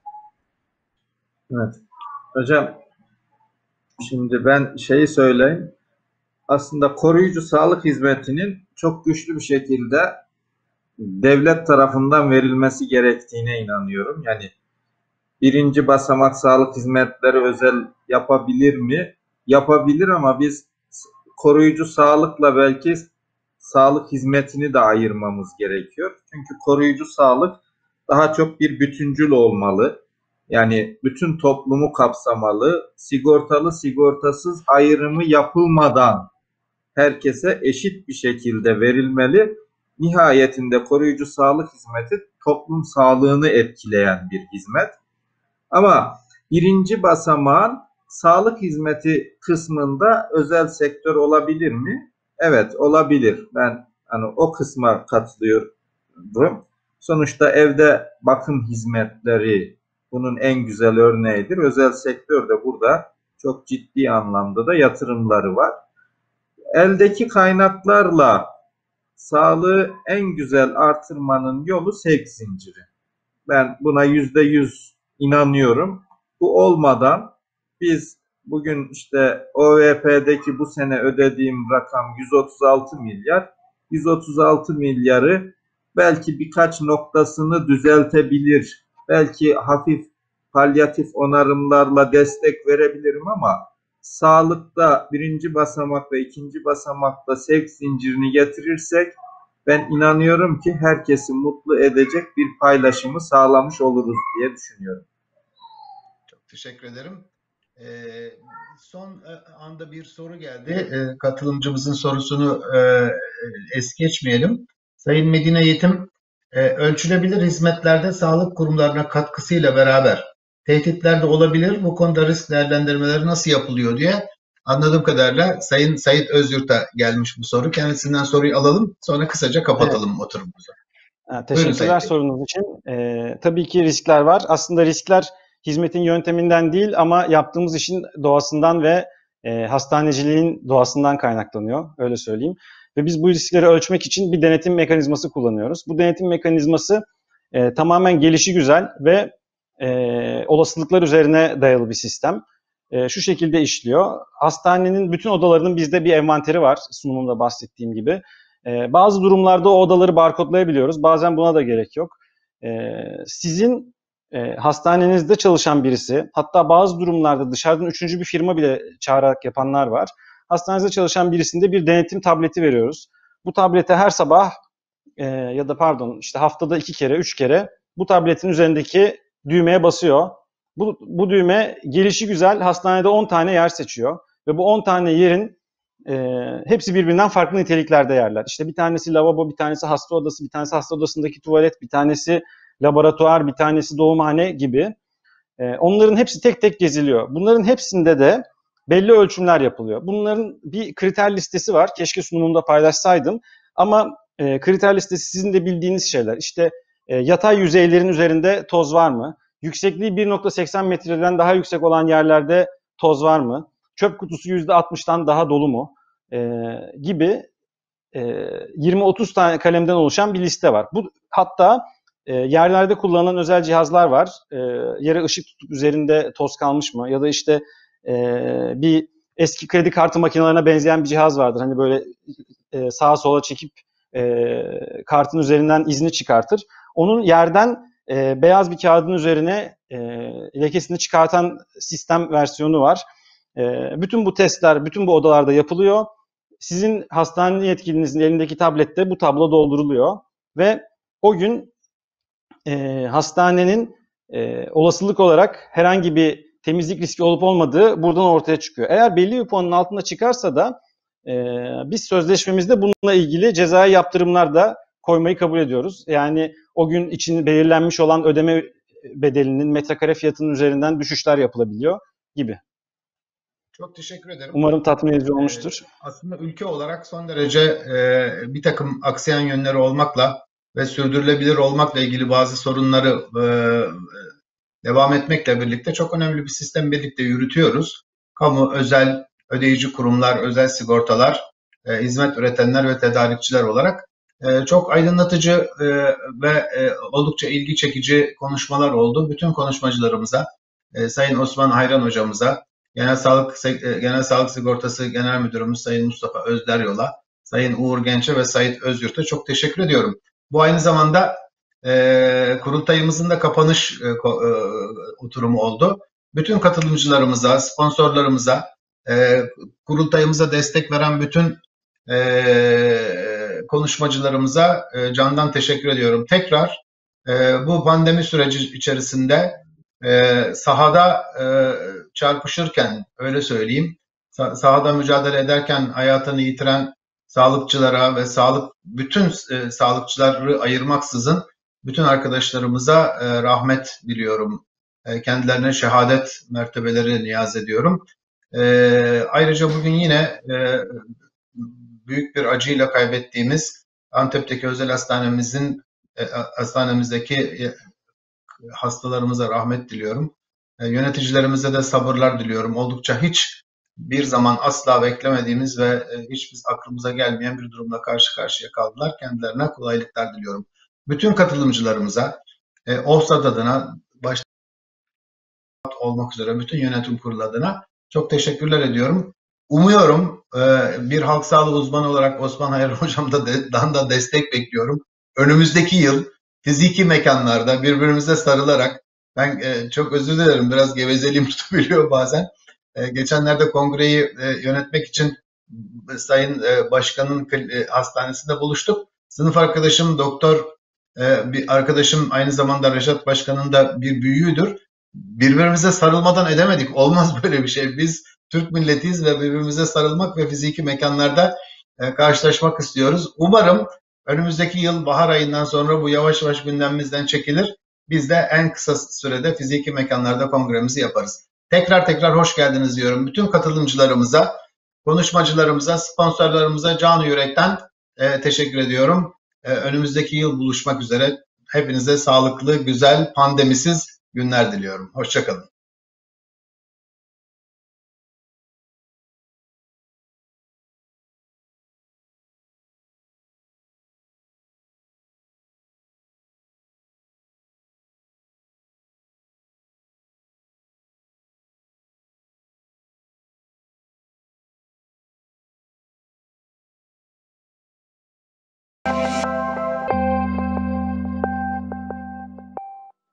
S3: Evet. Hocam, şimdi ben söyleyeyim. Aslında koruyucu sağlık hizmetinin çok güçlü bir şekilde devlet tarafından verilmesi gerektiğine inanıyorum. Yani birinci basamak sağlık hizmetleri özel yapabilir mi? Yapabilir ama biz koruyucu sağlıkla belki sağlık hizmetini de ayırmamız gerekiyor. Çünkü koruyucu sağlık daha çok bir bütüncül olmalı. Yani bütün toplumu kapsamalı, sigortalı sigortasız ayrımı yapılmadan herkese eşit bir şekilde verilmeli. Nihayetinde koruyucu sağlık hizmeti toplum sağlığını etkileyen bir hizmet. Ama birinci basamağın sağlık hizmeti kısmında özel sektör olabilir mi? Evet, olabilir. Ben o kısma katılıyorum. Sonuçta evde bakım hizmetleri bunun en güzel örneğidir. Özel sektör de burada çok ciddi anlamda da yatırımları var. Eldeki kaynaklarla sağlığı en güzel artırmanın yolu sevk zinciri. Ben buna %100 inanıyorum. Bu olmadan biz bugün OVP'deki bu sene ödediğim rakam 136 milyar. 136 milyarı belki birkaç noktasını düzeltebilir. Belki hafif palyatif onarımlarla destek verebilirim ama sağlıkta birinci basamak ve ikinci basamakta sevk zincirini getirirsek Ben inanıyorum ki herkesi mutlu edecek bir paylaşımı sağlamış oluruz diye düşünüyorum.
S6: Çok teşekkür ederim. Son anda bir soru geldi. Katılımcımızın sorusunu es geçmeyelim. Sayın Medine Yetim, ölçülebilir hizmetlerde sağlık kurumlarına katkısıyla beraber tehditler de olabilir. Bu konuda risk değerlendirmeleri nasıl yapılıyor diye anladığım kadarıyla Sayın Sait Özyurt'a gelmiş bu soru. Kendisinden soruyu alalım. Sonra kısaca kapatalım oturumumuzu.
S5: Teşekkürler sorunuz için. Tabii ki riskler var. Aslında riskler hizmetin yönteminden değil ama yaptığımız işin doğasından ve hastaneciliğin doğasından kaynaklanıyor. Öyle söyleyeyim. Ve biz bu riskleri ölçmek için bir denetim mekanizması kullanıyoruz. Bu denetim mekanizması tamamen gelişigüzel ve olasılıklar üzerine dayalı bir sistem. Şu şekilde işliyor. Hastanenin bütün odalarının bizde bir envanteri var, sunumumda bahsettiğim gibi. Bazı durumlarda o odaları barkodlayabiliyoruz. Bazen buna da gerek yok. Sizin hastanenizde çalışan birisi, hatta bazı durumlarda dışarıdan üçüncü bir firma bile çağırarak yapanlar var. Hastanenizde çalışan birisinde bir denetim tableti veriyoruz. Bu tablete her sabah ya da pardon işte haftada 2 kere, 3 kere bu tabletin üzerindeki düğmeye basıyor. Bu düğme gelişigüzel hastanede 10 tane yer seçiyor. Ve bu 10 tane yerin hepsi birbirinden farklı niteliklerde yerler. İşte bir tanesi lavabo, bir tanesi hasta odası, bir tanesi hasta odasındaki tuvalet, bir tanesi laboratuvar, bir tanesi doğumhane gibi. Onların hepsi tek tek geziliyor. Bunların hepsinde de belli ölçümler yapılıyor. Bunların bir kriter listesi var. Keşke sunumumda paylaşsaydım. Ama kriter listesi sizin de bildiğiniz şeyler. İşte yatay yüzeylerin üzerinde toz var mı? Yüksekliği 1.80 metreden daha yüksek olan yerlerde toz var mı? Çöp kutusu %60'dan daha dolu mu? Gibi 20-30 tane kalemden oluşan bir liste var. Bu hatta yerlerde kullanılan özel cihazlar var. Yere ışık tutup üzerinde toz kalmış mı? Ya da işte bir eski kredi kartı makinelerine benzeyen bir cihaz vardır. Hani böyle sağa sola çekip kartın üzerinden izini çıkartır. Onun yerden beyaz bir kağıdın üzerine lekesini çıkartan sistem versiyonu var. Bütün bu testler, bütün bu odalarda yapılıyor. Sizin hastane yetkilinizin elindeki tablette bu tablo dolduruluyor. Ve o gün hastanenin olasılık olarak herhangi bir temizlik riski olup olmadığı buradan ortaya çıkıyor. Eğer belli bir puanın altında çıkarsa da biz sözleşmemizde bununla ilgili cezai yaptırımlar da koymayı kabul ediyoruz. Yani o gün için belirlenmiş olan ödeme bedelinin metrekare fiyatının üzerinden düşüşler yapılabiliyor gibi.
S6: Çok teşekkür ederim.
S5: Umarım tatmin edici olmuştur.
S6: Aslında ülke olarak son derece bir takım aksayan yönleri olmakla ve sürdürülebilir olmakla ilgili bazı sorunları devam etmekle birlikte çok önemli bir sistem birlikte yürütüyoruz. Kamu, özel, ödeyici kurumlar, özel sigortalar, hizmet üretenler ve tedarikçiler olarak çok aydınlatıcı ve oldukça ilgi çekici konuşmalar oldu. Bütün konuşmacılarımıza, Sayın Osman Hayran hocamıza, Genel Sağlık Sigortası Genel Müdürümüz Sayın Mustafa Özderyol'a, Sayın Uğur Genç'e ve Sait Özyurt'a çok teşekkür ediyorum. Bu aynı zamanda kurultayımızın da kapanış oturumu oldu. Bütün katılımcılarımıza, sponsorlarımıza, kurultayımıza destek veren bütün konuşmacılarımıza candan teşekkür ediyorum. Tekrar bu pandemi süreci içerisinde sahada çarpışırken, öyle söyleyeyim, sahada mücadele ederken hayatını yitiren sağlıkçılara ve bütün sağlıkçıları ayırmaksızın bütün arkadaşlarımıza rahmet diliyorum. Kendilerine şehadet mertebeleri niyaz ediyorum. Ayrıca bugün yine büyük bir acıyla kaybettiğimiz Antep'teki özel hastanemizdeki hastalarımıza rahmet diliyorum. Yöneticilerimize de sabırlar diliyorum. Oldukça hiçbir zaman asla beklemediğimiz ve hiç biz aklımıza gelmeyen bir durumla karşı karşıya kaldılar. Kendilerine kolaylıklar diliyorum. Bütün katılımcılarımıza, OHSAD adına, başta olmak üzere bütün yönetim kurulu adına çok teşekkürler ediyorum. Umuyorum bir halk sağlığı uzmanı olarak Osman Hayran hocamdan da destek bekliyorum. Önümüzdeki yıl fiziki mekanlarda birbirimize sarılarak, ben çok özür dilerim, biraz gevezeliğim tutabiliyor bazen. Geçenlerde kongreyi yönetmek için Sayın Başkan'ın hastanesinde buluştuk. Sınıf arkadaşım doktor, bir arkadaşım aynı zamanda Reşat Başkan'ın da bir büyüğüdür. Birbirimize sarılmadan edemedik. Olmaz böyle bir şey. Biz Türk milletiyiz ve birbirimize sarılmak ve fiziki mekanlarda karşılaşmak istiyoruz. Umarım önümüzdeki yıl bahar ayından sonra bu yavaş yavaş gündemimizden çekilir. Biz de en kısa sürede fiziki mekanlarda kongremizi yaparız. Tekrar hoş geldiniz diyorum. Bütün katılımcılarımıza, konuşmacılarımıza, sponsorlarımıza canı yürekten teşekkür ediyorum. Önümüzdeki yıl buluşmak üzere. Hepinize sağlıklı, güzel, pandemisiz günler diliyorum. Hoşça kalın.